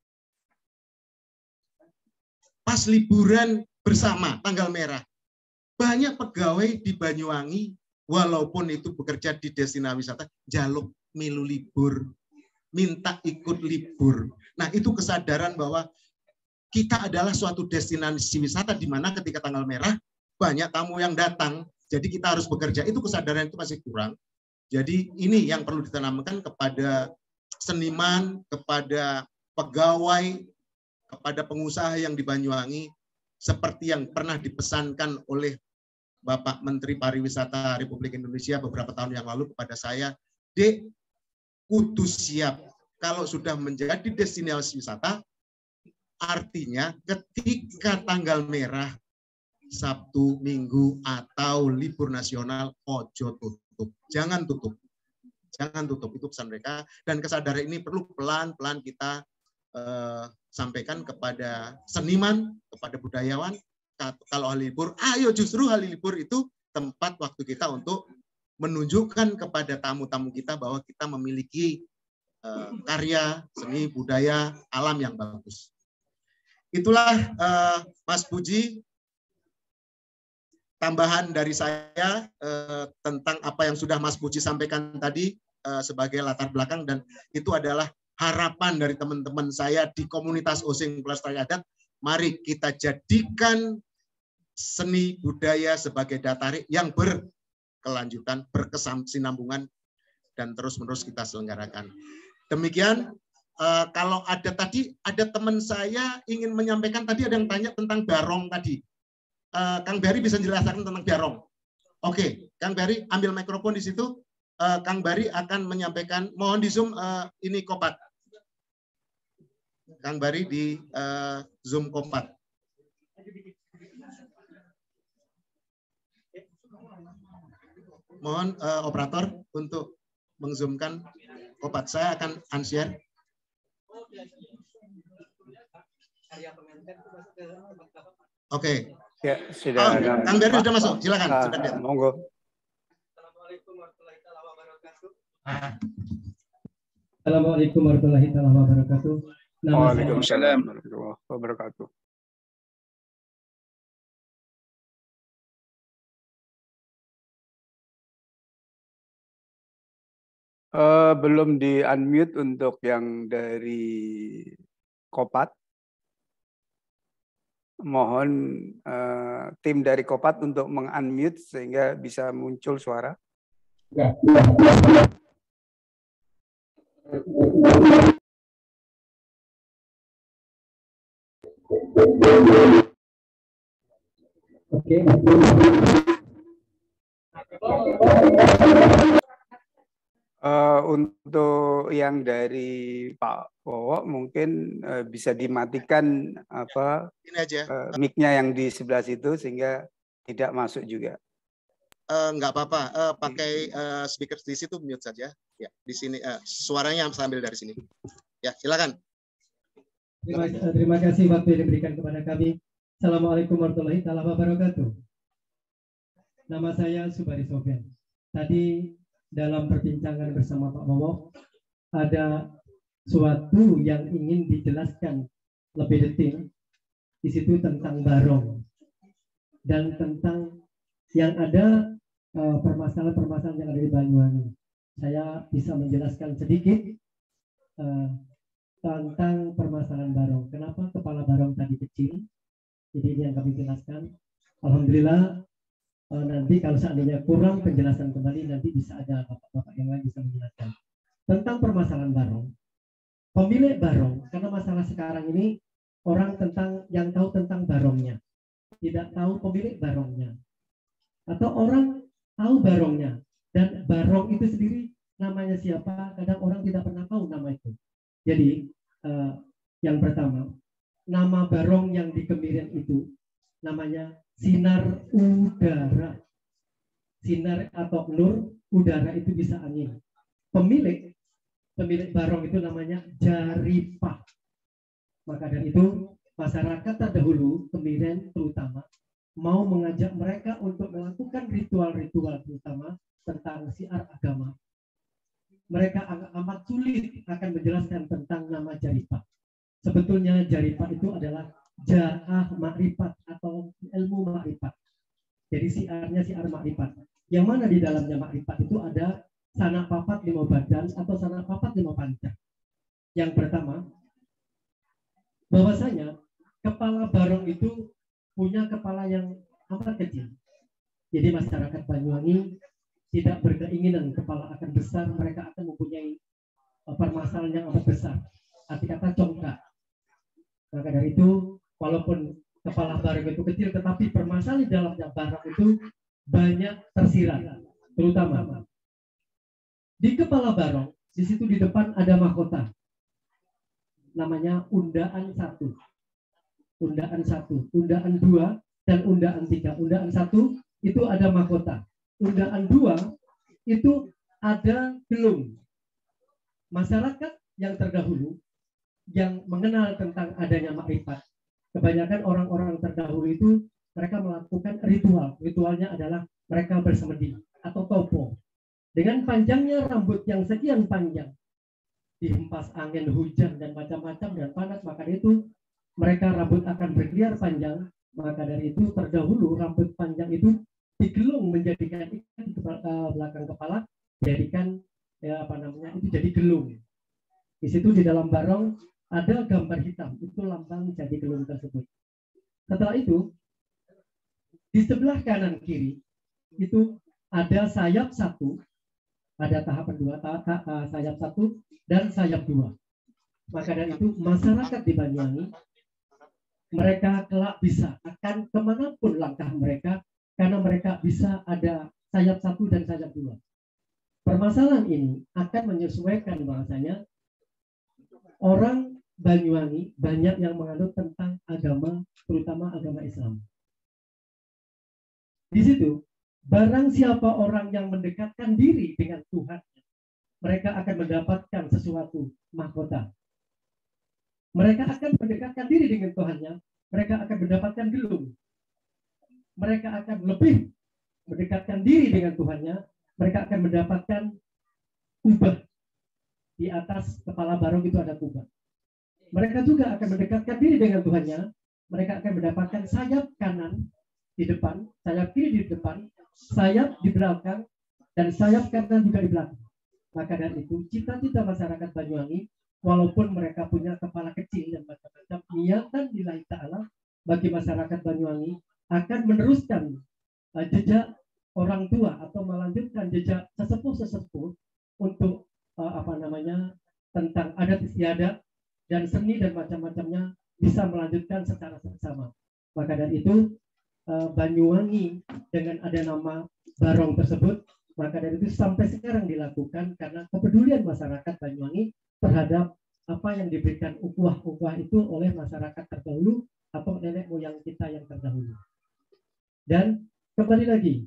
F: pas liburan bersama tanggal merah, banyak pegawai di Banyuwangi, walaupun itu bekerja di destinasi wisata, jaluk milu libur, minta ikut libur. Nah, itu kesadaran bahwa kita adalah suatu destinasi wisata di mana ketika tanggal merah banyak tamu yang datang, jadi kita harus bekerja. Itu kesadaran itu masih kurang. Jadi ini yang perlu ditanamkan kepada seniman, kepada pegawai, kepada pengusaha yang di Banyuwangi, seperti yang pernah dipesankan oleh Bapak Menteri Pariwisata Republik Indonesia beberapa tahun yang lalu kepada saya, Dek, kudu siap. Kalau sudah menjadi destinasi wisata, artinya ketika tanggal merah, Sabtu, Minggu, atau libur nasional, ojo tutup. Jangan tutup. Jangan tutup. Itu pesan mereka. Dan kesadaran ini perlu pelan-pelan kita eh, sampaikan kepada seniman, kepada budayawan. Kalau hari libur, ayo justru hari libur itu tempat waktu kita untuk menunjukkan kepada tamu-tamu kita bahwa kita memiliki uh, karya, seni, budaya, alam yang bagus. Itulah uh, Mas Puji, tambahan dari saya uh, tentang apa yang sudah Mas Puji sampaikan tadi uh, sebagai latar belakang, dan itu adalah harapan dari teman-teman saya di komunitas Osing Pelestari Adat. Mari kita jadikan seni budaya sebagai daya tarik yang berkelanjutan, berkesinambungan, dan terus-menerus kita selenggarakan. Demikian, uh, kalau ada tadi, ada teman saya ingin menyampaikan, tadi ada yang tanya tentang barong tadi. Uh, Kang Bari bisa jelaskan tentang barong. Oke, Kang Bari ambil mikrofon di situ. Uh, Kang Bari akan menyampaikan, mohon di Zoom uh, ini Kopat. Kang Bari di uh, Zoom Kopat. Mohon uh, operator untuk mengzoomkan Kopat. Saya akan unshare. Oke. Okay.
E: Ya, sudah.
F: Oh, Kang Beri sudah masuk. Silakan.
E: Ah,
F: sudah lihat.
E: Monggo.
K: Assalamualaikum warahmatullahi wabarakatuh.
E: Waalaikumsalam warahmatullahi wabarakatuh. Uh, belum di unmute untuk yang dari Kopat. Mohon uh, tim dari Kopat untuk meng-unmute sehingga bisa muncul suara.
K: Ya. Oke.
E: Uh, untuk yang dari Pak Wowo mungkin uh, bisa dimatikan apa
F: ini aja
E: uh, mic-nya yang di sebelah situ sehingga tidak masuk juga.
F: Uh, enggak apa-apa, uh, pakai uh, speaker di situ mute saja. Ya, di sini uh, suaranya sambil dari sini. Ya, silakan.
K: Terima, terima kasih waktu yang diberikan kepada kami. Assalamualaikum warahmatullahi wabarakatuh. Nama saya Subari Sofyan. Tadi dalam perbincangan bersama Pak Wowo, ada suatu yang ingin dijelaskan lebih detail di situ tentang barong dan tentang yang ada permasalahan-permasalahan uh, yang ada di Banyuwangi. Saya bisa menjelaskan sedikit uh, tentang permasalahan barong. Kenapa kepala barong tadi kecil? Jadi ini yang kami jelaskan. Alhamdulillah. Uh, nanti kalau seandainya kurang penjelasan kembali, nanti bisa ada bapak-bapak yang lain bisa menjelaskan tentang permasalahan barong. Pemilik barong, karena masalah sekarang ini orang tentang yang tahu tentang barongnya, tidak tahu pemilik barongnya, atau orang tahu barongnya dan barong itu sendiri namanya siapa, kadang orang tidak pernah tahu nama itu. Jadi uh, yang pertama, nama barong yang di Kemiren itu namanya sinar udara. Sinar atau nur, udara itu bisa angin. Pemilik pemilik barong itu namanya Jaripah. Maka dari itu masyarakat terdahulu, Kemiren terutama, mau mengajak mereka untuk melakukan ritual-ritual terutama tentang syiar agama. Mereka amat sulit akan menjelaskan tentang nama Jaripah. Sebetulnya Jaripah itu adalah Ja'ah Ma'rifat atau ilmu Ma'rifat. Jadi siarnya siar Ma'rifat. Yang mana di dalamnya Ma'rifat itu ada sanak papat lima badan atau sanak papat lima panca. Yang pertama, bahwasanya kepala barong itu punya kepala yang amat kecil. Jadi masyarakat Banyuwangi tidak berkeinginan kepala akan besar, mereka akan mempunyai permasalahan yang amat besar. Arti kata congkak. Maka dari itu, walaupun kepala barong itu kecil, tetapi permasalahan di dalamnya barong itu banyak tersirat. Terutama di kepala barong, di situ di depan ada mahkota. Namanya undaan satu. Undaan satu, undaan dua, dan undaan tiga. Undaan satu itu ada mahkota. Undaan dua itu ada gelung. Masyarakat yang terdahulu yang mengenal tentang adanya makrifat, kebanyakan orang-orang terdahulu itu mereka melakukan ritual. Ritualnya adalah mereka bersemedi atau topo. Dengan panjangnya rambut yang sekian panjang, dihempas angin, hujan, dan macam-macam, dan panas, maka itu mereka rambut akan berliar panjang. Maka dari itu terdahulu rambut panjang itu digelung menjadikan ikan di belakang kepala, jadikan ya apa namanya itu jadi gelung. Di situ di dalam barong ada gambar hitam, itu lambang jadi gelung tersebut. Setelah itu di sebelah kanan kiri itu ada sayap satu, ada tahapan dua, tahap uh, sayap satu dan sayap dua. Maka dari itu masyarakat di Banyuwangi mereka kelak bisa akan kemanapun langkah mereka, karena mereka bisa ada sayap satu dan sayap dua. Permasalahan ini akan menyesuaikan bahasanya orang Banyuwangi banyak yang menganut tentang agama, terutama agama Islam. Di situ, barang siapa orang yang mendekatkan diri dengan Tuhan, mereka akan mendapatkan sesuatu mahkota. Mereka akan mendekatkan diri dengan Tuhannya, mereka akan mendapatkan gelung. Mereka akan lebih mendekatkan diri dengan Tuhannya, mereka akan mendapatkan kubah. Di atas kepala barong itu ada kubah. Mereka juga akan mendekatkan diri dengan Tuhannya, mereka akan mendapatkan sayap kanan di depan, sayap kiri di depan, sayap di belakang, dan sayap kanan juga di belakang. Maka dari itu, cita-cita masyarakat Banyuwangi, walaupun mereka punya kepala kecil dan macam-macam, niatan lillahi ta'ala bagi masyarakat Banyuwangi akan meneruskan uh, jejak orang tua atau melanjutkan jejak sesepuh-sesepuh untuk uh, apa namanya tentang adat istiadat dan seni dan macam-macamnya bisa melanjutkan secara bersama. Maka dari itu uh, Banyuwangi dengan ada nama barong tersebut, maka dari itu sampai sekarang dilakukan karena kepedulian masyarakat Banyuwangi terhadap apa yang diberikan ukhuwah-ukhuwah itu oleh masyarakat terdahulu atau nenek moyang kita yang terdahulu. Dan kembali lagi,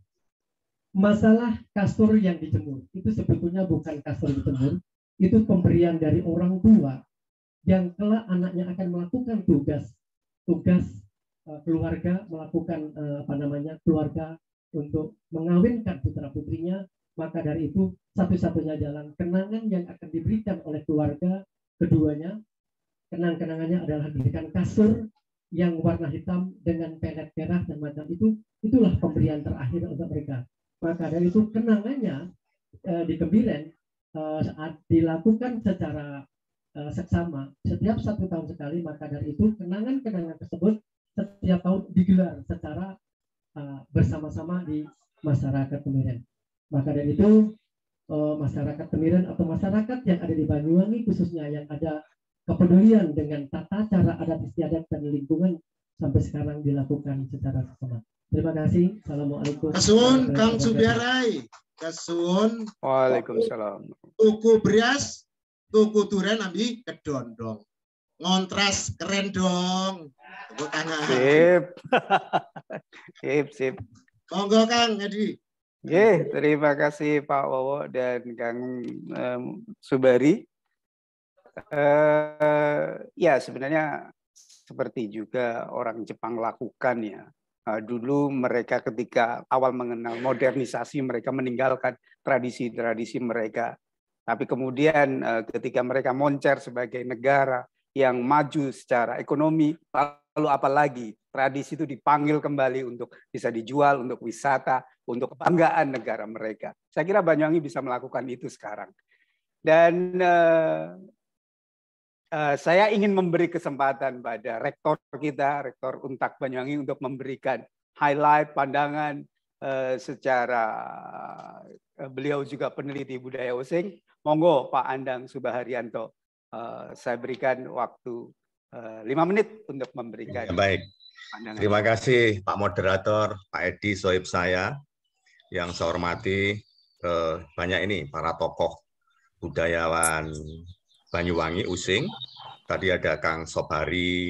K: masalah kasur yang dijemur itu sebetulnya bukan kasur dijemur, itu pemberian dari orang tua yang kelak anaknya akan melakukan tugas tugas uh, keluarga, melakukan uh, apa namanya keluarga untuk mengawinkan putra putrinya. Maka dari itu satu-satunya jalan kenangan yang akan diberikan oleh keluarga keduanya, kenang-kenangannya adalah diberikan kasur yang warna hitam dengan pelet merah dan macam itu. Itulah pemberian terakhir untuk mereka. Maka dari itu kenangannya uh, di Kemiren uh, saat dilakukan secara uh, seksama setiap satu tahun sekali. Maka dari itu kenangan-kenangan tersebut setiap tahun digelar secara uh, bersama-sama di masyarakat Kemiren. Maka dari itu uh, masyarakat Kemiren atau masyarakat yang ada di Banyuwangi khususnya yang ada kepedulian dengan tata cara adat istiadat dan lingkungan sampai sekarang dilakukan secara seksama. Terima kasih. Assalamualaikum.
F: Kasuun Kang Subiarai. Kasuun.
E: Waalaikumsalam.
F: Tuku beras, tuku durian ambi kedondong. Ngontras keren dong. Tepuk tangan.
E: Sip. Sip, sip.
F: Monggo Kang Edi.
E: Oke, terima kasih Pak Wowo dan Kang um, Subari. Uh, ya sebenarnya seperti juga orang Jepang lakukan ya. Uh, dulu mereka ketika awal mengenal modernisasi mereka meninggalkan tradisi-tradisi mereka. Tapi kemudian uh, ketika mereka moncer sebagai negara yang maju secara ekonomi, lalu apalagi tradisi itu dipanggil kembali untuk bisa dijual, untuk wisata, untuk kebanggaan negara mereka. Saya kira Banyuwangi bisa melakukan itu sekarang. Dan uh, uh, saya ingin memberi kesempatan pada rektor kita, Rektor Untak Banyuwangi, untuk memberikan highlight pandangan uh, secara uh, beliau juga peneliti budaya Osing. Monggo Pak Andang Subaharyanto, uh, saya berikan waktu uh, lima menit untuk memberikan.
H: Ya, baik.
E: Pandangan.
H: Terima kasih Pak Moderator, Pak Edi, sohib saya. Yang saya hormati eh, banyak ini para tokoh budayawan Banyuwangi, Using. Tadi ada Kang Sobari,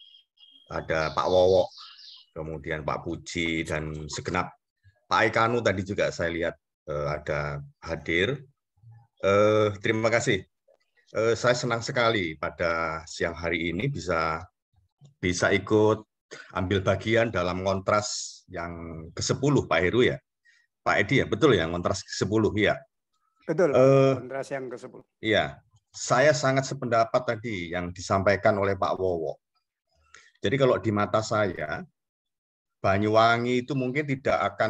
H: ada Pak Wowo, kemudian Pak Puji, dan segenap Pak Aikanu tadi juga saya lihat eh, ada hadir. Eh, terima kasih. Eh, saya senang sekali pada siang hari ini bisa bisa ikut ambil bagian dalam kontras yang kesepuluh Pak Heru ya. Pak Edi ya, betul ya, kontras ke sepuluh ya.
E: Betul,
H: uh,
E: kontras yang ke sepuluh.
H: Iya, saya sangat sependapat tadi yang disampaikan oleh Pak Wowo. Jadi kalau di mata saya, Banyuwangi itu mungkin tidak akan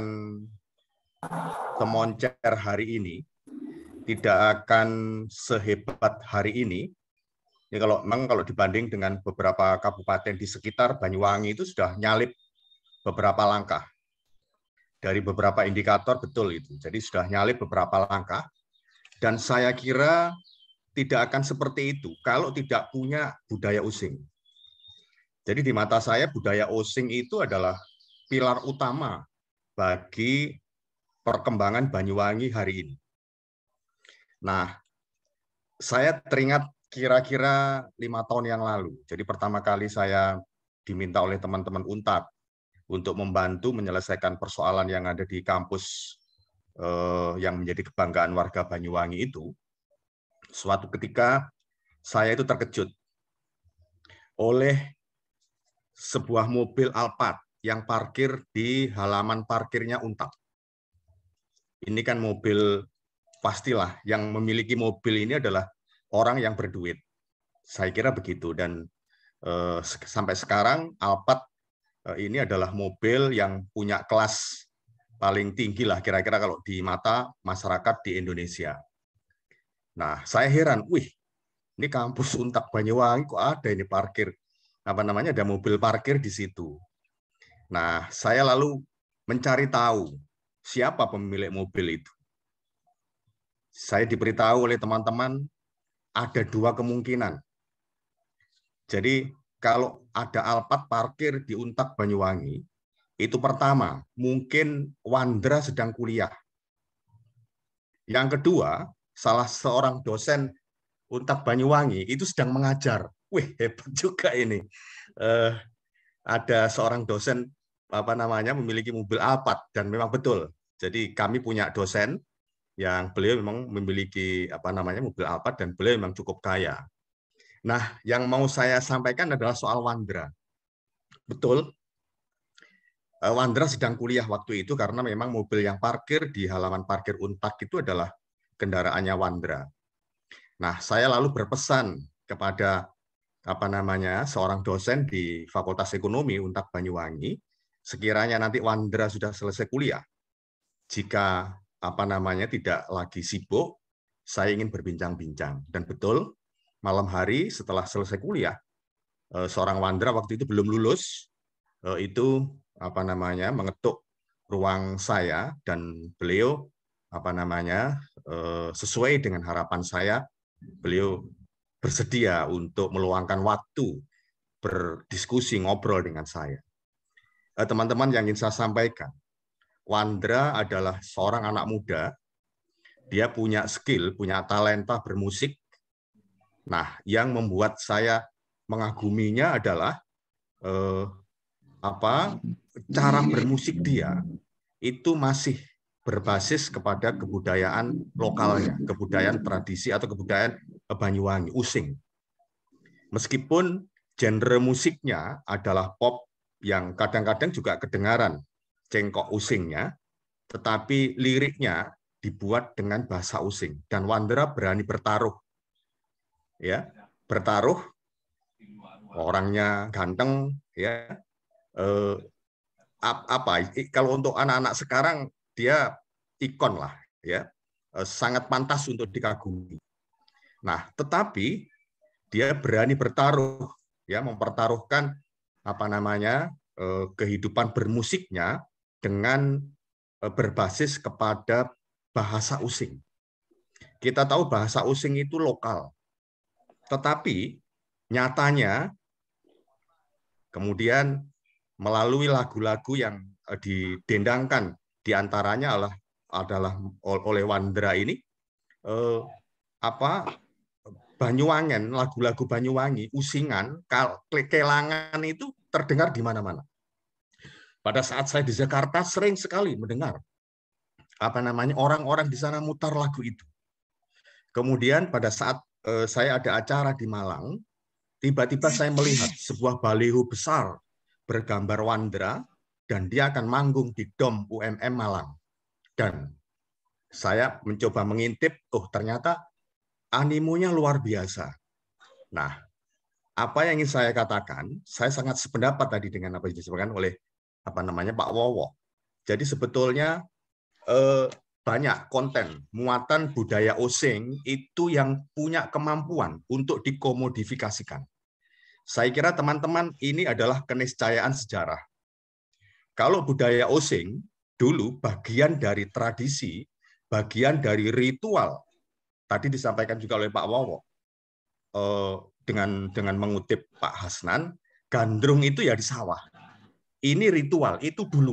H: semoncer hari ini, tidak akan sehebat hari ini. Ya kalau memang kalau dibanding dengan beberapa kabupaten di sekitar Banyuwangi itu sudah nyalip beberapa langkah. Dari beberapa indikator betul itu. Jadi sudah nyalip beberapa langkah. Dan saya kira tidak akan seperti itu kalau tidak punya budaya Osing. Jadi di mata saya budaya Osing itu adalah pilar utama bagi perkembangan Banyuwangi hari ini. Nah, saya teringat kira-kira lima tahun yang lalu. Jadi pertama kali saya diminta oleh teman-teman Untak untuk membantu menyelesaikan persoalan yang ada di kampus eh, yang menjadi kebanggaan warga Banyuwangi itu, suatu ketika saya itu terkejut oleh sebuah mobil Alphard yang parkir di halaman parkirnya Untak. Ini kan mobil, pastilah yang memiliki mobil ini adalah orang yang berduit. Saya kira begitu, dan eh, sampai sekarang Alphard ini adalah mobil yang punya kelas paling tinggi lah kira-kira kalau di mata masyarakat di Indonesia. Nah, saya heran, wih, ini kampus Untak Banyuwangi kok ada ini parkir, apa namanya, ada mobil parkir di situ. Nah, saya lalu mencari tahu siapa pemilik mobil itu. Saya diberitahu oleh teman-teman ada dua kemungkinan. Jadi kalau ada Alphard parkir di Untak Banyuwangi, itu pertama, mungkin Wandra sedang kuliah. Yang kedua, salah seorang dosen Untak Banyuwangi itu sedang mengajar. Wih, hebat juga ini. Eh, ada seorang dosen apa namanya memiliki mobil Alphard, dan memang betul. Jadi kami punya dosen yang beliau memang memiliki apa namanya mobil Alphard, dan beliau memang cukup kaya. Nah, yang mau saya sampaikan adalah soal Wandra. Betul, Wandra sedang kuliah waktu itu karena memang mobil yang parkir di halaman parkir Untak itu adalah kendaraannya Wandra. Nah, saya lalu berpesan kepada apa namanya seorang dosen di Fakultas Ekonomi Untak Banyuwangi, sekiranya nanti Wandra sudah selesai kuliah, jika apa namanya tidak lagi sibuk, saya ingin berbincang-bincang. Dan betul, malam hari setelah selesai kuliah, seorang Wandra waktu itu belum lulus, itu apa namanya mengetuk ruang saya, dan beliau apa namanya sesuai dengan harapan saya, beliau bersedia untuk meluangkan waktu berdiskusi, ngobrol dengan saya. Teman-teman, yang ingin saya sampaikan, Wandra adalah seorang anak muda, dia punya skill, punya talenta bermusik. Nah, yang membuat saya mengaguminya adalah eh, apa cara bermusik dia itu masih berbasis kepada kebudayaan lokalnya, kebudayaan tradisi atau kebudayaan Banyuwangi, Using. Meskipun genre musiknya adalah pop yang kadang-kadang juga kedengaran cengkok Usingnya, tetapi liriknya dibuat dengan bahasa Using dan Wandra berani bertaruh, ya, bertaruh, orangnya ganteng, ya, eh, apa? Kalau untuk anak-anak sekarang dia ikon lah, ya, sangat pantas untuk dikagumi. Nah, tetapi dia berani bertaruh, ya, mempertaruhkan apa namanya kehidupan bermusiknya dengan berbasis kepada bahasa Using. Kita tahu bahasa Using itu lokal, tetapi nyatanya kemudian melalui lagu-lagu yang didendangkan diantaranya adalah adalah oleh Wandra ini eh, apa Banyuwangen, lagu-lagu Banyuwangi, Usingan, kelangan itu terdengar di mana-mana. Pada saat saya di Jakarta sering sekali mendengar apa namanya orang-orang di sana mutar lagu itu. Kemudian pada saat eh, saya ada acara di Malang, tiba-tiba saya melihat sebuah baliho besar bergambar Wandra dan dia akan manggung di Dom U M M Malang. Dan saya mencoba mengintip, oh ternyata animonya luar biasa. Nah, apa yang ingin saya katakan, saya sangat sependapat tadi dengan apa yang disebutkan oleh apa namanya Pak Wowo. Jadi sebetulnya eh, banyak konten muatan budaya Osing itu yang punya kemampuan untuk dikomodifikasikan. Saya kira teman-teman ini adalah keniscayaan sejarah. Kalau budaya Osing dulu bagian dari tradisi, bagian dari ritual. Tadi disampaikan juga oleh Pak Wowo, dengan dengan mengutip Pak Hasnan, gandrung itu ya di sawah. Ini ritual, itu dulu.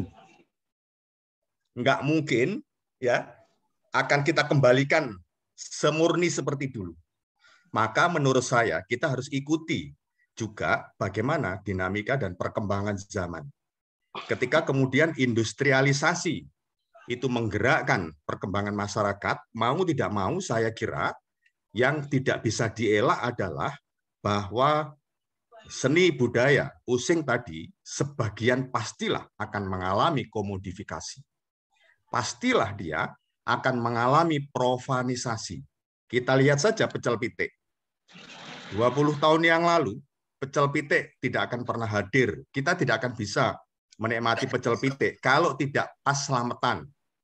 H: Nggak mungkin ya akan kita kembalikan semurni seperti dulu. Maka menurut saya kita harus ikuti juga bagaimana dinamika dan perkembangan zaman. Ketika kemudian industrialisasi itu menggerakkan perkembangan masyarakat, mau tidak mau saya kira yang tidak bisa dielak adalah bahwa seni budaya Using tadi sebagian pastilah akan mengalami komodifikasi. Pastilah dia akan mengalami profanisasi. Kita lihat saja pecel pitik. dua puluh tahun yang lalu, pecel pitik tidak akan pernah hadir. Kita tidak akan bisa menikmati pecel pitik kalau tidak pas selamatan.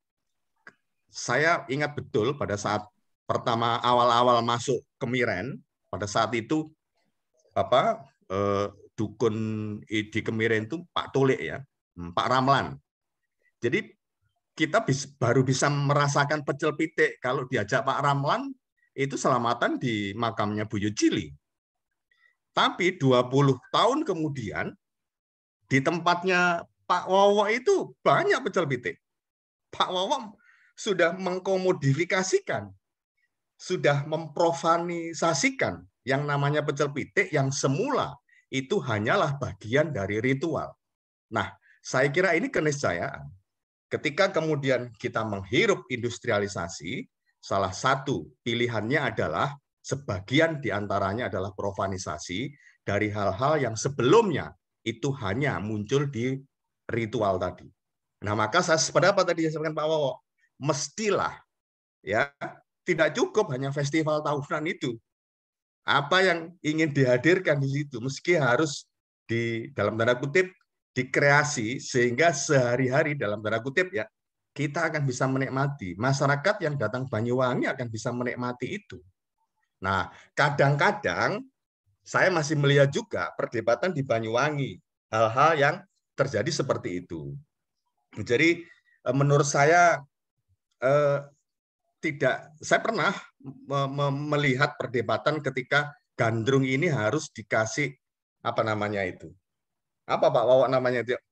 H: Saya ingat betul pada saat pertama awal-awal masuk Kemiren, pada saat itu apa eh, dukun di Kemiren itu Pak Tolik ya, Pak Ramlan. Jadi kita bis, baru bisa merasakan pecel pitik kalau diajak Pak Ramlan itu selamatan di makamnya Buyut Cili. Tapi dua puluh tahun kemudian di tempatnya Pak Wowo itu banyak pecel pitik. Pak Wowo sudah mengkomodifikasikan, sudah memprofanisasikan yang namanya pecel pitik yang semula itu hanyalah bagian dari ritual. Nah, saya kira ini keniscayaan. Ketika kemudian kita menghirup industrialisasi, salah satu pilihannya adalah sebagian diantaranya adalah profanisasi dari hal-hal yang sebelumnya itu hanya muncul di ritual tadi. Nah, maka saya sependapat tadi yang disampaikan Pak Wowo, mestilah ya tidak cukup hanya festival tahunan itu. Apa yang ingin dihadirkan di situ meski harus di dalam tanda kutip dikreasi sehingga sehari-hari dalam tanda kutip ya kita akan bisa menikmati, masyarakat yang datang Banyuwangi akan bisa menikmati itu. Nah, kadang-kadang saya masih melihat juga perdebatan di Banyuwangi, hal-hal yang terjadi seperti itu. Jadi menurut saya eh, tidak, saya pernah me me melihat perdebatan ketika gandrung ini harus dikasih apa namanya itu, apa Pak Wawa namanya itu?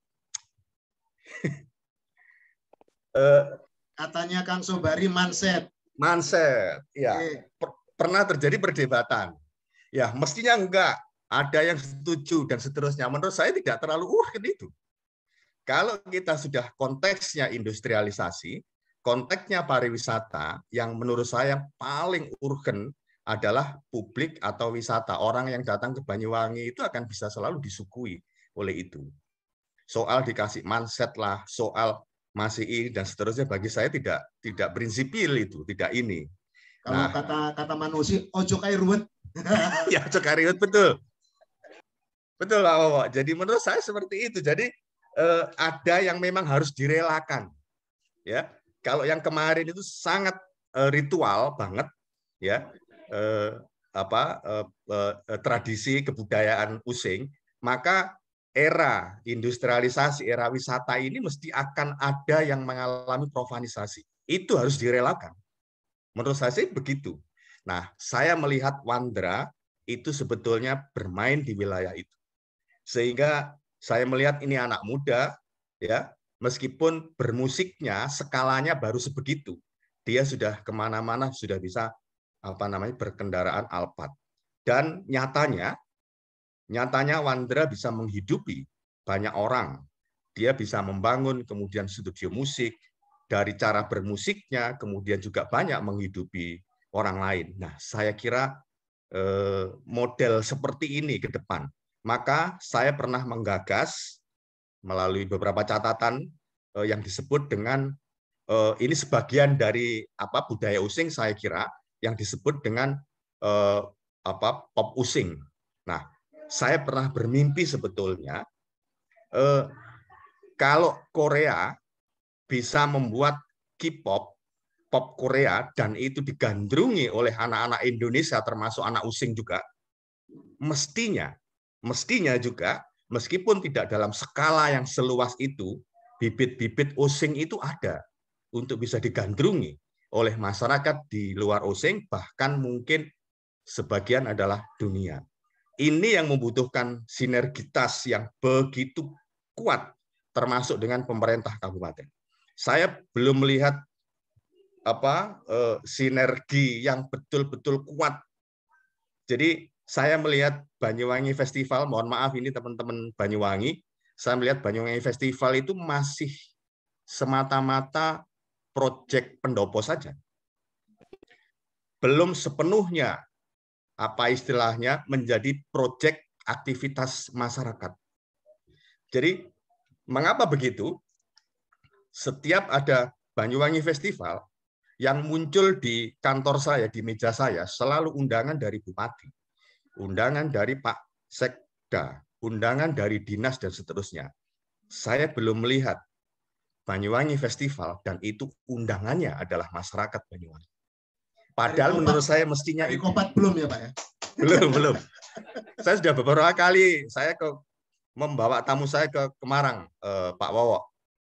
H: eh,
F: Katanya Kang Sobari manset.
H: Manset, ya. Per pernah terjadi perdebatan. Ya, mestinya enggak. Ada yang setuju dan seterusnya. Menurut saya tidak terlalu urgen itu. Kalau kita sudah konteksnya industrialisasi, konteksnya pariwisata yang menurut saya paling urgen adalah publik atau wisata. Orang yang datang ke Banyuwangi itu akan bisa selalu disuguhi oleh itu. Soal dikasih manset lah, soal masih ini dan seterusnya, bagi saya tidak tidak prinsipil itu, tidak ini.
F: Kalau
H: Nah,
F: kata kata manusia, ojo kai ruwet.
H: ya ojo kai ruwet, betul. Betul Pak Wowo. Jadi menurut saya seperti itu. Jadi eh, ada yang memang harus direlakan. Ya, kalau yang kemarin itu sangat eh, ritual banget, ya. Eh, apa eh, eh, tradisi kebudayaan Using, maka era industrialisasi, era wisata ini mesti akan ada yang mengalami profanisasi. Itu harus direlakan. Menurut saya sih begitu. Nah, saya melihat Wandra itu sebetulnya bermain di wilayah itu. Sehingga saya melihat ini anak muda, ya, meskipun bermusiknya skalanya baru sebegitu, dia sudah kemana-mana, sudah bisa apa namanya berkendaraan Alphard. Dan nyatanya, nyatanya Wandra bisa menghidupi banyak orang. Dia bisa membangun kemudian studio musik, dari cara bermusiknya, kemudian juga banyak menghidupi orang lain. Nah, saya kira eh, model seperti ini ke depan. Maka saya pernah menggagas melalui beberapa catatan eh, yang disebut dengan eh, ini sebagian dari apa budaya Using, saya kira yang disebut dengan eh, apa pop Using. Nah, saya pernah bermimpi sebetulnya eh, kalau Korea bisa membuat K-pop, pop Korea, dan itu digandrungi oleh anak-anak Indonesia, termasuk anak Using juga, mestinya, mestinya juga, meskipun tidak dalam skala yang seluas itu, bibit-bibit Using itu ada untuk bisa digandrungi oleh masyarakat di luar Using, bahkan mungkin sebagian adalah dunia. Ini yang membutuhkan sinergitas yang begitu kuat, termasuk dengan pemerintah kabupaten. Saya belum melihat apa eh, sinergi yang betul-betul kuat. Jadi saya melihat Banyuwangi Festival, mohon maaf ini teman-teman Banyuwangi, saya melihat Banyuwangi Festival itu masih semata-mata proyek pendopo saja. Belum sepenuhnya apa istilahnya menjadi proyek aktivitas masyarakat. Jadi mengapa begitu? Setiap ada Banyuwangi Festival, yang muncul di kantor saya, di meja saya, selalu undangan dari bupati, undangan dari Pak Sekda, undangan dari dinas, dan seterusnya. Saya belum melihat Banyuwangi Festival, dan itu undangannya adalah masyarakat Banyuwangi. Padahal menurut saya mestinya
F: itu.
H: Kopat
F: belum ya Pak ya?
H: Belum, belum. Saya sudah beberapa kali, saya ke membawa tamu saya ke Kemarang, eh, Pak Wowo.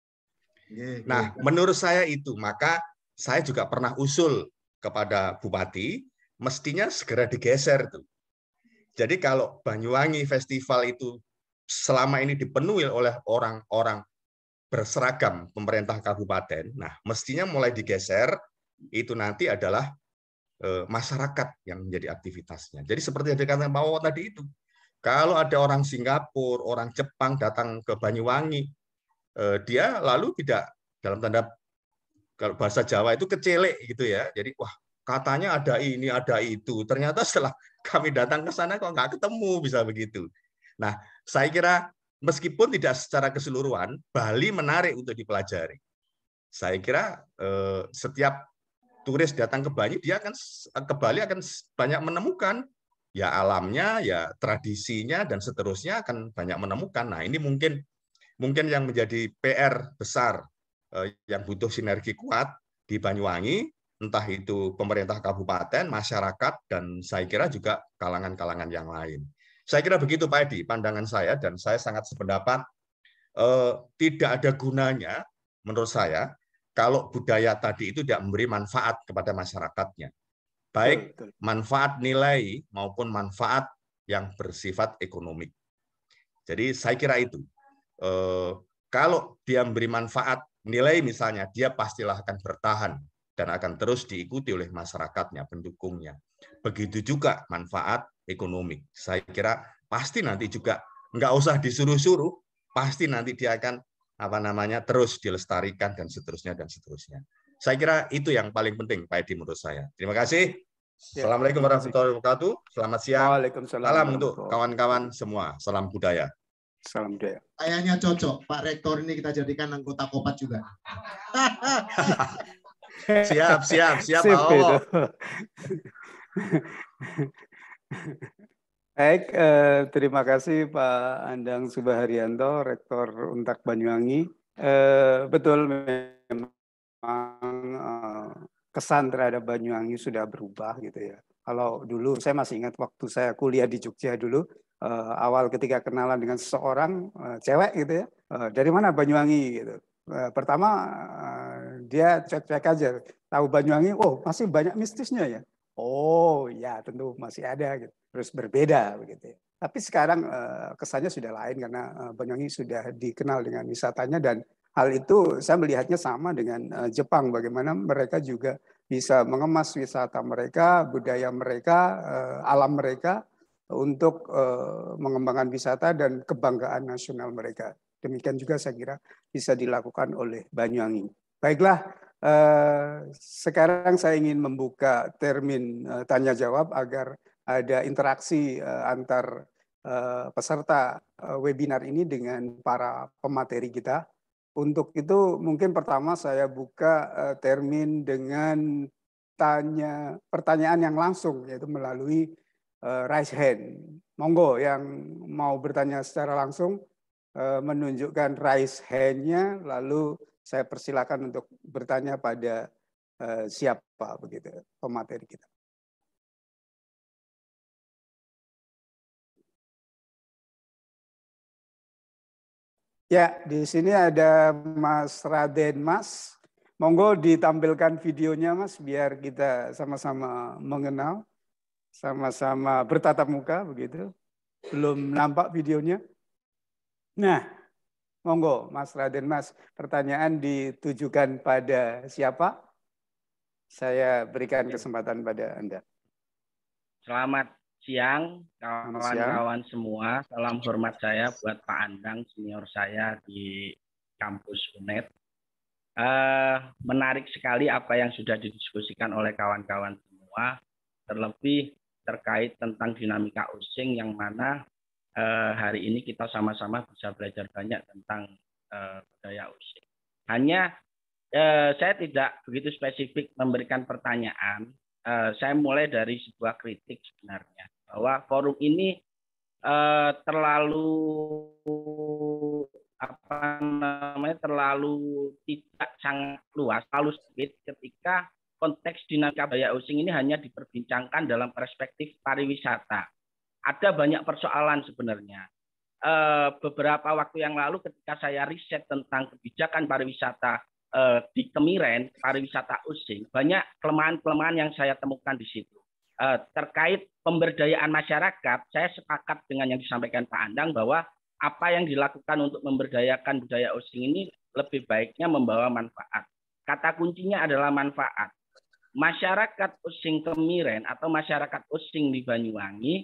H: Nah, menurut saya itu, maka saya juga pernah usul kepada Bupati, mestinya segera digeser tuh. Jadi kalau Banyuwangi Festival itu selama ini dipenuhi oleh orang-orang berseragam pemerintah kabupaten, nah mestinya mulai digeser, itu nanti adalah eh, masyarakat yang menjadi aktivitasnya. Jadi seperti yang dikatakan Pak Wowo tadi itu, kalau ada orang Singapura, orang Jepang datang ke Banyuwangi, eh, dia lalu tidak dalam tanda kalau bahasa Jawa itu kecelek gitu ya. Jadi wah katanya ada ini, ada itu. Ternyata setelah kami datang ke sana kok nggak ketemu, bisa begitu. Nah, saya kira meskipun tidak secara keseluruhan, Bali menarik untuk dipelajari. Saya kira eh, setiap turis datang ke Bali, dia akan ke Bali akan banyak menemukan ya alamnya, ya tradisinya, dan seterusnya akan banyak menemukan. Nah, ini mungkin mungkin yang menjadi P R besar yang butuh sinergi kuat di Banyuwangi, entah itu pemerintah kabupaten, masyarakat, dan saya kira juga kalangan-kalangan yang lain. Saya kira begitu Pak Edi, pandangan saya, dan saya sangat sependapat eh, tidak ada gunanya menurut saya kalau budaya tadi itu tidak memberi manfaat kepada masyarakatnya. Baik betul, betul. manfaat nilai maupun manfaat yang bersifat ekonomi. Jadi saya kira itu. Eh, kalau dia memberi manfaat nilai misalnya, dia pastilah akan bertahan dan akan terus diikuti oleh masyarakatnya, pendukungnya. Begitu juga manfaat ekonomi. Saya kira pasti nanti juga nggak usah disuruh-suruh, pasti nanti dia akan apa namanya terus dilestarikan dan seterusnya dan seterusnya. Saya kira itu yang paling penting, Pak Edi, menurut saya. Terima kasih.
E: Ya,
H: Assalamualaikum
E: terima kasih.
H: warahmatullahi wabarakatuh. Selamat siang.
E: Waalaikumsalam
H: Salam untuk
E: warahmatullahi
H: kawan-kawan semua. Salam budaya.
E: Salam budaya.
F: Kayaknya cocok, Pak Rektor ini kita jadikan anggota Kopat juga.
H: Siap, siap, siap,
E: Sip,
H: Pak
E: itu.
H: Owo.
E: Baik, eh, terima kasih Pak Andang Subaharyanto, Rektor Untak Banyuwangi. Eh, betul memang eh, kesan terhadap Banyuwangi sudah berubah gitu ya. Kalau dulu saya masih ingat waktu saya kuliah di Jogja dulu, eh, awal ketika kenalan dengan seseorang eh, cewek gitu ya, eh, dari mana Banyuwangi gitu. Eh, pertama eh, dia cek-cek aja, tahu Banyuwangi, oh masih banyak mistisnya ya. Oh ya tentu masih ada gitu. Terus berbeda begitu ya. Tapi sekarang eh, kesannya sudah lain karena eh, Banyuwangi sudah dikenal dengan wisatanya, dan hal itu saya melihatnya sama dengan eh, Jepang, bagaimana mereka juga bisa mengemas wisata mereka, budaya mereka, eh, alam mereka untuk eh, mengembangkan wisata dan kebanggaan nasional mereka. Demikian juga saya kira bisa dilakukan oleh Banyuwangi. Baiklah, eh, sekarang saya ingin membuka termin eh, tanya jawab agar ada interaksi eh, antar eh, peserta eh, webinar ini dengan para pemateri kita. Untuk itu mungkin pertama saya buka eh, termin dengan tanya pertanyaan yang langsung, yaitu melalui eh, raise hand. Monggo yang mau bertanya secara langsung eh, menunjukkan raise hand-nya, lalu saya persilakan untuk bertanya pada uh, siapa begitu pemateri kita. Ya, di sini ada Mas Raden Mas. Monggo ditampilkan videonya Mas, biar kita sama-sama mengenal, sama-sama bertatap muka begitu. Belum nampak videonya? Nah. Monggo, Mas Raden Mas, pertanyaan ditujukan pada siapa? Saya berikan kesempatan pada Anda.
L: Selamat siang, kawan-kawan semua. Salam hormat saya buat Pak Andang, senior saya di kampus U N E D. Uh, menarik sekali apa yang sudah didiskusikan oleh kawan-kawan semua, terlebih terkait tentang dinamika using yang mana Uh, hari ini kita sama-sama bisa belajar banyak tentang uh, budaya using. Hanya uh, saya tidak begitu spesifik memberikan pertanyaan. Uh, saya mulai dari sebuah kritik sebenarnya, bahwa forum ini uh, terlalu apa namanya terlalu tidak sangat luas, terlalu sempit ketika konteks dinamika budaya using ini hanya diperbincangkan dalam perspektif pariwisata. Ada banyak persoalan sebenarnya. E, beberapa waktu yang lalu ketika saya riset tentang kebijakan pariwisata e, di Kemiren, pariwisata using, banyak kelemahan-kelemahan yang saya temukan di situ. E, terkait pemberdayaan masyarakat, saya sepakat dengan yang disampaikan Pak Andang bahwa apa yang dilakukan untuk memberdayakan budaya using ini lebih baiknya membawa manfaat. Kata kuncinya adalah manfaat. Masyarakat using Kemiren atau masyarakat using di Banyuwangi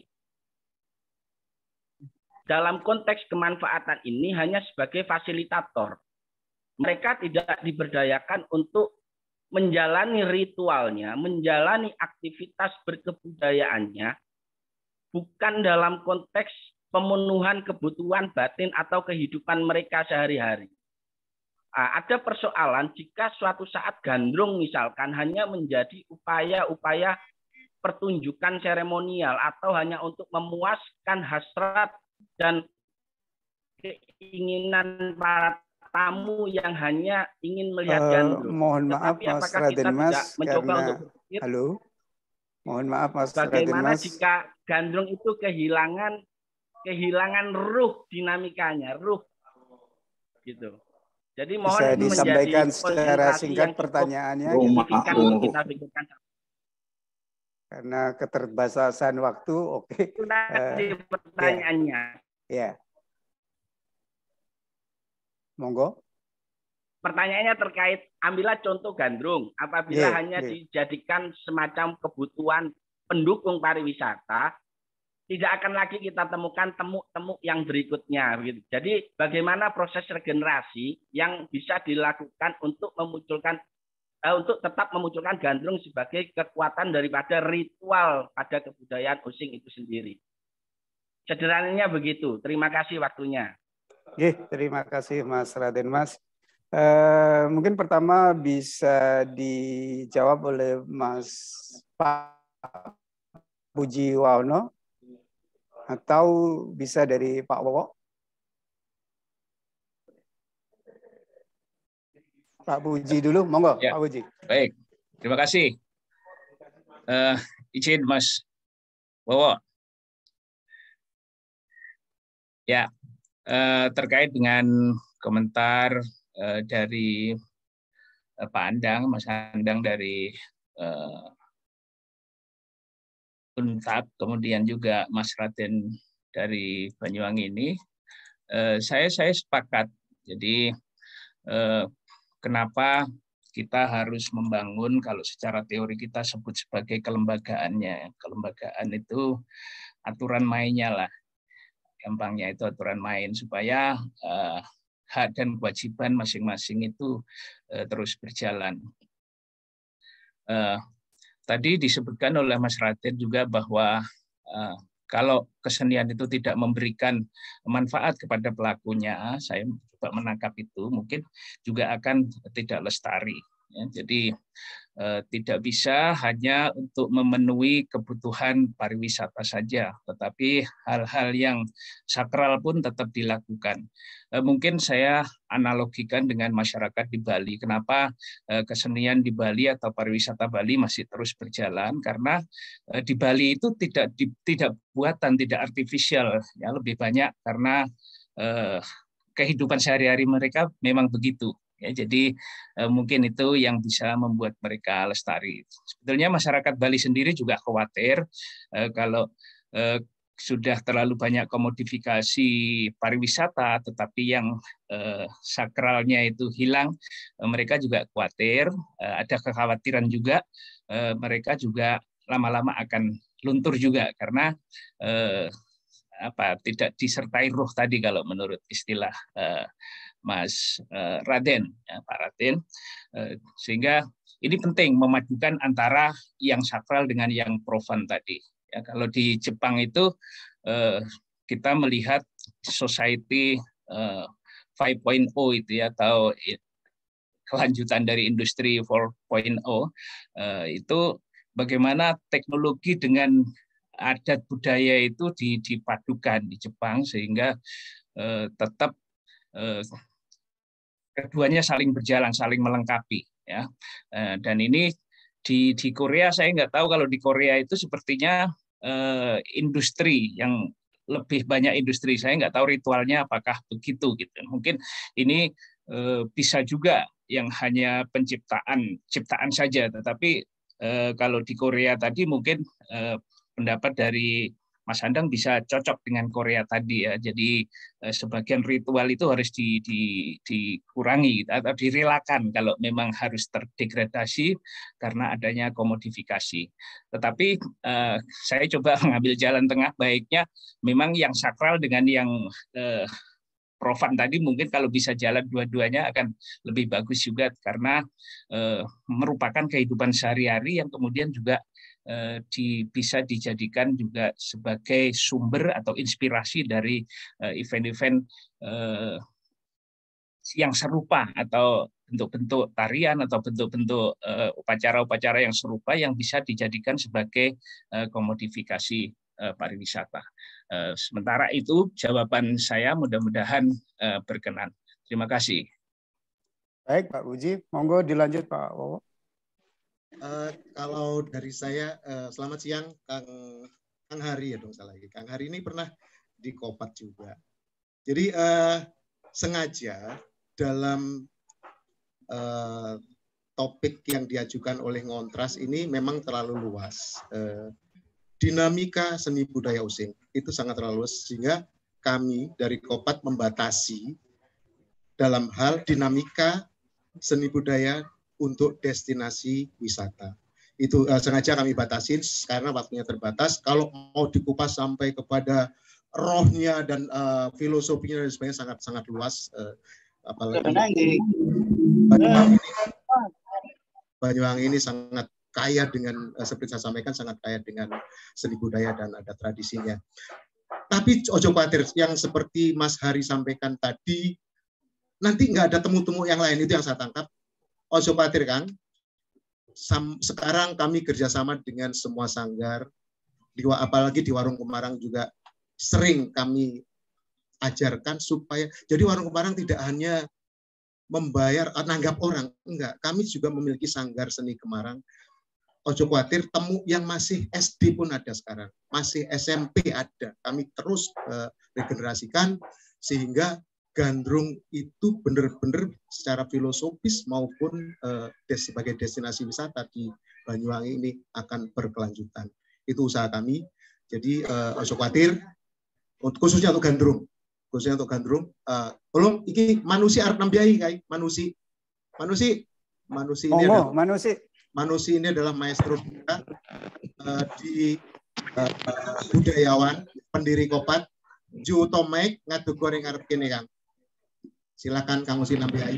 L: dalam konteks kemanfaatan ini hanya sebagai fasilitator. Mereka tidak diberdayakan untuk menjalani ritualnya, menjalani aktivitas berkebudayaannya, bukan dalam konteks pemenuhan kebutuhan batin atau kehidupan mereka sehari-hari. Ada persoalan jika suatu saat gandrung misalkan hanya menjadi upaya-upaya pertunjukan seremonial atau hanya untuk memuaskan hasrat dan keinginan para tamu yang hanya ingin melihat gandrung.
E: Uh, mohon maaf
L: Tetapi
E: Mas Raden Mas,
L: mencoba
E: karena
L: untuk berpikir,
E: halo, mohon maaf Mas Raden
L: bagaimana
E: Mas.
L: jika gandrung itu kehilangan kehilangan ruh dinamikanya, ruh gitu. Jadi mohon
E: Bisa
L: itu
E: disampaikan
L: menjadi
E: secara singkat pertanyaannya.
L: signifikan untuk kita pikirkan.
E: Karena keterbatasan waktu, oke. Okay.
L: Uh, pertanyaannya.
E: Ya. Monggo.
L: Pertanyaannya terkait, ambillah contoh gandrung. Apabila
E: yeah,
L: hanya
E: yeah.
L: dijadikan semacam kebutuhan pendukung pariwisata, tidak akan lagi kita temukan temu-temu yang berikutnya. Begitu. Jadi bagaimana proses regenerasi yang bisa dilakukan untuk memunculkan uh, untuk tetap memunculkan gandrung sebagai kekuatan daripada ritual pada kebudayaan Osing itu sendiri. Sederhananya begitu. Terima kasih waktunya.
E: Oke, terima kasih Mas Raden Mas. Uh, mungkin pertama bisa dijawab oleh Mas Pak Puji Waono atau bisa dari Pak Wowo. Pak Puji dulu, monggo ya. Pak Puji.
A: Baik, terima kasih. Uh, izin Mas Wowo. Ya, uh, terkait dengan komentar uh, dari uh, Pak Andang, Mas Andang dari uh, Untab, kemudian juga Mas Raden dari Banyuwangi ini, uh, saya saya sepakat. Jadi uh, kenapa kita harus membangun, kalau secara teori kita sebut sebagai kelembagaannya. Kelembagaan itu aturan mainnya lah. Gampangnya itu aturan main, supaya uh, hak dan kewajiban masing-masing itu uh, terus berjalan. Uh, tadi disebutkan oleh Mas Raden juga bahwa uh, kalau kesenian itu tidak memberikan manfaat kepada pelakunya, saya coba menangkap itu, mungkin juga akan tidak lestari. Ya, jadi eh, tidak bisa hanya untuk memenuhi kebutuhan pariwisata saja, tetapi hal-hal yang sakral pun tetap dilakukan. Eh, mungkin saya analogikan dengan masyarakat di Bali. Kenapa eh, kesenian di Bali atau pariwisata Bali masih terus berjalan? Karena eh, di Bali itu tidak di, tidak buatan, tidak artifisial, ya, lebih banyak karena eh, kehidupan sehari-hari mereka memang begitu. Ya, jadi eh, mungkin itu yang bisa membuat mereka lestari. Sebetulnya masyarakat Bali sendiri juga khawatir eh, kalau eh, sudah terlalu banyak komodifikasi pariwisata, tetapi yang eh, sakralnya itu hilang, eh, mereka juga khawatir. Eh, ada kekhawatiran juga eh, mereka juga lama-lama akan luntur juga karena eh, apa tidak disertai ruh tadi kalau menurut istilah eh, Mas uh, Raden, ya, Pak Raden, uh, sehingga ini penting memadukan antara yang sakral dengan yang profan tadi. Ya, kalau di Jepang itu uh, kita melihat society uh, lima titik nol itu ya, atau kelanjutan dari industri empat titik nol, uh, itu bagaimana teknologi dengan adat budaya itu dipadukan di Jepang sehingga uh, tetap uh, keduanya saling berjalan, saling melengkapi, ya. Dan ini di di Korea saya nggak tahu, kalau di Korea itu sepertinya eh, industri yang lebih banyak industri. Saya nggak tahu ritualnya apakah begitu gitu. Mungkin ini eh, bisa juga yang hanya penciptaan ciptaan saja, tetapi eh, kalau di Korea tadi mungkin eh, pendapat dari Mas Andang bisa cocok dengan Korea tadi ya. Jadi eh, sebagian ritual itu harus di, di, dikurangi atau direlakan kalau memang harus terdegradasi karena adanya komodifikasi. Tetapi eh, saya coba mengambil jalan tengah, baiknya memang yang sakral dengan yang eh, profan tadi mungkin kalau bisa jalan dua-duanya akan lebih bagus juga karena eh, merupakan kehidupan sehari-hari yang kemudian juga Di, bisa dijadikan juga sebagai sumber atau inspirasi dari event-event uh, uh, yang serupa atau bentuk-bentuk tarian atau bentuk-bentuk uh, upacara-upacara yang serupa yang bisa dijadikan sebagai uh, komodifikasi uh, pariwisata. Uh, sementara itu jawaban saya mudah-mudahan uh, berkenan. Terima kasih.
E: Baik Pak Puji, monggo dilanjut Pak Wowo.
F: Uh, kalau dari saya, uh, selamat siang Kang Kang Hari ya dong salah lagi. Kang Hari ini pernah di Kopat juga. Jadi uh, sengaja dalam uh, topik yang diajukan oleh Ngontras ini memang terlalu luas. Uh, dinamika seni budaya Osing itu sangat terlalu luas sehingga kami dari Kopat membatasi dalam hal dinamika seni budaya untuk destinasi wisata. Itu uh, sengaja kami batasin karena waktunya terbatas. Kalau mau dikupas sampai kepada rohnya dan uh, filosofinya dan sebagainya sangat sangat luas. Uh, apalagi Banyuwangi ini, Banyuwangi ini sangat kaya dengan, seperti saya sampaikan, sangat kaya dengan seni budaya dan ada tradisinya. Tapi ojo khawatir, yang seperti Mas Hari sampaikan tadi, nanti nggak ada temu-temu yang lain, itu yang saya tangkap. Ojo khawatir, Kang. Sekarang kami kerjasama dengan semua sanggar, apalagi di Warung Kemarang juga sering kami ajarkan supaya, jadi Warung Kemarang tidak hanya membayar, nanggap orang, enggak. Kami juga memiliki sanggar seni Kemarang. Ojo khawatir, temu yang masih S D pun ada sekarang, masih S M P ada. Kami terus uh, regenerasikan sehingga Gandrung itu benar-benar secara filosofis maupun uh, des, sebagai destinasi wisata di Banyuwangi ini akan berkelanjutan. Itu usaha kami. Jadi uh, ojo khawatir, khususnya untuk Gandrung. Khususnya untuk Gandrung, uh, tolong iki manusi arep nambiai kai, manusi. Manusi, manusi ini
E: oh,
F: adalah
E: manusi.
F: Manusi ini adalah maestro kita uh, di uh, budayawan, pendiri Kopat, Ju Tomek ngaduk goreng arep kene, Kang. Silakan Kang Usi nambiai.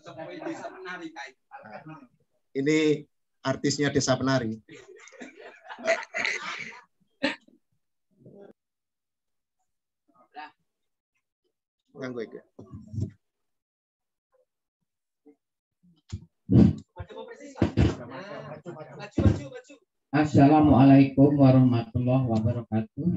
F: Ini artisnya Desa Penari. Ganggu ya.
M: Assalamualaikum warahmatullahi wabarakatuh.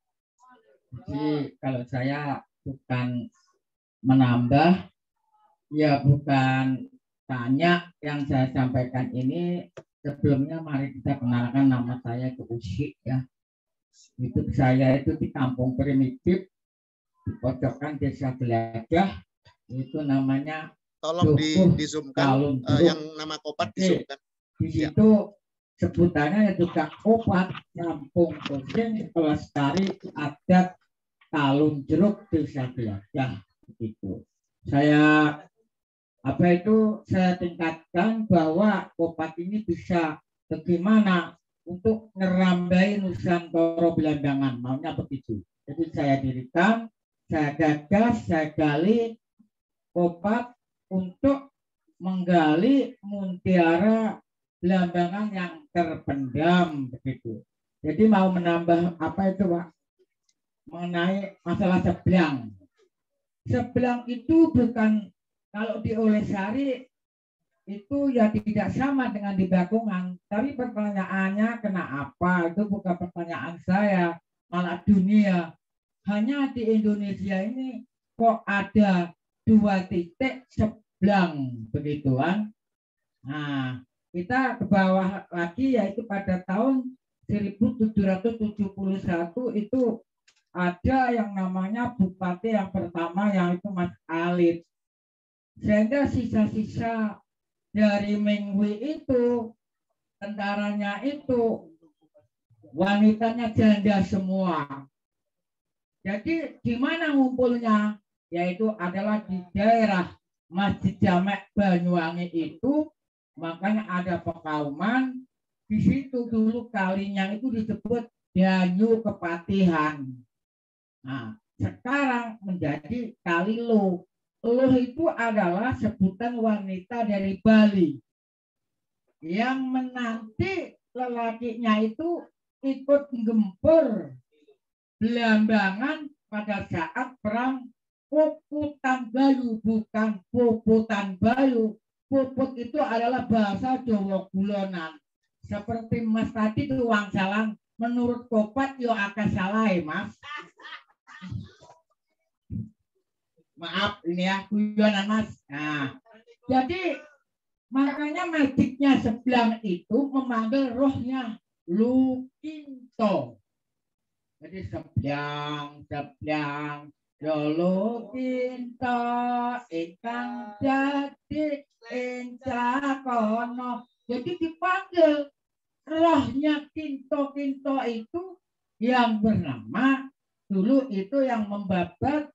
M: Jadi kalau saya bukan menambah, ya bukan tanya, yang saya sampaikan ini sebelumnya mari kita kenalkan, nama saya itu Usi ya. Itu saya itu di kampung primitif di pojokan Desa Gelagah, itu namanya
F: tolong di, di zoomkan uh, yang nama Kopat di zoomkan.
M: Di situ ya. Sebutannya juga Kopat, Kampung Kucing Pelestari Adat Talun Jeruk Desa Gelagah. Begitu. Saya apa itu saya tingkatkan bahwa Kopat ini bisa bagaimana untuk ngerambai Nusantara Belambangan, maunya begitu. Jadi saya dirikan, saya gagas, saya gali Kopat untuk menggali mutiara Belambangan yang terpendam begitu. Jadi mau menambah apa itu Pak? Mengenai masalah seblang. Seblang itu bukan, kalau di Olesari itu ya tidak sama dengan di Bakungan. Tapi pertanyaannya kenapa? Itu bukan pertanyaan saya, malah dunia. Hanya di Indonesia ini kok ada dua titik seblang begitu kan? Nah, kita ke bawah lagi yaitu pada tahun seribu tujuh ratus tujuh puluh satu itu ada yang namanya bupati yang pertama yang itu Mas Alit. Sehingga sisa-sisa dari Mengwi itu, tentaranya itu wanitanya janda semua. Jadi di mana ngumpulnya? Yaitu adalah di daerah Masjid Jamek Banyuwangi itu, makanya ada Pekauman. Di situ dulu kalinya itu disebut Banyu Kepatihan. Nah, sekarang menjadi Kali Luh. Luh itu adalah sebutan wanita dari Bali yang menanti lelakinya itu ikut gempur Belambangan pada saat perang Puputan Bayu, bukan Puputan Bayu. Puput itu adalah bahasa Jawa Kulonan. Seperti Mas tadi itu wangsalan, menurut Kopat yo akeh salah Mas. Maaf ini ya guyonan Mas. Nah, jadi makanya magiknya seblang itu memanggil rohnya Lukinto. Jadi seblang, seblang, yo Lukinto ingkang dadi encakono. Jadi dipanggil rohnya Kinto-Kinto itu yang bernama dulu itu yang membabat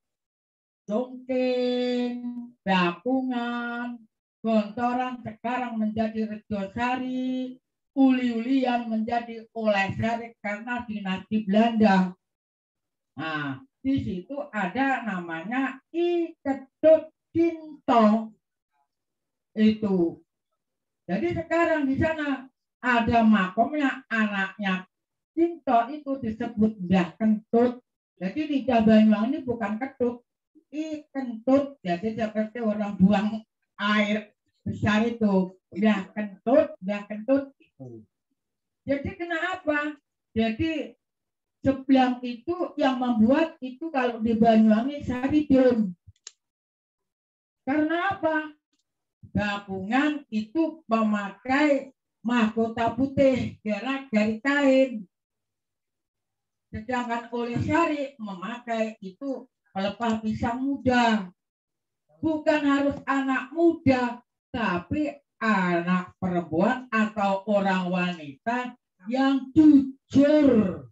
M: Dongking, Bakungan, Gontoran sekarang menjadi Rejosari, Uli-ulian menjadi Olesari karena dinasti Belanda. Nah, di situ ada namanya I Kedut Kinto. Itu. Jadi sekarang di sana ada makomnya anaknya Cinto itu disebut Mbah Kentut. Jadi lidah Banyuwangi ini bukan ketut, i kentut. Jadi seperti orang buang air besar itu, Mbah Kentut, Mbah Kentut. Jadi kenapa? Jadi Seblang itu yang membuat itu kalau di Banyuwangi Saridun. Karena apa? Gabungan itu memakai mahkota putih gerak dari kain. Sedangkan oleh Syari memakai itu pelepah pisang muda. Bukan harus anak muda, tapi anak perempuan atau orang wanita yang jujur.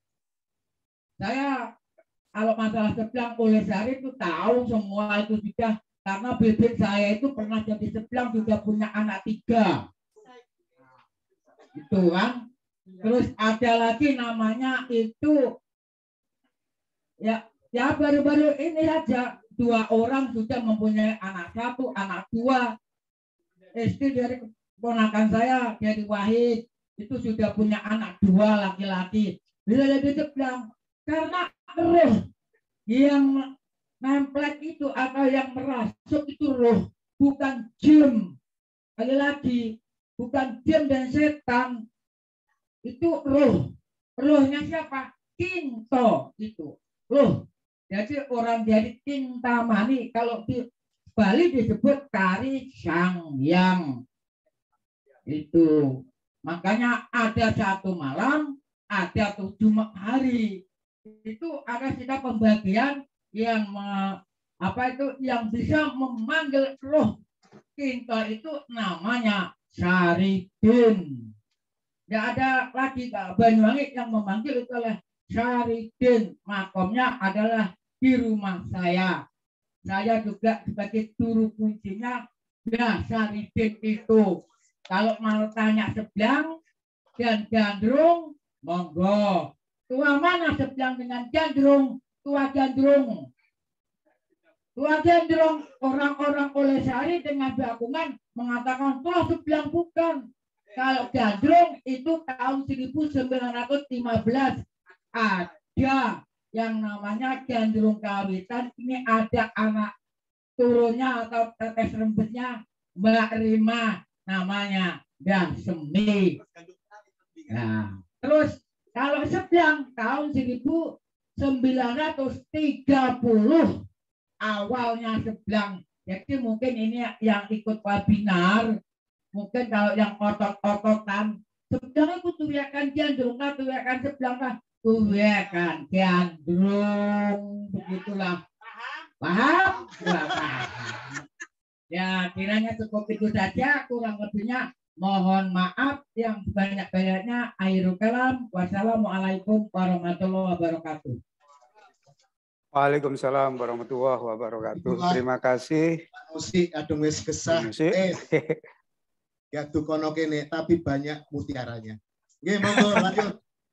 M: Saya kalau masalah Seblang oleh Syari itu tahu semua itu sudah, karena bibit saya itu pernah jadi Seblang juga punya anak tiga. Itu kan. Terus ada lagi namanya itu ya ya baru-baru ini saja dua orang sudah mempunyai anak satu, anak dua. Istri dari ponakan saya dari Wahid itu sudah punya anak dua laki-laki. Bila jadi Seblang karena roh yang nempel itu atau yang merasuk itu roh, bukan jin. Sekali lagi, bukan jin dan setan. Itu roh. Rohnya siapa? Kinto itu. Roh. Jadi orang jadi Kintamani. Kalau di Bali disebut Kari Sangyang. Itu. Makanya ada satu malam, ada tujuh hari. Itu ada sikap pembagian yang me, apa itu yang bisa memanggil roh Kinto itu namanya Saridin. Tidak ada lagi Banyuwangi yang memanggil itu adalah Saridin. Makomnya adalah di rumah saya. Saya juga sebagai juru kuncinya. Ya, Saridin itu. Kalau mau tanya Seblang dan Gandrung, monggo. Tua mana Seblang dengan Gandrung? Tua Gandrung. Tua Gandrung, orang-orang oleh Syari dengan Bakungan mengatakan tua Seblang bukan. Kalau Gandrung itu tahun seribu sembilan ratus lima belas ada yang namanya Gandrung Kawitan. Ini ada anak turunnya atau tetes rembesnya Mbak Rima namanya dan Semi. Nah, terus kalau Seblang tahun seribu sembilan ratus tiga puluh awalnya Seblang. Jadi mungkin ini yang ikut webinar. Mungkin kalau yang otot-ototan, Seblang itu tuyakan Gandrung, nah tuyakan Seblang, nah tuyakan Gandrung, begitulah. Paham? Paham. Ya kiranya cukup itu saja, kurang lebihnya mohon maaf yang banyak-banyaknya. Akhirul kalam. Wassalamualaikum warahmatullahi wabarakatuh.
E: Waalaikumsalam warahmatullahi wabarakatuh. Terima kasih.
F: Musik adung wis kesah. Eh. Ya dukono kene tapi banyak mutiaranya. Nggih, monggo lanjut.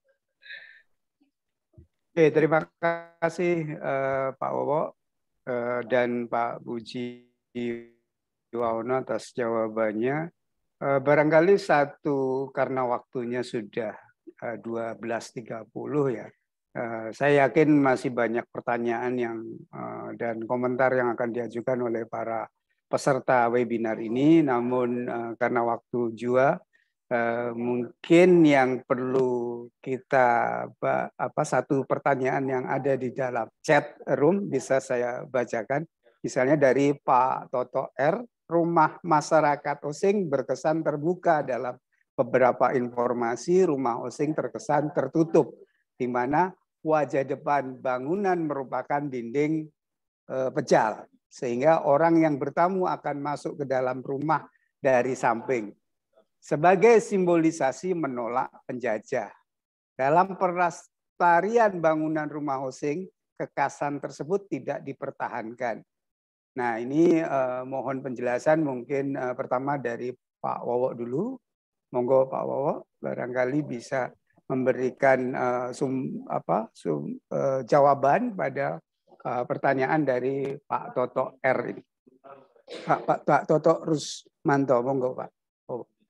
E: Oke, terima kasih uh, Pak Wowo uh, dan Pak Puji Wawono atas jawabannya. Uh, barangkali satu karena waktunya sudah uh, dua belas tiga puluh ya. Uh, saya yakin masih banyak pertanyaan yang uh, dan komentar yang akan diajukan oleh para peserta webinar ini, namun uh, karena waktu jua uh, mungkin yang perlu kita apa, apa satu pertanyaan yang ada di dalam chat room bisa saya bacakan, misalnya dari Pak Toto R, rumah masyarakat Osing berkesan terbuka dalam beberapa informasi, rumah Osing terkesan tertutup, di mana wajah depan bangunan merupakan dinding uh, pejal. Sehingga orang yang bertamu akan masuk ke dalam rumah dari samping. Sebagai simbolisasi menolak penjajah. Dalam pelestarian bangunan rumah Osing, kekasan tersebut tidak dipertahankan. Nah ini eh, mohon penjelasan mungkin eh, pertama dari Pak Wowo dulu. Monggo Pak Wowo barangkali bisa memberikan eh, sum, apa, sum, eh, jawaban pada pertanyaan dari Pak Toto R ini. Pak, Pak, Pak Toto Rusmanto, monggo Pak. Oh.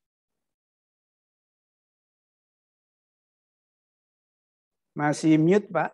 E: Masih mute, Pak.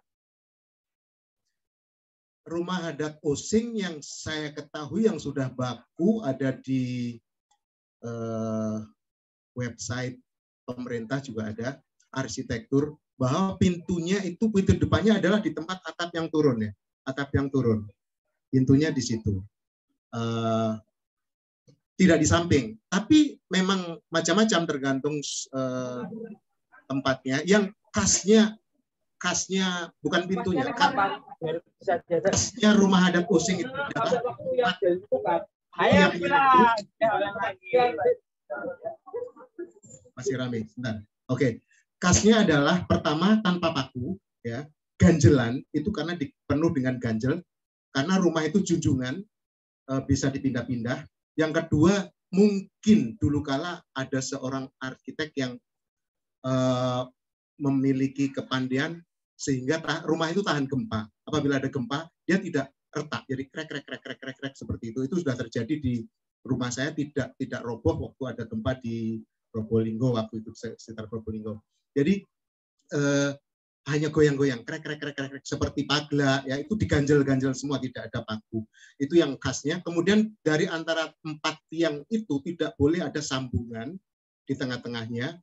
F: Rumah adat Osing yang saya ketahui yang sudah baku ada di eh, website pemerintah juga ada, arsitektur, bahwa pintunya itu, pintu depannya adalah di tempat atap yang turun ya, atap yang turun. Pintunya di situ. Uh, tidak di samping, tapi memang macam-macam tergantung uh, tempatnya. Yang khasnya, khasnya bukan pintunya, khasnya rumah adat Osing itu adalah yang masih ramai. Bentar. Oke, khasnya adalah pertama tanpa paku, ya, ganjelan itu karena di, penuh dengan ganjel, karena rumah itu junjungan, e, bisa dipindah-pindah. Yang kedua, mungkin dulu kala ada seorang arsitek yang e, memiliki kepandaian sehingga tah, rumah itu tahan gempa. Apabila ada gempa, dia tidak retak, jadi krek krek krek krek krek krek seperti itu. Itu sudah terjadi di rumah saya, tidak tidak roboh waktu ada gempa di Probolinggo, waktu itu sekitar Probolinggo. Jadi eh, hanya goyang-goyang, krek, krek, krek, krek, seperti pagla, ya itu diganjel-ganjel semua, tidak ada paku. Itu yang khasnya. Kemudian dari antara empat tiang itu tidak boleh ada sambungan di tengah-tengahnya,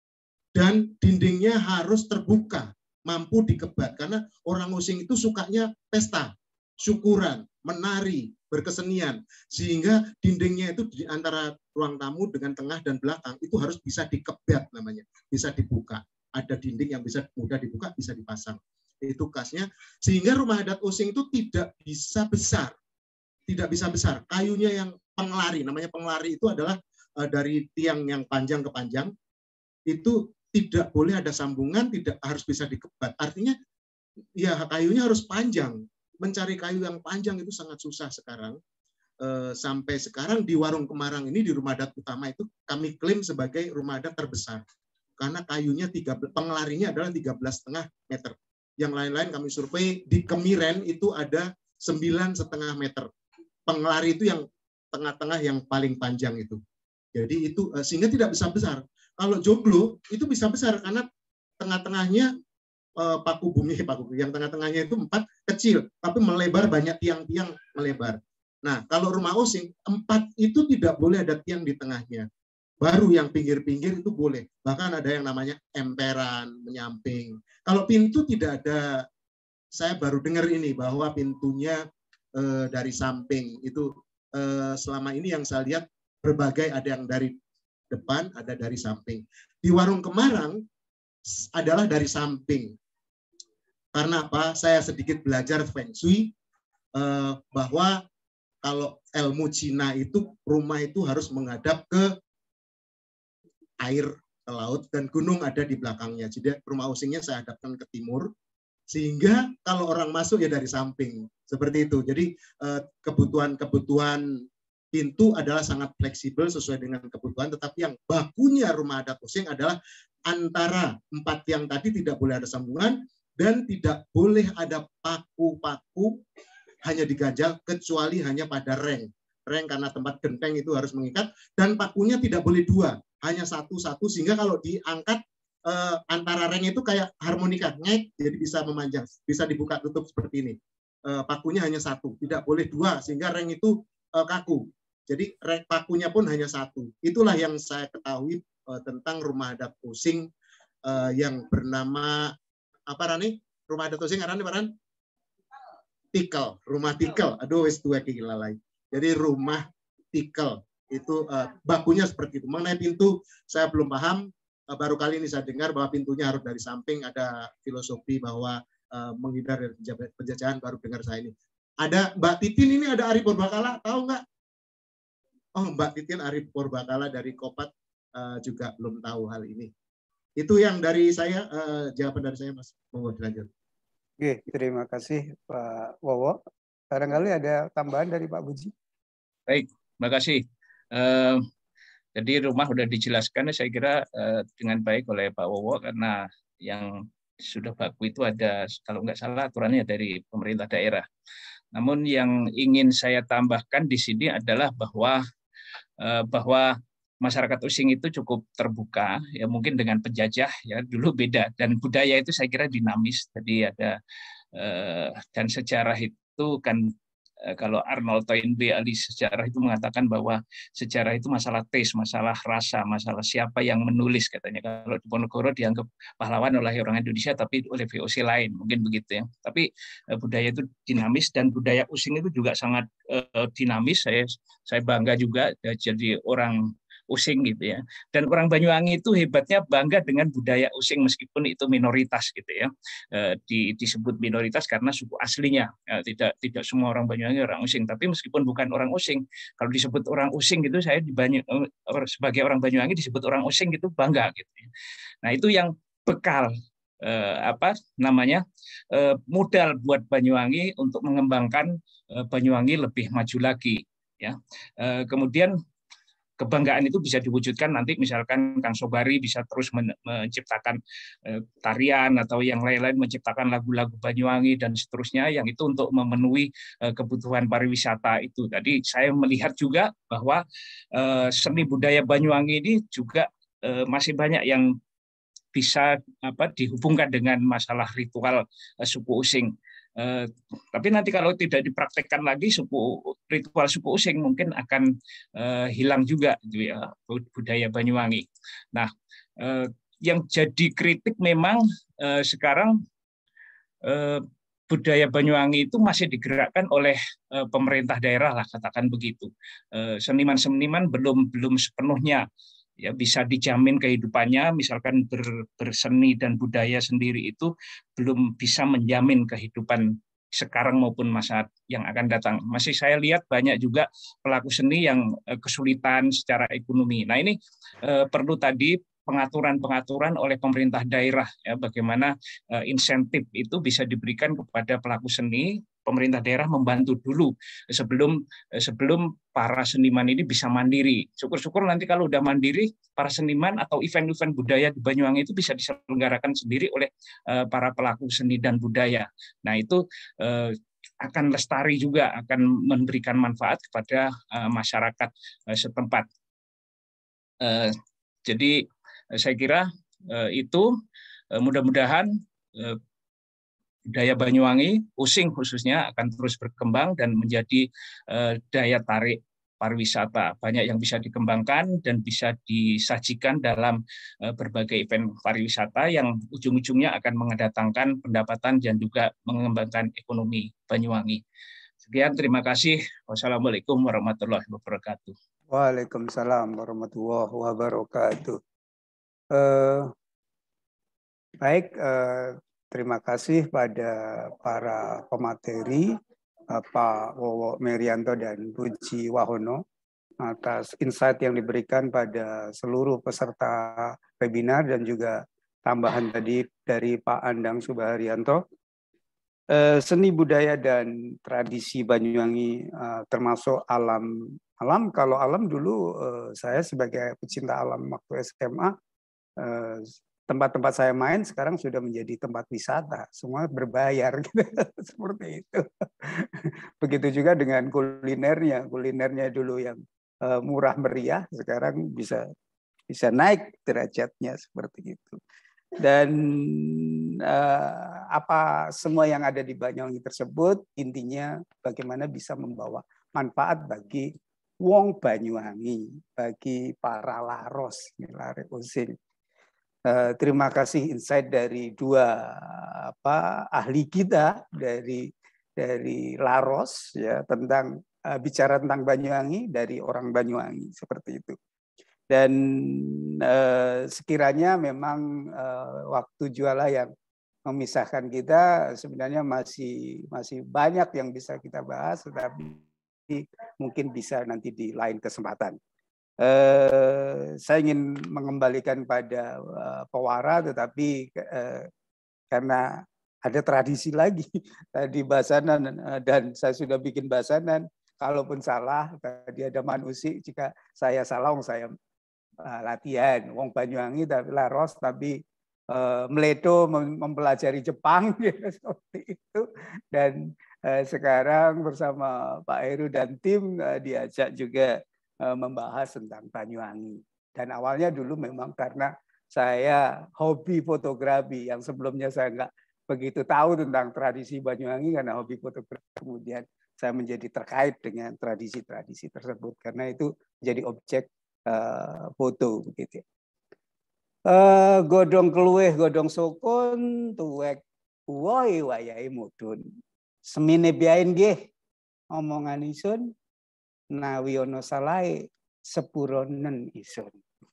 F: dan dindingnya harus terbuka, mampu dikebat, karena orang Osing itu sukanya pesta, syukuran, menari, berkesenian, sehingga dindingnya itu di antara ruang tamu dengan tengah dan belakang itu harus bisa dikebat namanya, bisa dibuka. Ada dinding yang bisa mudah dibuka, bisa dipasang. Itu khasnya. Sehingga rumah adat Osing itu tidak bisa besar, tidak bisa besar. Kayunya yang pengelari, namanya pengelari itu adalah uh, dari tiang yang panjang ke panjang, itu tidak boleh ada sambungan, tidak harus bisa dikebat. Artinya ya kayunya harus panjang. Mencari kayu yang panjang itu sangat susah sekarang. E, sampai sekarang di Warung Kemarang ini, di rumah adat utama itu kami klaim sebagai rumah adat terbesar. Karena kayunya, tiga belas, pengelarinya adalah tiga belas koma lima meter. Yang lain-lain kami survei, di Kemiren itu ada sembilan koma lima meter. Pengelari itu yang tengah-tengah yang paling panjang itu. Jadi itu, sehingga tidak bisa besar. Kalau joglo itu bisa besar karena tengah-tengahnya paku bumi, paku bumi yang tengah-tengahnya itu empat kecil, tapi melebar, banyak tiang-tiang melebar. Nah, kalau rumah Osing, empat itu tidak boleh ada tiang di tengahnya. Baru yang pinggir-pinggir itu boleh. Bahkan ada yang namanya emperan, menyamping. Kalau pintu tidak ada, saya baru dengar ini, bahwa pintunya eh, dari samping. Itu eh, selama ini yang saya lihat berbagai, ada yang dari depan, ada dari samping. Di Warung Kemarang adalah dari samping. Karena apa? Saya sedikit belajar Feng Shui, eh, bahwa kalau ilmu Cina itu rumah itu harus menghadap ke air, ke laut, dan gunung ada di belakangnya. Jadi rumah Osingnya saya hadapkan ke timur, sehingga kalau orang masuk ya dari samping. Seperti itu. Jadi kebutuhan-kebutuhan pintu adalah sangat fleksibel sesuai dengan kebutuhan, tetapi yang bakunya rumah adat Osing adalah antara empat tiang tadi tidak boleh ada sambungan, dan tidak boleh ada paku-paku, hanya diganjal, kecuali hanya pada reng. Reng karena tempat genteng itu harus mengikat, dan pakunya tidak boleh dua, hanya satu-satu, sehingga kalau diangkat eh, antara reng itu kayak harmonika, ngek, jadi bisa memanjang, bisa dibuka tutup seperti ini. Eh, pakunya hanya satu, tidak boleh dua, sehingga reng itu eh, kaku. Jadi reng pakunya pun hanya satu. Itulah yang saya ketahui eh, tentang rumah adat Osing eh, yang bernama apa Rani? Rumah adat Osing Rani Paran? Tikel, rumah Tikel. Aduh, wis dua gila lagi. Jadi rumah Tikel itu uh, bakunya seperti itu. Mengenai pintu saya belum paham. Uh, baru kali ini saya dengar bahwa pintunya harus dari samping. Ada filosofi bahwa uh, menghindar dari penjajahan, baru dengar saya ini. Ada Mbak Titin ini, ada Ari Purbakala, tahu nggak? Oh, Mbak Titin Ari Purbakala dari Kopat uh, juga belum tahu hal ini. Itu yang dari saya, uh, jawaban dari saya, Mas. Monggo dilanjut.
E: Oke, terima kasih Pak Wowo. Barangkali ada tambahan dari Pak Buji.
A: Baik, terima kasih. Uh, jadi rumah sudah dijelaskan, saya kira uh, dengan baik oleh Pak Wowo, karena yang sudah baku itu ada, kalau nggak salah aturannya dari pemerintah daerah. Namun yang ingin saya tambahkan di sini adalah bahwa uh, bahwa masyarakat Using itu cukup terbuka, ya mungkin dengan penjajah ya dulu beda, dan budaya itu saya kira dinamis. Jadi ada eh, dan sejarah itu kan eh, kalau Arnold Toynbee ahli sejarah itu mengatakan bahwa sejarah itu masalah taste, masalah rasa, masalah siapa yang menulis katanya. Kalau Diponegoro dianggap pahlawan oleh orang Indonesia tapi oleh V O C lain, mungkin begitu ya. Tapi eh, budaya itu dinamis, dan budaya Using itu juga sangat eh, dinamis. Saya saya bangga juga eh, jadi orang Using gitu ya. Dan orang Banyuwangi itu hebatnya bangga dengan budaya Using meskipun itu minoritas gitu ya. E, di, disebut minoritas karena suku aslinya. E, tidak tidak semua orang Banyuwangi orang Using, tapi meskipun bukan orang Using, kalau disebut orang Using gitu, saya di Banyu, sebagai orang Banyuwangi disebut orang Using gitu bangga gitu ya. Nah, itu yang bekal e, apa namanya? E, modal buat Banyuwangi untuk mengembangkan e, Banyuwangi lebih maju lagi ya. E, kemudian kebanggaan itu bisa diwujudkan nanti misalkan Kang Sobari bisa terus menciptakan tarian atau yang lain-lain, menciptakan lagu-lagu Banyuwangi dan seterusnya, yang itu untuk memenuhi kebutuhan pariwisata itu. Tadi saya melihat juga bahwa seni budaya Banyuwangi ini juga masih banyak yang bisa apa dihubungkan dengan masalah ritual suku Using. Eh, tapi nanti kalau tidak dipraktekkan lagi suku ritual suku Using mungkin akan eh, hilang juga gitu ya, budaya Banyuwangi. Nah, eh, yang jadi kritik memang eh, sekarang eh, budaya Banyuwangi itu masih digerakkan oleh eh, pemerintah daerah lah, katakan begitu. Eh, seniman-seniman belum belum sepenuhnya ya bisa dijamin kehidupannya, misalkan ber, berseni dan budaya sendiri itu belum bisa menjamin kehidupan sekarang maupun masa yang akan datang. Masih saya lihat banyak juga pelaku seni yang kesulitan secara ekonomi. Nah, ini eh, perlu tadi pengaturan-pengaturan oleh pemerintah daerah ya, bagaimana eh, insentif itu bisa diberikan kepada pelaku seni. Pemerintah daerah membantu dulu sebelum sebelum para seniman ini bisa mandiri. Syukur-syukur nanti kalau udah mandiri, para seniman atau event-event budaya di Banyuwangi itu bisa diselenggarakan sendiri oleh uh, para pelaku seni dan budaya. Nah, itu uh, akan lestari juga, akan memberikan manfaat kepada uh, masyarakat uh, setempat. Uh, jadi uh, saya kira uh, itu uh, mudah-mudahan uh, budaya Banyuwangi, Using khususnya akan terus berkembang dan menjadi eh, daya tarik pariwisata. Banyak yang bisa dikembangkan dan bisa disajikan dalam eh, berbagai event pariwisata yang ujung-ujungnya akan mendatangkan pendapatan dan juga mengembangkan ekonomi Banyuwangi. Sekian, terima kasih. Wassalamualaikum warahmatullahi wabarakatuh.
E: Waalaikumsalam warahmatullahi wabarakatuh. Uh, baik, uh, terima kasih pada para pemateri, Pak Wowo Merianto dan Puji Wahono, atas insight yang diberikan pada seluruh peserta webinar dan juga tambahan tadi dari Pak Andang Subaharyanto. Seni budaya dan tradisi Banyuwangi termasuk alam. Alam, kalau alam dulu saya sebagai pecinta alam waktu S M A, tempat-tempat saya main sekarang sudah menjadi tempat wisata, semua berbayar gitu. Seperti itu. Begitu juga dengan kulinernya, kulinernya dulu yang uh, murah meriah, sekarang bisa bisa naik derajatnya seperti itu. Dan uh, apa semua yang ada di Banyuwangi tersebut intinya bagaimana bisa membawa manfaat bagi wong Banyuwangi, bagi para laros, lare Using. Uh, terima kasih insight dari dua apa ahli kita dari dari Laros ya tentang uh, bicara tentang Banyuwangi dari orang Banyuwangi seperti itu. Dan uh, sekiranya memang uh, waktu jualah yang memisahkan kita, sebenarnya masih masih banyak yang bisa kita bahas, tetapi mungkin bisa nanti di lain kesempatan. Uh, saya ingin mengembalikan pada uh, pewara, tetapi uh, karena ada tradisi lagi tadi basanan uh, dan saya sudah bikin basanan. Kalaupun salah, tadi ada manusia. Jika saya salah, saya uh, latihan. Wong Banyuwangi tapi Laros, tapi uh, meledo mem mempelajari Jepang gitu, seperti itu. Dan uh, sekarang bersama Pak Heru dan tim uh, diajak juga membahas tentang Banyuwangi. Dan awalnya dulu memang karena saya hobi fotografi yang sebelumnya saya nggak begitu tahu tentang tradisi Banyuwangi karena hobi fotografi. Kemudian saya menjadi terkait dengan tradisi-tradisi tersebut karena itu jadi objek uh, foto begitu. Uh, godong keluih, godong sukun, tuwek woi wayai mudun. Semine biain nggih omongan isun nawi ono salahe sepuronen isun.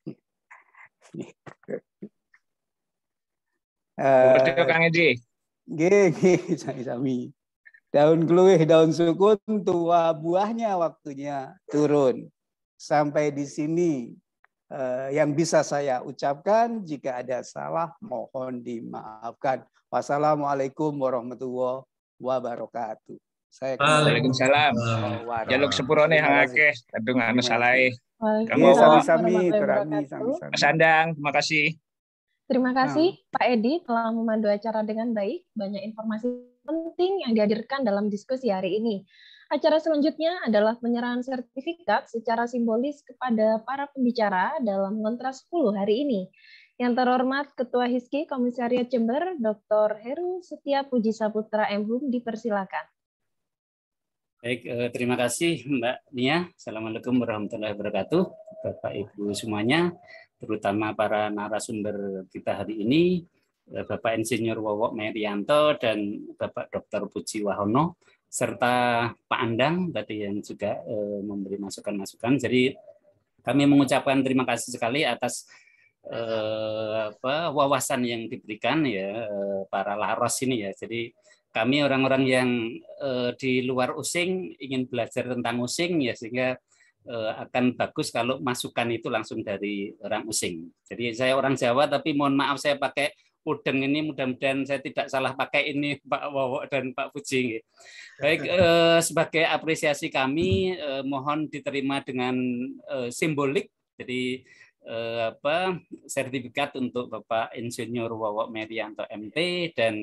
A: Uh, Kang Edi.
E: Nggih, nggih, sami-sami. Daun keluih, daun sukun, tua buahnya waktunya turun. Sampai di sini uh, yang bisa saya ucapkan. Jika ada salah, mohon dimaafkan. Wassalamualaikum warahmatullahi wabarakatuh. Saya
A: Waalaikumsalam. Jaluk sepurone hang akeh, kadung anu salahe. Kamu
E: sami-sami, terami sami-sami.
A: Mas Andang, terima kasih.
B: Terima kasih Pak Edi telah memandu acara dengan baik. Banyak informasi penting yang dihadirkan dalam diskusi hari ini. Acara selanjutnya adalah penyerahan sertifikat secara simbolis kepada para pembicara dalam Kontras sepuluh hari ini. Yang terhormat Ketua Hizki Komisariat Jember, Doktor Heru Setia Puji Saputra M Hum, dipersilakan.
N: Baik, eh, terima kasih Mbak Nia. Assalamualaikum warahmatullahi wabarakatuh. Bapak Ibu semuanya, terutama para narasumber kita hari ini, Bapak Insinyur Wowok Merianto dan Bapak Doktor Puji Wahono, serta Pak Andang tadi yang juga eh, memberi masukan-masukan. Jadi kami mengucapkan terima kasih sekali atas eh, apa, wawasan yang diberikan ya eh, para laros ini ya. Jadi kami orang-orang yang eh, di luar Using ingin belajar tentang Using ya, sehingga eh, akan bagus kalau masukan itu langsung dari orang Using. Jadi saya orang Jawa tapi mohon maaf saya pakai udeng ini, mudah-mudahan saya tidak salah pakai ini Pak Wowok dan Pak Puji. Baik, eh, sebagai apresiasi kami eh, mohon diterima dengan eh, simbolik. Jadi eh, apa sertifikat untuk Bapak Insinyur Wowok Merianto M P dan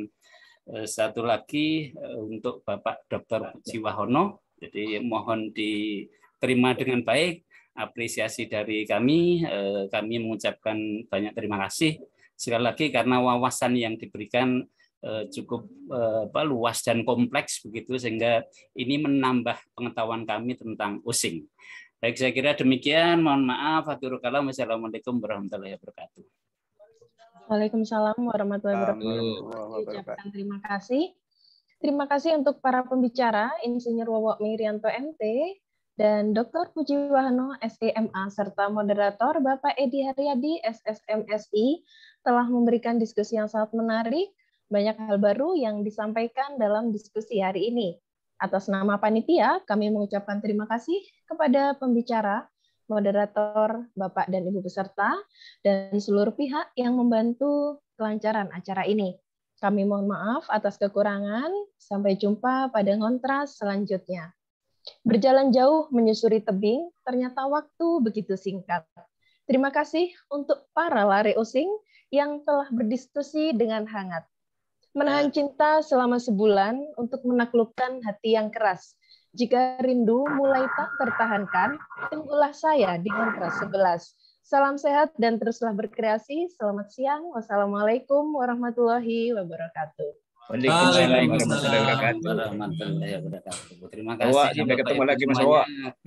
N: satu lagi untuk Bapak Doktor Puji Wahono. Jadi mohon diterima dengan baik apresiasi dari kami. Kami mengucapkan banyak terima kasih sekali lagi karena wawasan yang diberikan cukup apa, luas dan kompleks begitu, sehingga ini menambah pengetahuan kami tentang Using. Baik, saya kira demikian. Mohon maaf. Aturul kalam. Wassalamualaikum warahmatullahi wabarakatuh.
B: Waalaikumsalam warahmatullahi wabarakatuh. Ucapkan terima kasih. Terima kasih untuk para pembicara, Insinyur Wowok Merianto M T dan Doktor Puji Wahono S E M A serta moderator Bapak Edi Haryadi S S M S I telah memberikan diskusi yang sangat menarik. Banyak hal baru yang disampaikan dalam diskusi hari ini. Atas nama panitia, kami mengucapkan terima kasih kepada pembicara, moderator, Bapak dan Ibu peserta, dan seluruh pihak yang membantu kelancaran acara ini. Kami mohon maaf atas kekurangan. Sampai jumpa pada Kontras selanjutnya. Berjalan jauh menyusuri tebing, ternyata waktu begitu singkat. Terima kasih untuk para lare Using yang telah berdiskusi dengan hangat. Menahan cinta selama sebulan untuk menaklukkan hati yang keras. Jika rindu mulai tak tertahankan, tunggulah saya di Kontras sebelas. Salam sehat dan teruslah berkreasi. Selamat siang. Wassalamualaikum warahmatullahi wabarakatuh.
A: Waalaikumsalam
N: warahmatullahi wabarakatuh. Terima kasih.
A: Wah, sampai ketemu lagi Mas Wowok.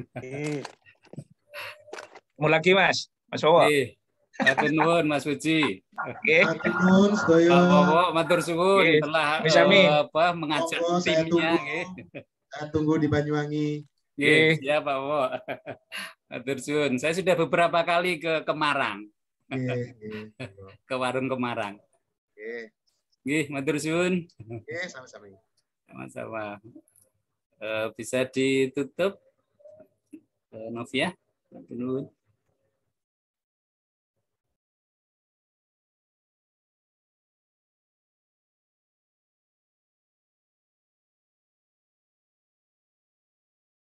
A: Ketemu lagi Mas, Mas Wowok.
N: Matur nuwun Mas Puji.
A: Oke.
F: Matur nuwun sedaya.
N: Pak Wowok matur suwun telah apa mengajak timnya nggih.
F: Saya tunggu di Banyuwangi.
N: Nggih, ya Pak Wo. Matur suwun. Saya sudah beberapa kali ke Kemarang. Ke warung Kemarang.
F: Nggih.
N: Nggih, matur suwun.
F: Nggih, sama-sama.
N: Sama-sama. Bisa ditutup Novia? Matur nuwun.